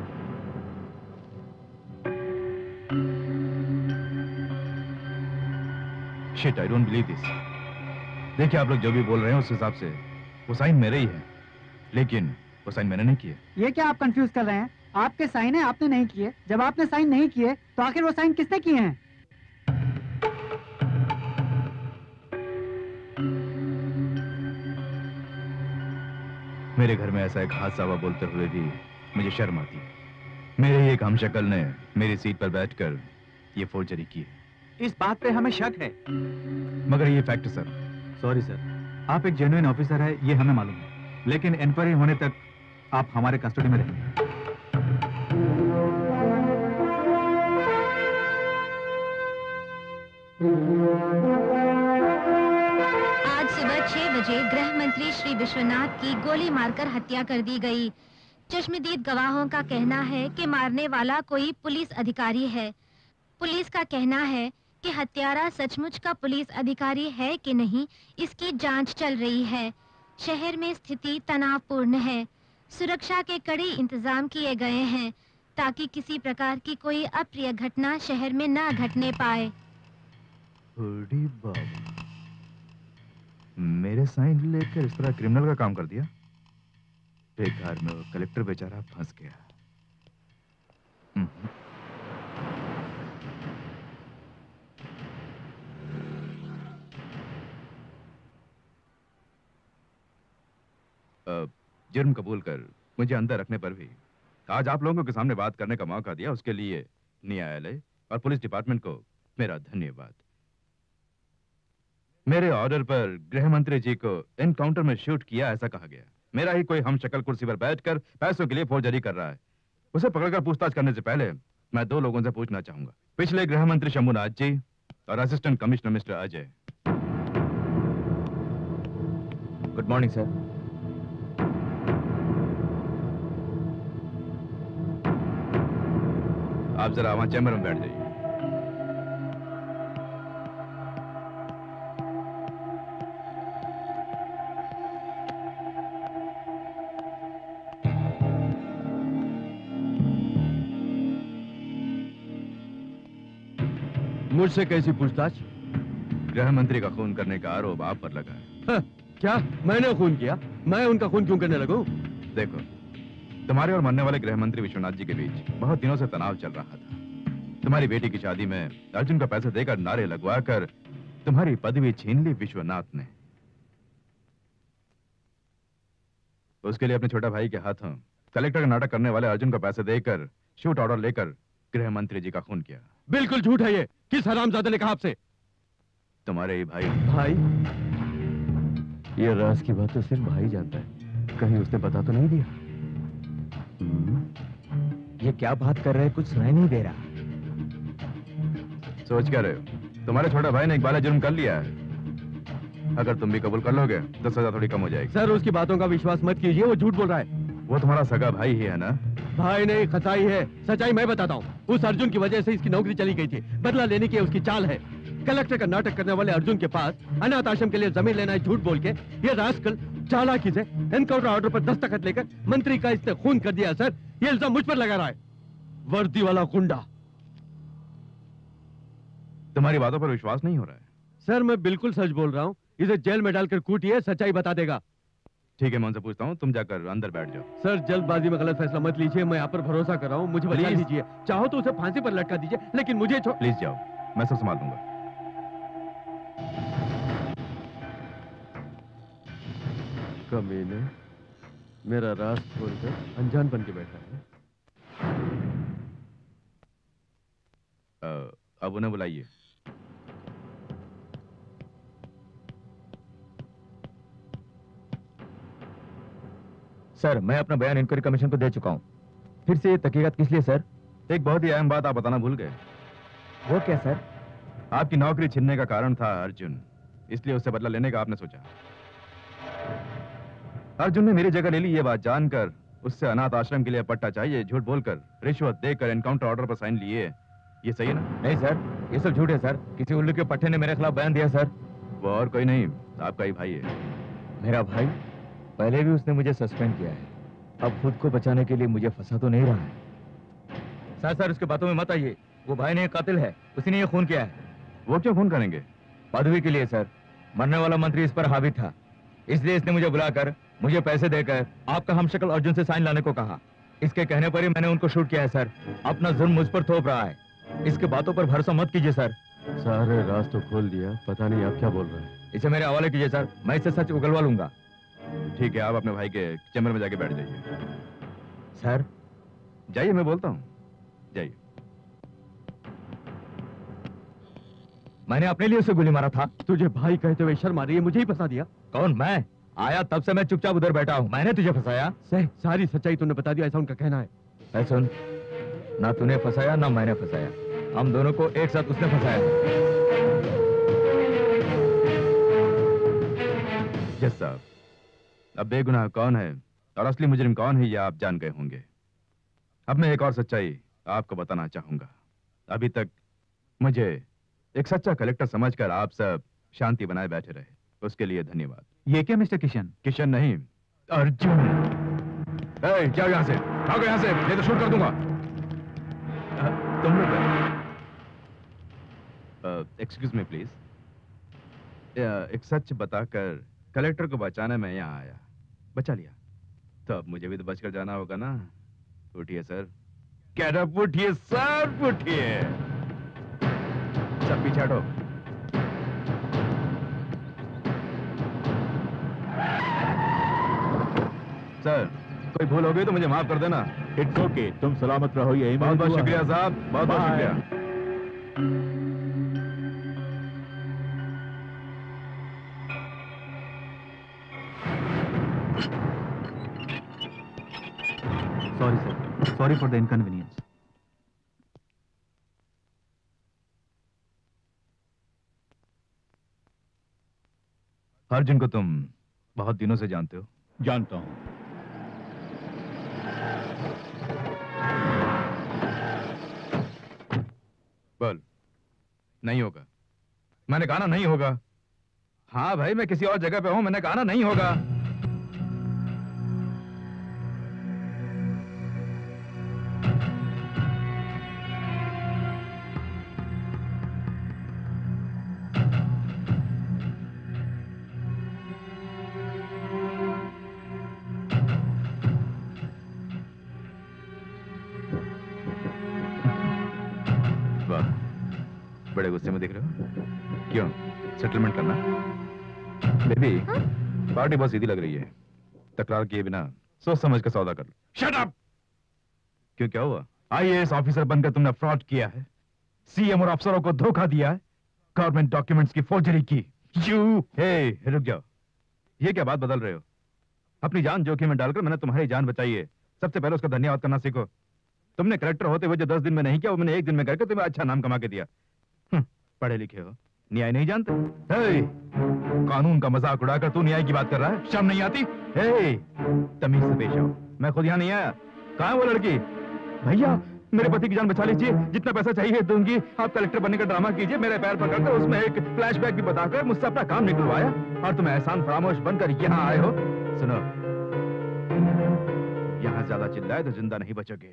A: Shit, I don't believe this. देखिए, आप लोग जो भी बोल रहे हैं उस हिसाब से वो साइन मेरे ही है, लेकिन वो साइन मैंने नहीं किए।
H: ये क्या आप कंफ्यूज कर रहे हैं? आपके साइन है, आपने नहीं किए। जब आपने साइन नहीं किए तो आखिर वो साइन किसने किए हैं?
A: मेरे घर में ऐसा एक हादसा हुआ बोलते हुए भी मुझे शर्म आती है। मेरे ही एक हमशक्ल ने मेरी सीट पर बैठकर ये फोर्जरी की है।
I: इस बात पे हमें शक है,
A: मगर ये फैक्ट सर।
I: सॉरी सर, आप एक जेन्युइन ऑफिसर है ये हमें मालूम है, लेकिन इंक्वायरी होने तक आप हमारे कस्टडी में रहेंगे।
F: आज सुबह छह बजे गृह मंत्री श्री विश्वनाथ की गोली मारकर हत्या कर दी गई। चश्मदीद गवाहों का कहना है कि मारने वाला कोई पुलिस अधिकारी है। पुलिस का कहना है कि हत्यारा सचमुच का पुलिस अधिकारी है कि नहीं, इसकी जांच चल रही है। शहर में स्थिति तनावपूर्ण है। सुरक्षा के कड़े इंतजाम किए गए हैं ताकि किसी प्रकार की कोई अप्रिय घटना शहर में न घटने पाए।
A: बड़ी बाबा, मेरे साइन लेकर इस तरह क्रिमिनल का काम कर दिया। बेकार में वो कलेक्टर बेचारा फंस गया। हम्म। जुर्म कबूल कर मुझे अंदर रखने पर भी आज आप लोगों के सामने बात करने का मौका दिया, उसके लिए न्यायालय और पुलिस डिपार्टमेंट को मेरा धन्यवाद। मेरे ऑर्डर पर गृह मंत्री जी को एनकाउंटर में शूट किया ऐसा कहा गया। मेरा ही कोई हमशक्ल कुर्सी पर बैठकर पैसों के लिए फोर्जरी कर रहा है। उसे पकड़कर पूछताछ करने से पहले मैं दो लोगों से पूछना चाहूंगा, पिछले गृह मंत्री शंभुनाथ जी और assistant commissioner mister Ajay.
D: Good morning sir.
A: आप जरा वहां चैम्बर में बैठ जाइए।
E: मुझसे कैसी पूछताछ?
A: गृह मंत्री का खून करने का आरोप आप पर लगा है।
E: हाँ, क्या मैंने खून किया? मैं उनका खून क्यों करने लगूं?
A: देखो, तुम्हारे और मरने वाले गृह मंत्री विश्वनाथ जी के बीच बहुत दिनों से तनाव चल रहा था। तुम्हारी बेटी की शादी में अर्जुन का पैसे देकर नारे लगवाकर तुम्हारी पदवी छीन ली विश्वनाथ ने। उसके लिए अपने छोटा भाई के हाथों कलेक्टर का नाटक करने वाले अर्जुन को पैसे देकर शूट ऑर्डर लेकर गृह मंत्री जी का खून किया।
E: बिल्कुल झूठ है ये। किस हरामजादे ने कहा आपसे?
A: तुम्हारे ही भाई।
D: भाई? ये राज की बात तो सिर्फ भाई जानता है, कहीं उसने पता तो नहीं दिया? ये क्या बात कर रहे हैं, कुछ सुनाई नहीं दे रहा।
A: सोच क्या रहे हो? तुम्हारे छोटे भाई ने एक बाला जुर्म कर लिया है। अगर तुम भी कबूल कर लोगे तो सजा थोड़ी कम हो जाएगी।
E: सर, उसकी बातों का विश्वास मत कीजिए, वो झूठ बोल रहा है।
A: वो तुम्हारा सगा भाई ही है ना?
E: भाई नहीं, खसाई है। सच्चाई मैं बताता हूँ। उस अर्जुन की वजह से इसकी नौकरी चली गई थी। बदला लेने की उसकी चाल है। कलेक्टर का नाटक करने वाले अर्जुन के पास अनाथ आश्रम के लिए जमीन लेना है झूठ बोल के। ये रास्कल चालाकी से एनकाउंटर ऑर्डर पर दस्तखत लेकर मंत्री का इसने खून कर दिया। सर, ये इल्जाम मुझ पर लगा रहा है। वर्दी वाला गुंडा।
A: तुम्हारी बातों पर विश्वास नहीं हो रहा है?
E: सर, मैं बिल्कुल सच बोल रहा हूँ। इसे जेल में डालकर कूटिए, सच्चाई बता देगा।
A: ठीक है, मैं उनसे पूछता हूँ, तुम जाकर अंदर बैठ जाओ।
E: सर, जल्दबाजी में गलत फैसला मत लीजिए। मैं आप पर भरोसा कर रहा हूँ, मुझे बचा लीजिए। चाहो तो उसे फांसी पर लटका दीजिए, लेकिन मुझे छो...
A: प्लीज जाओ, मैं सब संभाल लूंगा।
E: कमीने, मेरा राज खोलकर अनजान बन के बैठा है।
A: आ, अब उन्हें बुलाइए।
D: सर, मैं अपना बयान इंक्वायरी कमीशन को दे चुका हूँ। फिर से ये तहकीकात किस लिए सर?
A: एक बहुत ही अहम बात आप बताना भूल गए।
D: वो क्या सर?
A: आपकी नौकरी छीनने का कारण था अर्जुन, इसलिए उससे बदला लेने का आपने सोचा। अर्जुन ने मेरी जगह ले ली, ये बात जानकर उससे अनाथ आश्रम के लिए पट्टा चाहिए झूठ बोलकर रिश्वत देकर एनकाउंटर ऑर्डर पर साइन लिए। ये सही है ना?
D: नहीं सर, ये सब झूठ है सर। किसी उल्लू के पट्टे ने मेरे खिलाफ बयान दिया सर।
A: वो और कोई नहीं, आपका ही भाई है।
D: मेरा भाई? पहले भी उसने मुझे सस्पेंड किया है, अब खुद को बचाने के लिए मुझे फंसा तो नहीं रहा है। सर सर उसके बातों में मत आइए। वो भाई ने कातिल है, उसी ने ये खून किया है।
A: वो क्यों खून करेंगे?
D: पदवी के लिए सर। मरने वाला मंत्री इस पर हावी था, इसलिए इसने मुझे बुलाकर मुझे पैसे देकर आपका हमशक्ल अर्जुन से साइन लाने को कहा। इसके कहने पर ही मैंने उनको शूट किया है सर। अपना जुर्म मुझ पर थोप रहा है। इसके बातों पर भरोसा मत कीजिए सर।
E: सारे राज तो खोल दिया, पता नहीं आप क्या बोल रहे हैं।
D: इसे मेरे हवाले कीजिए सर, मैं इसे सच उगलवा लूंगा।
A: ठीक है, आप अपने भाई के चैम्बर में जाके बैठ जाइए।
D: सर
A: जाइए, मैं बोलता हूँ, जाइए।
D: मैंने अपने लिए उसे गोली मारा था।
E: तुझे भाई कहते हुए शर्म आ रही है? मुझे ही फंसा दिया।
D: कौन? मैं आया तब से मैं चुपचाप उधर बैठा हूँ। मैंने तुझे फंसाया?
E: सह, सारी सच्चाई तूने बता दिया, ऐसा उनका कहना है।
D: ऐ सुन, ना तूने फंसाया ना मैंने फंसाया, हम दोनों को एक साथ उसने फंसाया।
A: यस साहब, अब बेगुनाह कौन है और असली मुजरिम कौन है ये आप जान गए होंगे। अब मैं एक और सच्चाई आपको बताना चाहूंगा। अभी तक मुझे एक सच्चा कलेक्टर समझकर आप सब शांति बनाए बैठे रहे, उसके लिए धन्यवाद।
I: ये क्या मिस्टर किशन?
A: किशन नहीं, अर्जुन। ए, जाओ यहां से, भागो यहां से, नहीं तो शूट कर दूंगा। तुम लोग एक्सक्यूज मी प्लीज। एक सच बताकर कलेक्टर को बचाने में यहाँ आया, बचा लिया, तो अब मुझे भी तो बचकर जाना होगा ना। उठिए सर। गेट अप, उठिए सर, उठिए। सब पीछे हटो। सर, कोई भूल हो गई तो मुझे माफ कर देना।
B: इट्स ओके, तुम सलामत रहो, यही
A: बहुत बहुत
B: दुआ है।
A: शुक्रिया साहब, बहुत बहुत
B: Bye.
A: शुक्रिया।
I: Sorry sir, sorry for the inconvenience.
A: Arjun को तुम बहुत दिनों से जानते हो?
B: जानता हूँ।
A: बोल। नहीं होगा। मैंने कहा ना नहीं होगा। हाँ भाई, मैं किसी और जगह पे हूं, मैंने कहा ना नहीं होगा। बड़े गुस्से में दिख रहे हो। क्यों? सेटलमेंट करना? बेबी, पार्टी बहुत सीधी लग रही है। तकरार किए बिना सोच समझ कर सौदा कर लो। Shut up! क्यों, क्या हुआ? आईएएस ऑफिसर बनकर तुमने फ्रॉड किया है, सीएम और अफसरों को धोखा दिया है, गवर्नमेंट डॉक्यूमेंट्स की फोर्जरी की। यू हे, रुक जाओ। ये क्या बात बदल रहे हो? अपनी जान जोखिम में डालकर मैंने तुम्हारी जान बचाई है। सबसे पहले उसका धन्यवाद करना सीखो। तुमने कलेक्टर होते हुए जो दस दिन में नहीं किया, वो मैंने एक दिन में करके तुम्हें अच्छा नाम कमा के दिया। पढ़े लिखे हो, न्याय नहीं जानते? हे, कानून का मजाक उड़ाकर तू न्याय की बात कर रहा है? शर्म नहीं आती? हे, तमीज से पेश आओ। मैं खुद यहाँ नहीं आया। कहाँ है वो लड़की? भैया, मेरे पति की जान बचा लीजिए, जितना पैसा चाहिए दूंगी। आप कलेक्टर बनने का ड्रामा कीजिए, मेरे पैर पकड़कर उसमें एक फ्लैशबैक भी बताकर मुझसे अपना काम निकलवाया, और तुम एहसान फरामोश बनकर यहाँ आए हो। सुनो, यहाँ ज्यादा चिल्लाए तो जिंदा नहीं बचोगे।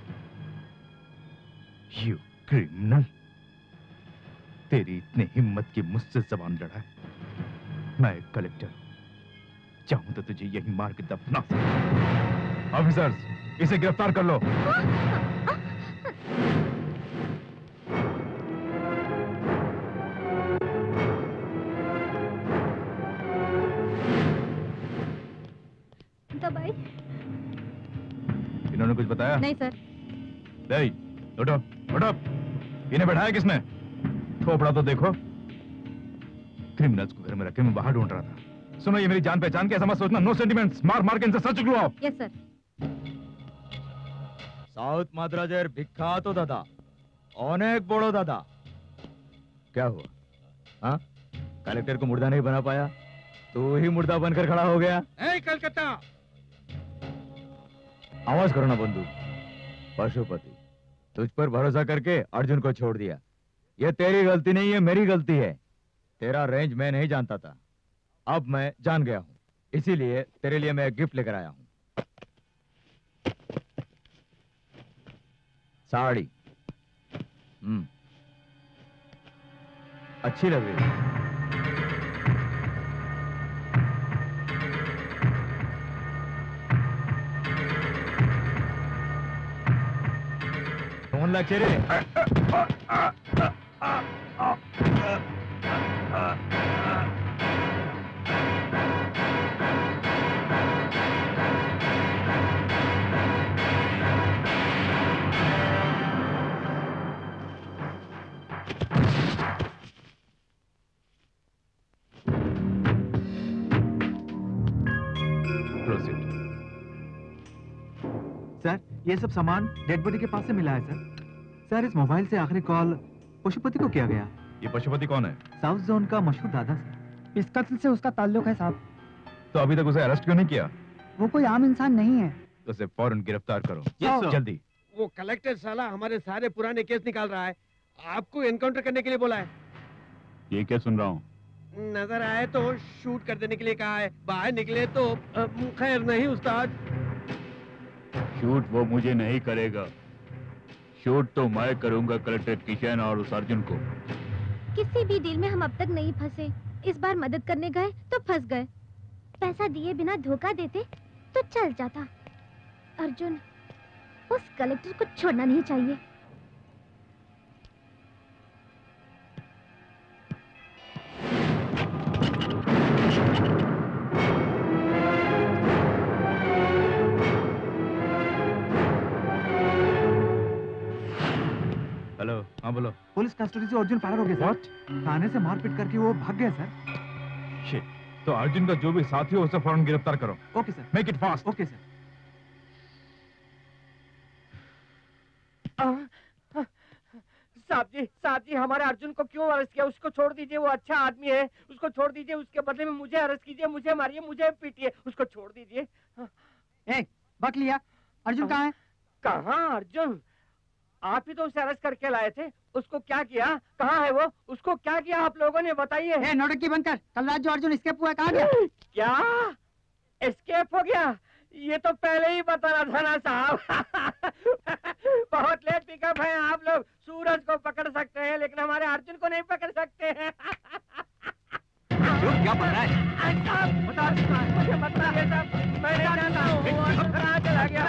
A: You criminal! तेरी इतनी हिम्मत की मुझसे जबान लड़ा है। मैं एक कलेक्टर हूं, चाहूं तो तुझे यही मार के दफना सकूं। ऑफिसर्स, इसे गिरफ्तार कर लो।
F: दबाई?
A: इन्होंने कुछ बताया?
F: नहीं सर।
A: नहीं, उठो, उठो। इन्हें बैठाया किसने? थोपड़ा तो देखो। क्रिमिनल्स को घर में रखे मैं बाहर ढूंढ रहा था। सुनो, ये मेरी जान पहचान के, ऐसा मत सोचना। No sentiments. मार मार के इनसे सच उगलवाओ।
F: Yes sir.
D: साउथ माद्राजेर भिक्खा तो दादा, अनेक बड़ो दादा। क्या हुआ? हाँ, कलेक्टर को मुर्दा नहीं बना पाया, तू ही मुर्दा बनकर खड़ा हो गया।
G: ए कलकत्ता,
D: आवाज करो ना बंधु। पशुपति, तुझ पर भरोसा करके अर्जुन को छोड़ दिया। ये तेरी गलती नहीं है, मेरी गलती है। तेरा रेंज मैं नहीं जानता था, अब मैं जान गया हूं। इसीलिए तेरे लिए मैं एक गिफ्ट लेकर आया हूं। साड़ी। हम्म, अच्छी लग रही है। फोन लग रे।
I: सर, ये सब सामान डेड बॉडी के पास से मिला है सर। सर, इस मोबाइल से आखिरी कॉल पशुपति को किया गया।
A: ये पशुपति कौन है?
I: साउथ जोन का मशहूर दादा सर।
H: इस कत्ल से उसका ताल्लुक है साहब।
A: तो अभी तक उसे अरेस्ट क्यों नहीं किया?
H: वो कोई आम इंसान नहीं है।
A: तो उसे फौरन गिरफ्तार करो।
G: Yes, sir.
A: जल्दी।
G: वो कलेक्टर साला हमारे सारे पुराने केस निकाल रहा है, आपको एनकाउंटर करने के लिए बोला है।
B: ये क्या सुन रहा हूँ?
G: नजर आए तो शूट कर देने के लिए कहा है, बाहर निकले तो अ, खैर नहीं उस्ताद।
B: शूट वो मुझे नहीं करेगा, शूट तो मैं करूंगा कलेक्टर किशन और उस अर्जुन को।
F: किसी भी डील में हम अब तक नहीं फंसे। इस बार मदद करने गए तो फंस गए। पैसा दिए बिना धोखा देते तो चल जाता। अर्जुन, उस कलेक्टर को छोड़ना नहीं चाहिए।
A: हाँ बोलो।
I: पुलिस कस्टडी से अर्जुन फरार हो गया सर। थाने से मारपीट करके वो भाग गया सर।
A: शिट, तो अर्जुन का जो भी साथी हो उसे फौरन गिरफ्तार करो।
I: Okay sir.
A: Make it fast.
I: Okay sir.
C: साहब जी, साहब जी, हमारे अर्जुन को क्यों अरेस्ट किया? उसको छोड़ दीजिए, वो अच्छा आदमी है। उसको छोड़ दीजिए, उसके बदले में मुझे अरेस्ट कीजिए, मुझे मारिए, मुझे पीटिए, उसको छोड़ दीजिए।
H: एक बक लिया। अर्जुन कहाँ है?
C: कहाँ अर्जुन? आप ही तो उसे अरेस्ट करके लाए थे। उसको क्या किया? कहाँ है वो? उसको क्या किया आप लोगों ने? बताइए।
H: ए, नौटंकी बंद कर। कल रात जो अर्जुन एस्केप हुआ कहाँ गया?
C: क्या एस्केप हो गया? ये तो पहले ही बताना था ना साहब। बहुत लेट पिकअप है आप लोग। सूरज को पकड़ सकते हैं लेकिन हमारे अर्जुन को नहीं पकड़ सकते हैं।
I: क्या बन रहा है?
C: बता मुझे मत मारिए साहब, मैं नहीं जानता हूँ कहाँ चला गया।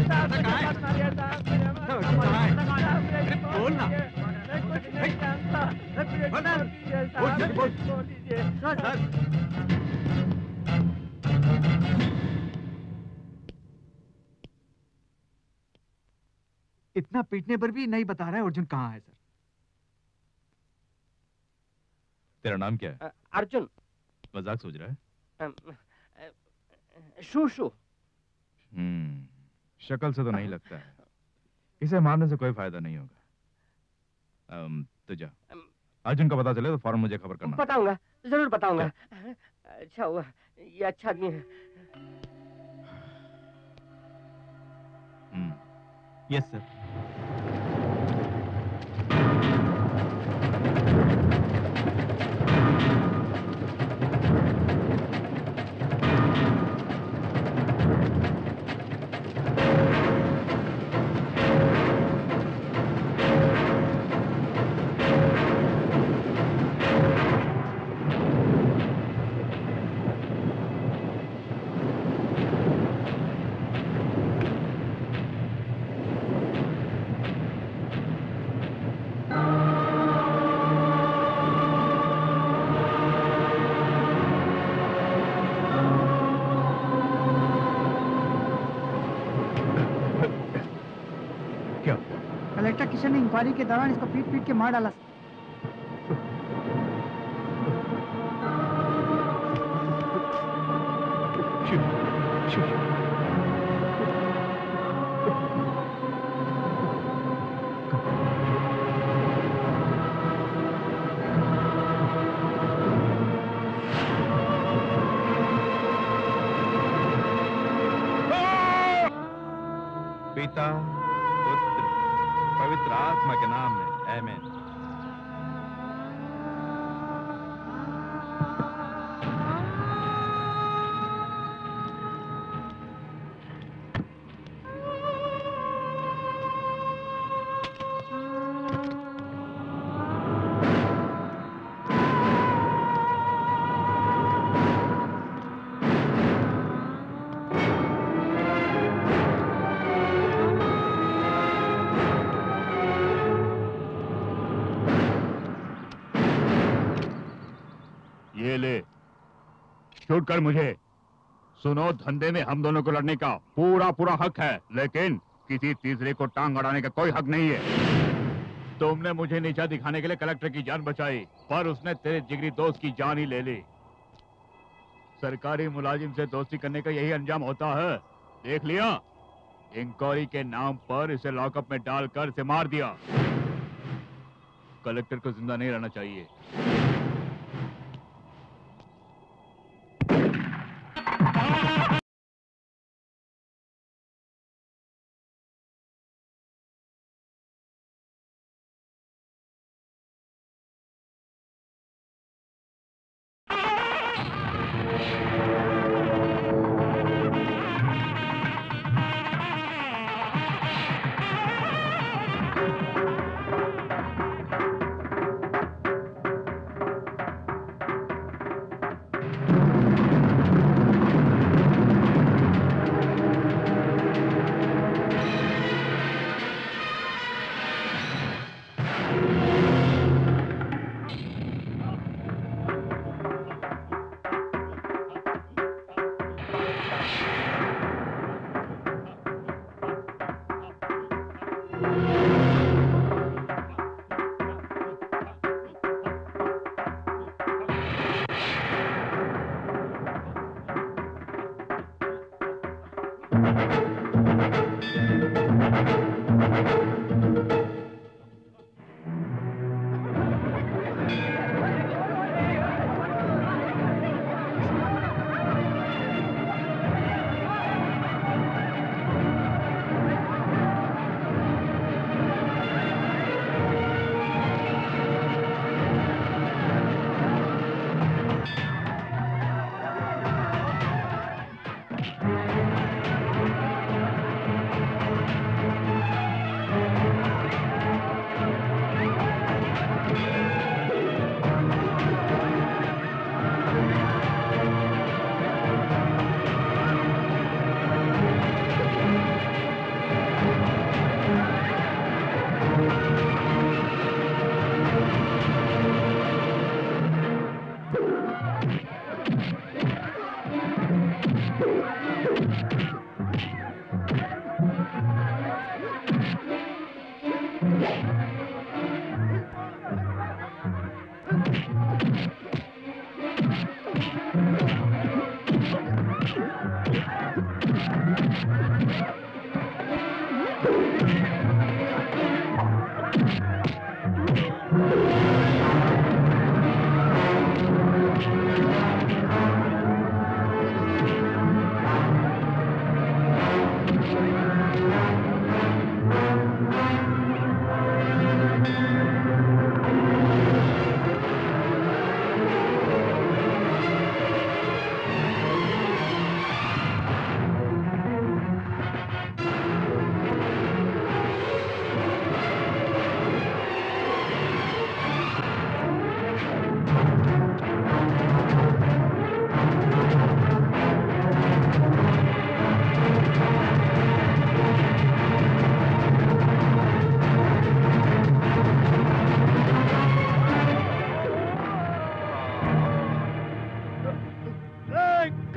I: बोल ना।
C: कुछ नहीं जानता। बोल दीजिए सर।
I: इतना पीटने पर भी नहीं बता रहा है अर्जुन कहाँ है सर।
A: तेरा नाम क्या है?
C: अर्जुन।
A: मजाक सोच रहा है?
C: शू शू।
A: हम्म, शक्ल से तो नहीं लगता है। इसे मारने से कोई फायदा नहीं होगा। अम, तो जा, अर्जुन का पता चले तो फौरन मुझे खबर करना।
C: बताऊंगा, जरूर बताऊंगा। अच्छा हुआ, ये अच्छा आदमी है।
A: Hmm,
I: yes sir.
H: Collector Kishan ने इंक्वायरी के दौरान इसको पीट पीट के मार डाला।
A: पिता, पुत्र, पवित्र आत्मा के नाम में आमीन।
B: ये ले, शूट कर मुझे। सुनो, धंधे में हम दोनों को लड़ने का पूरा पूरा हक है, लेकिन किसी तीसरे को टांग अड़ाने का कोई हक नहीं है। तुमने मुझे नीचा दिखाने के लिए कलेक्टर की जान बचाई, पर उसने तेरे जिगरी दोस्त की जान ही ले ली। सरकारी मुलाजिम से दोस्ती करने का यही अंजाम होता है। देख लिया, इंक्वायरी के नाम पर इसे लॉकअप में डालकर इसे मार दिया। कलेक्टर को जिंदा नहीं रहना चाहिए।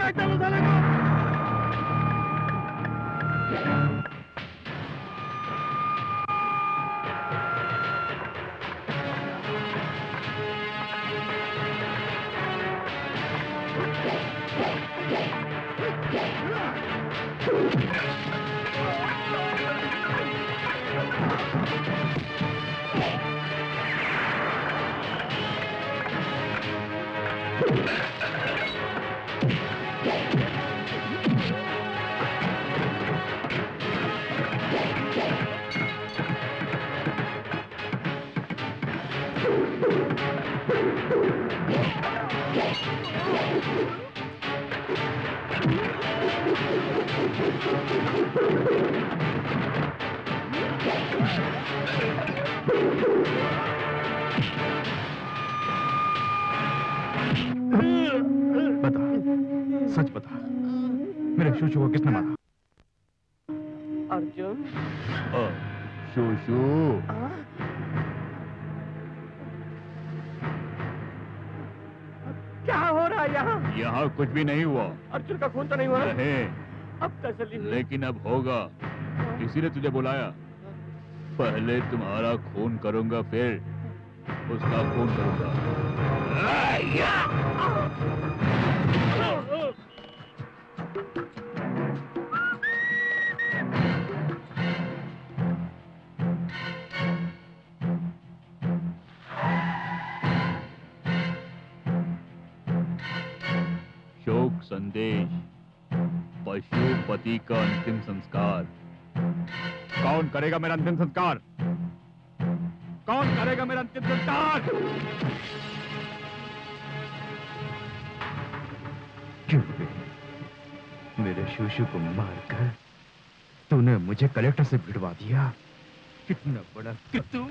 E: फेंक डालो साले को।
A: बता, सच बता, मेरे शूशु को किसने मारा?
C: अर्जुन।
B: शूशु।
C: क्या हो रहा है यहाँ?
B: यहाँ कुछ भी नहीं हुआ।
C: अर्जुन का खून तो नहीं हो रहा?
B: नहीं।
C: अब तसल्ली हुई।
B: लेकिन अब होगा, इसीलिए तुझे बुलाया। पहले तुम्हारा खून करूंगा, फिर उसका खून करूंगा। शोक संदेश, पशुपति का अंतिम संस्कार। कौन करेगा मेरा अंतिम संस्कार? कौन करेगा मेरा अंतिम संस्कार?
A: क्यों बे? मेरे शूशु को मारकर तूने मुझे कलेक्टर से भिड़वा दिया। कितना बड़ा कितू।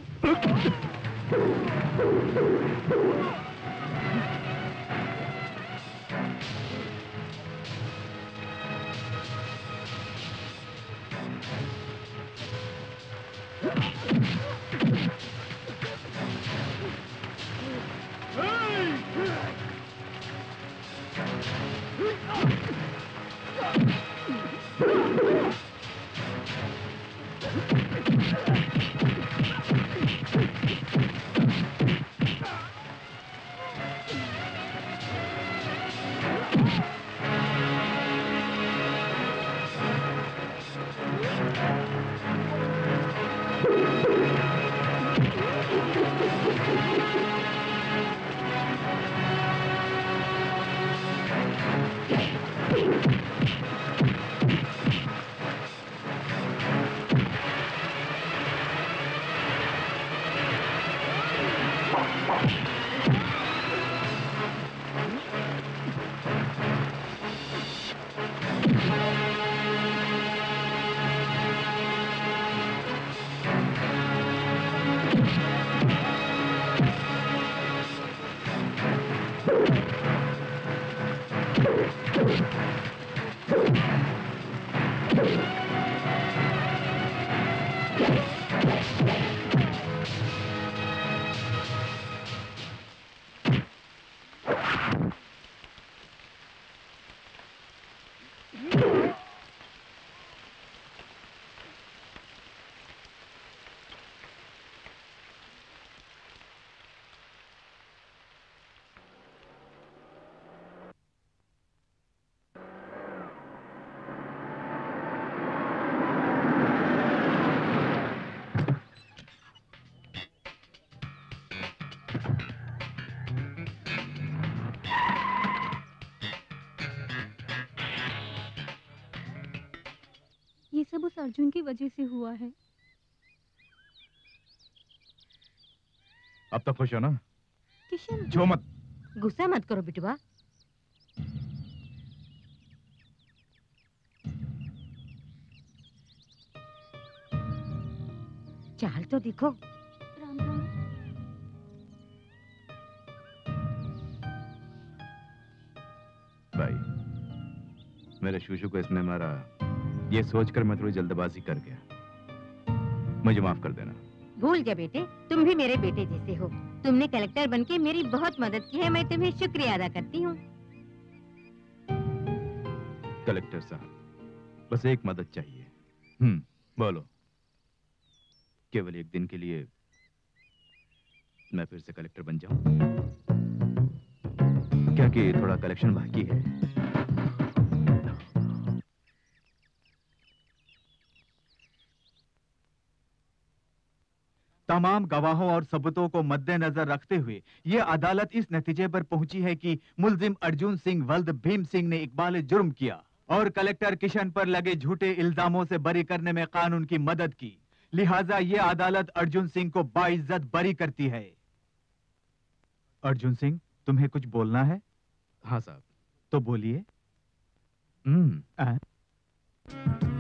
F: ये सब उस अर्जुन की वजह से हुआ है।
A: अब तक खुश हो ना?
F: किशन,
A: जो मत।
L: गुस्सा मत करो बिटवा। चाल तो देखो।
F: राम राम।
A: भाई, मेरे शूशु को इसने मारा, ये सोचकर मैं थोड़ी जल्दबाजी कर गया। मुझे माफ कर देना।
L: भूल जा बेटे, तुम भी मेरे बेटे जैसे हो। तुमने कलेक्टर बनके मेरी बहुत मदद की है, मैं तुम्हें शुक्रिया अदा करती हूँ।
A: कलेक्टर साहब, बस एक मदद चाहिए। हम्म, बोलो। केवल एक दिन के लिए मैं फिर से कलेक्टर बन जाऊं? क्या कि थोड़ा कलेक्शन बाकी है।
I: तमाम गवाहों और सबूतों को मद्देनजर रखते हुए ये अदालत इस नतीजे पर पहुंची है कि मुलजिम अर्जुन सिंह वल्द भीम सिंह ने इकबाल जुर्म किया और कलेक्टर किशन पर लगे झूठे इल्जामों से बरी करने में कानून की मदद की। लिहाजा ये अदालत अर्जुन सिंह को बाइज्जत बरी करती है। अर्जुन सिंह, तुम्हें कुछ बोलना है?
A: हाँ साहब।
I: तो बोलिए।
A: हम्म